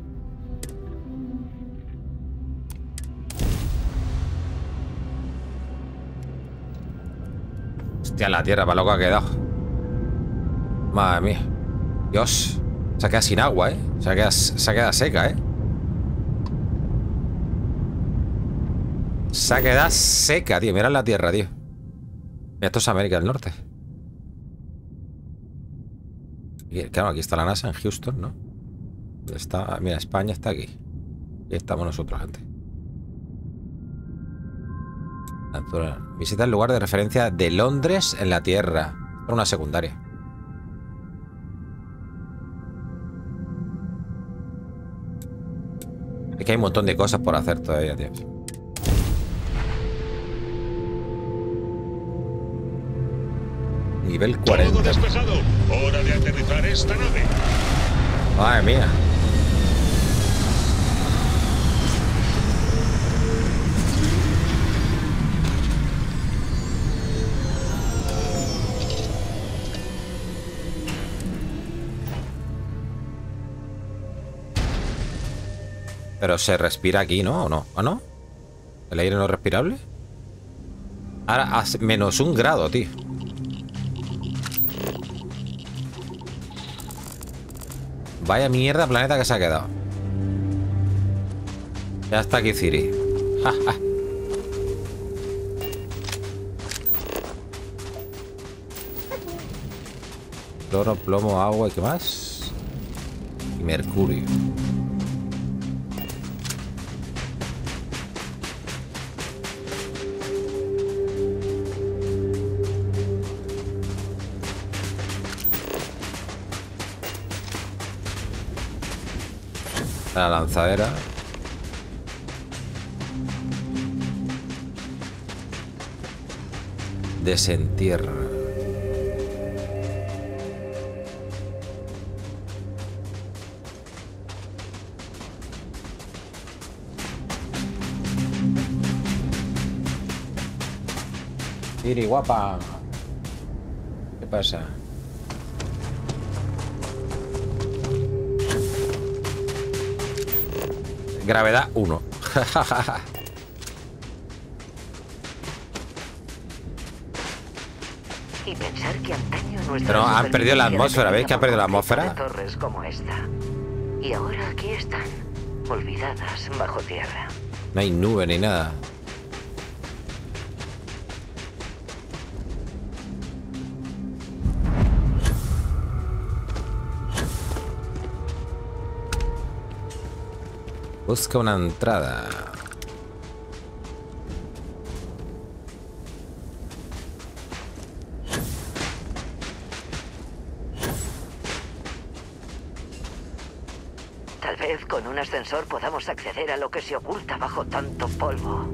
Hostia, la Tierra, para loco ha quedado. Madre mía. Dios. Se ha quedado sin agua, ¿eh? Se ha quedado seca, ¿eh? Se ha quedado seca, tío. Mirad la Tierra, tío. Mira, esto es América del Norte. Y, claro, aquí está la NASA en Houston, ¿no? Está, mira, España está aquí. Y estamos nosotros, gente. Visita el lugar de referencia de Londres en la Tierra. Por una secundaria. Es que hay un montón de cosas por hacer todavía, tío. Nivel 40. Todo despejado. Hora de aterrizar esta nave. Madre mía. Pero se respira aquí, ¿no? ¿O no? ¿O no? ¿El aire no es respirable? Ahora hace -1 grado, tío. Vaya mierda planeta que se ha quedado. Ya está aquí Ciri. Cloro, plomo, agua y ¿qué más? Y mercurio. La lanzadera. Desentierra. Ciri, guapa. ¿Qué pasa? Gravedad 1. Y pensar que antaño pero han perdido la atmósfera, ¿veis que han perdido la atmósfera? Torres como esta. Y ahora aquí están, olvidadas bajo tierra. No hay nube ni nada. Busca una entrada. Tal vez con un ascensor podamos acceder a lo que se oculta bajo tanto polvo.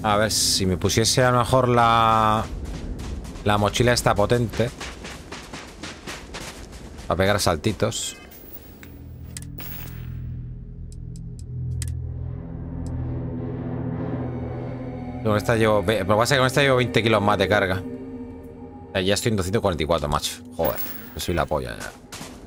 A ver, si me pusiese a lo mejor la mochila esta potente. Para pegar saltitos. Con esta llevo... Lo que pasa es que con esta llevo 20 kilos más de carga. Ya estoy en 244, macho. Joder, yo soy la polla ya.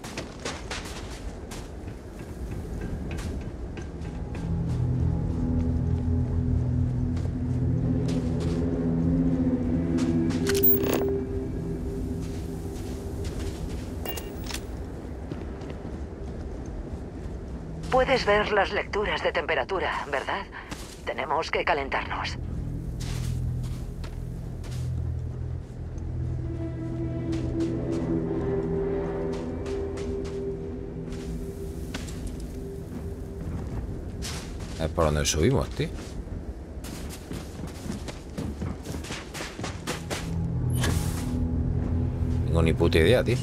Puedes ver las lecturas de temperatura, ¿verdad? Tenemos que calentarnos. A ver por dónde subimos, tío. No tengo ni puta idea, tío.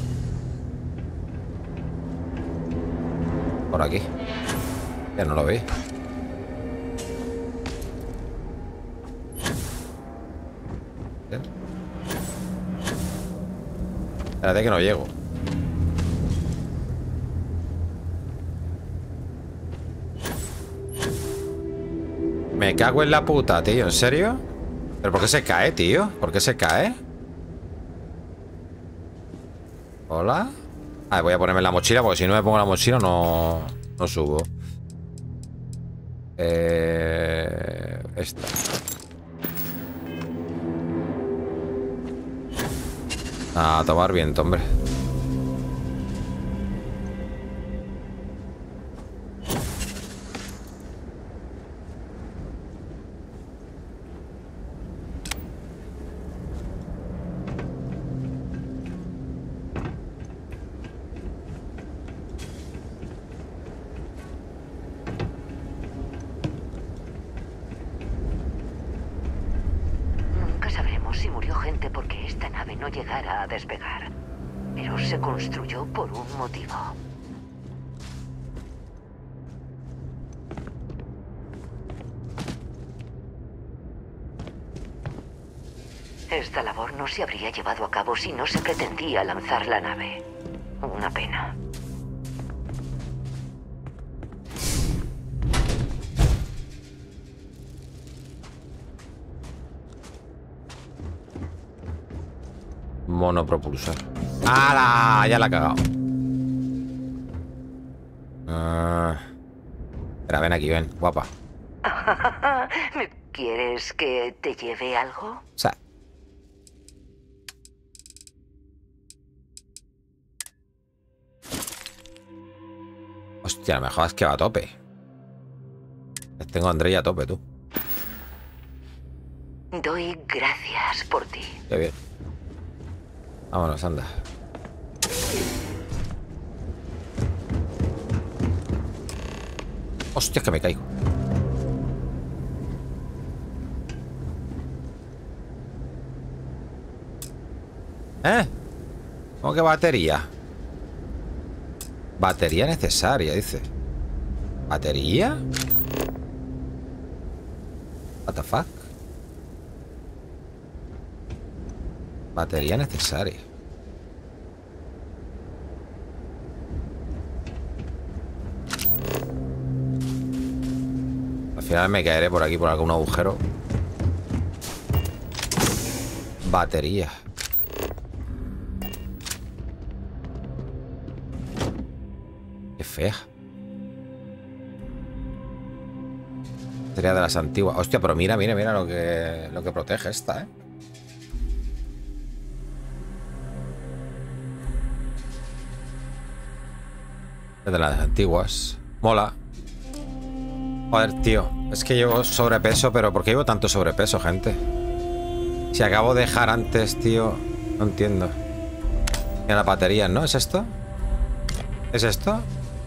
Por aquí. Ya no lo veis. Bien. Espérate que no llego. Me cago en la puta, tío. ¿En serio? ¿Pero por qué se cae, tío? ¿Por qué se cae? ¿Hola? Ah, voy a ponerme la mochila porque si no me pongo la mochila no subo. Esta. A tomar viento, hombre. Si murió gente porque esta nave no llegara a despegar, pero se construyó por un motivo. Esta labor no se habría llevado a cabo si no se pretendía lanzar la nave. Una pena. Monopropulsor. ¡Hala! Ya la he cagado. Espera, ven aquí, ven, guapa. ¿Quieres que te lleve algo? O sea. Hostia, me jodas que va a tope. Tengo a Andrea a tope, tú. Doy gracias por ti. Qué bien. Vámonos, anda. Hostia, que me caigo. ¿Cómo que batería? Batería necesaria, dice. ¿Batería? What the fuck? Batería necesaria. Al final me caeré por aquí, por algún agujero. Batería. Qué fea. Sería de las antiguas. Hostia, pero mira, mira, mira lo que protege esta, ¿eh? De las antiguas. Mola. Joder, tío. Es que llevo sobrepeso, pero ¿por qué llevo tanto sobrepeso, gente? Si acabo de dejar antes, tío. No entiendo. Mira las baterías, ¿no? ¿Es esto? ¿Es esto?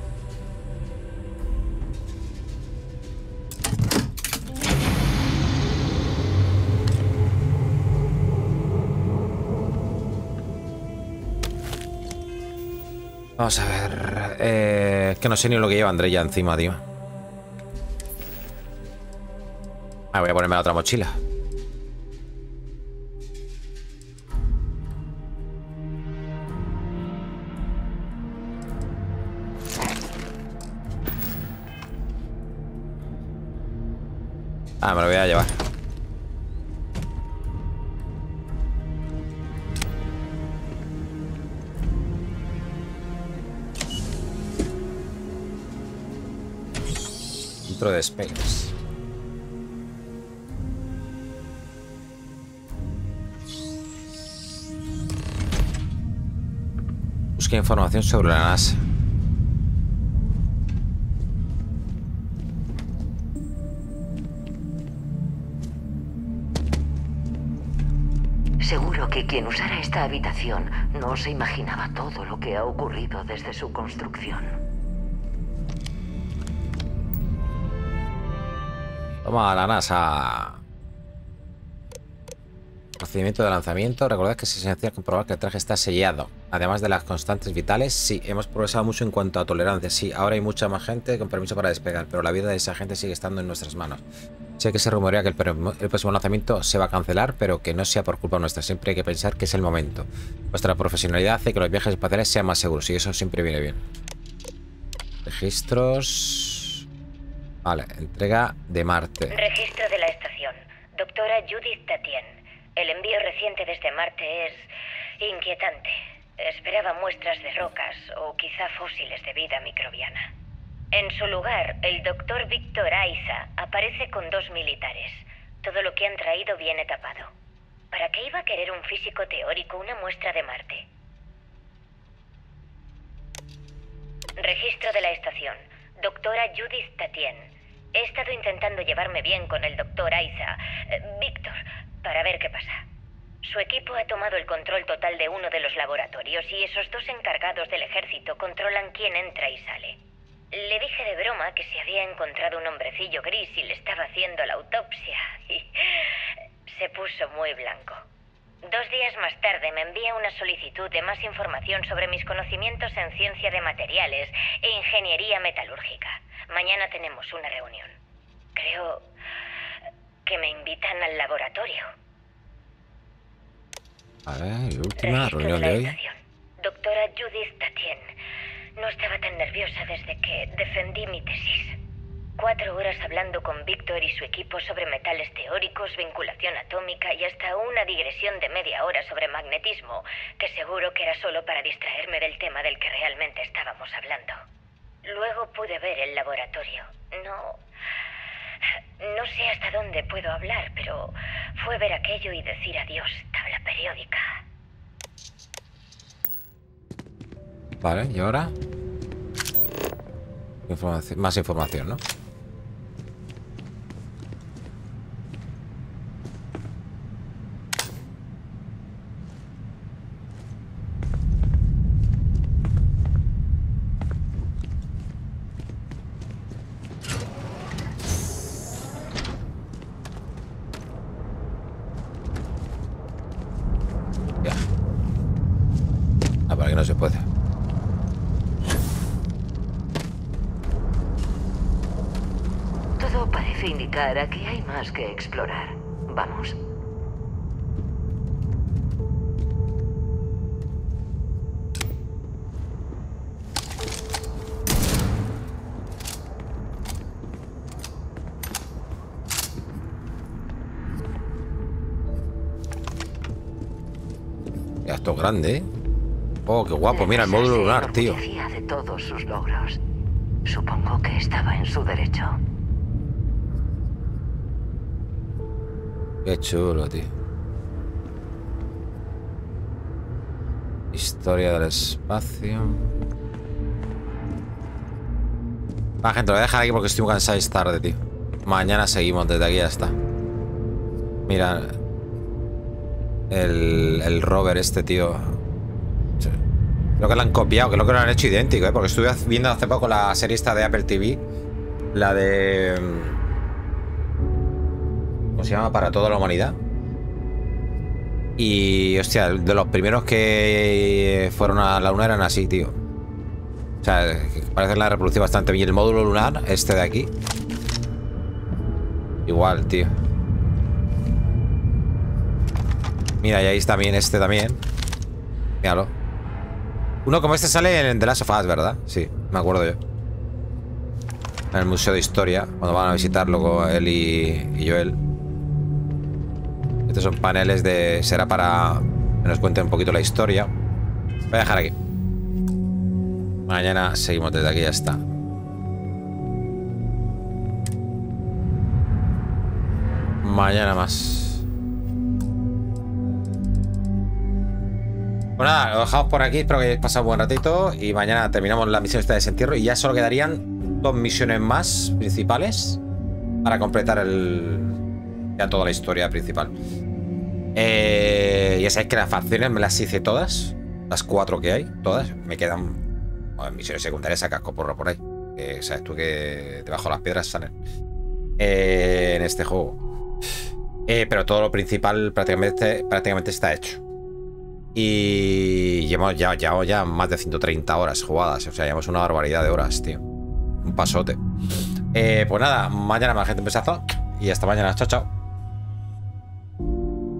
Vamos a ver. Es que no sé ni lo que lleva Andrea encima, tío. Ah, voy a ponerme la otra mochila. Ah, me lo voy a llevar. Dentro de Space. Busca información sobre la NASA. Seguro que quien usara esta habitación no se imaginaba todo lo que ha ocurrido desde su construcción. Toma la NASA. Procedimiento de lanzamiento. Recordad que es esencial comprobar que el traje está sellado. Además de las constantes vitales, sí, hemos progresado mucho en cuanto a tolerancia. Sí, ahora hay mucha más gente con permiso para despegar, pero la vida de esa gente sigue estando en nuestras manos. Sé que se rumorea que el próximo lanzamiento se va a cancelar, pero que no sea por culpa nuestra. Siempre hay que pensar que es el momento. Vuestra profesionalidad hace que los viajes espaciales sean más seguros y eso siempre viene bien. Registros... Vale, entrega de Marte. Registro de la estación. Doctora Judith Tatien. El envío reciente desde Marte es inquietante. Esperaba muestras de rocas o quizá fósiles de vida microbiana. En su lugar, el doctor Víctor Aiza aparece con 2 militares. Todo lo que han traído viene tapado. ¿Para qué iba a querer un físico teórico una muestra de Marte? Registro de la estación. Doctora Judith Tatien. He estado intentando llevarme bien con el doctor Aiza, Víctor, para ver qué pasa. Su equipo ha tomado el control total de uno de los laboratorios y esos 2 encargados del ejército controlan quién entra y sale. Le dije de broma que se había encontrado un hombrecillo gris y le estaba haciendo la autopsia y se puso muy blanco. 2 días más tarde me envía una solicitud de más información sobre mis conocimientos en ciencia de materiales e ingeniería metalúrgica. Mañana tenemos una reunión. Creo que me invitan al laboratorio. A ver, última reunión de hoy. Doctora Judith Tatien. No estaba tan nerviosa desde que defendí mi tesis. 4 horas hablando con Víctor y su equipo sobre metales teóricos, vinculación atómica y hasta una digresión de media hora sobre magnetismo, que seguro que era solo para distraerme del tema del que realmente estábamos hablando. Luego pude ver el laboratorio. No sé hasta dónde puedo hablar, pero fue ver aquello y decir adiós, tabla periódica. Vale, ¿y ahora? Más información, ¿no? Ya. Ah, para que no se puede. Todo parece indicar a que hay más que explorar. ¿Vamos? Ya, esto es grande, ¿eh? Oh, qué guapo. Mira el módulo lunar, tío. De todos sus logros. Supongo que estaba en su derecho. Qué chulo, tío. Historia del espacio. Va, gente, lo voy a dejar aquí porque estoy muy cansado y es tarde, tío. Mañana seguimos, desde aquí ya está. Mira. El rover este, tío. Creo que lo han copiado, creo que lo han hecho idéntico, ¿eh? Porque estuve viendo hace poco la serie esta de Apple TV. La de... ¿cómo se llama? Para toda la humanidad. Y, hostia, de los primeros que fueron a la luna eran así, tío. O sea, parece que la reproducido bastante bien. El módulo lunar, este de aquí. Igual, tío. Mira, y ahí está también este también. Míralo. Uno como este sale en The Last of Us, ¿verdad? Sí, me acuerdo yo. En el Museo de Historia, cuando van a visitarlo él y Joel. Estos son paneles de... Será para que nos cuente un poquito la historia. Voy a dejar aquí. Mañana seguimos desde aquí, ya está. Mañana más. Pues nada, lo dejamos por aquí. Espero que hayáis pasado un buen ratito. Y mañana terminamos la misión esta de desentierro. Y ya solo quedarían 2 misiones más principales para completar ya toda la historia principal. Ya sabéis que las facciones me las hice todas. Las 4 que hay, todas. Me quedan misiones secundarias a cascoporro por ahí. Sabes tú que debajo de las piedras salen en este juego. Pero todo lo principal prácticamente está hecho. Y llevamos ya más de 130 horas jugadas. O sea, llevamos una barbaridad de horas, tío. Un pasote. Pues nada, mañana más gente, un besazo. Y hasta mañana, chao, chao.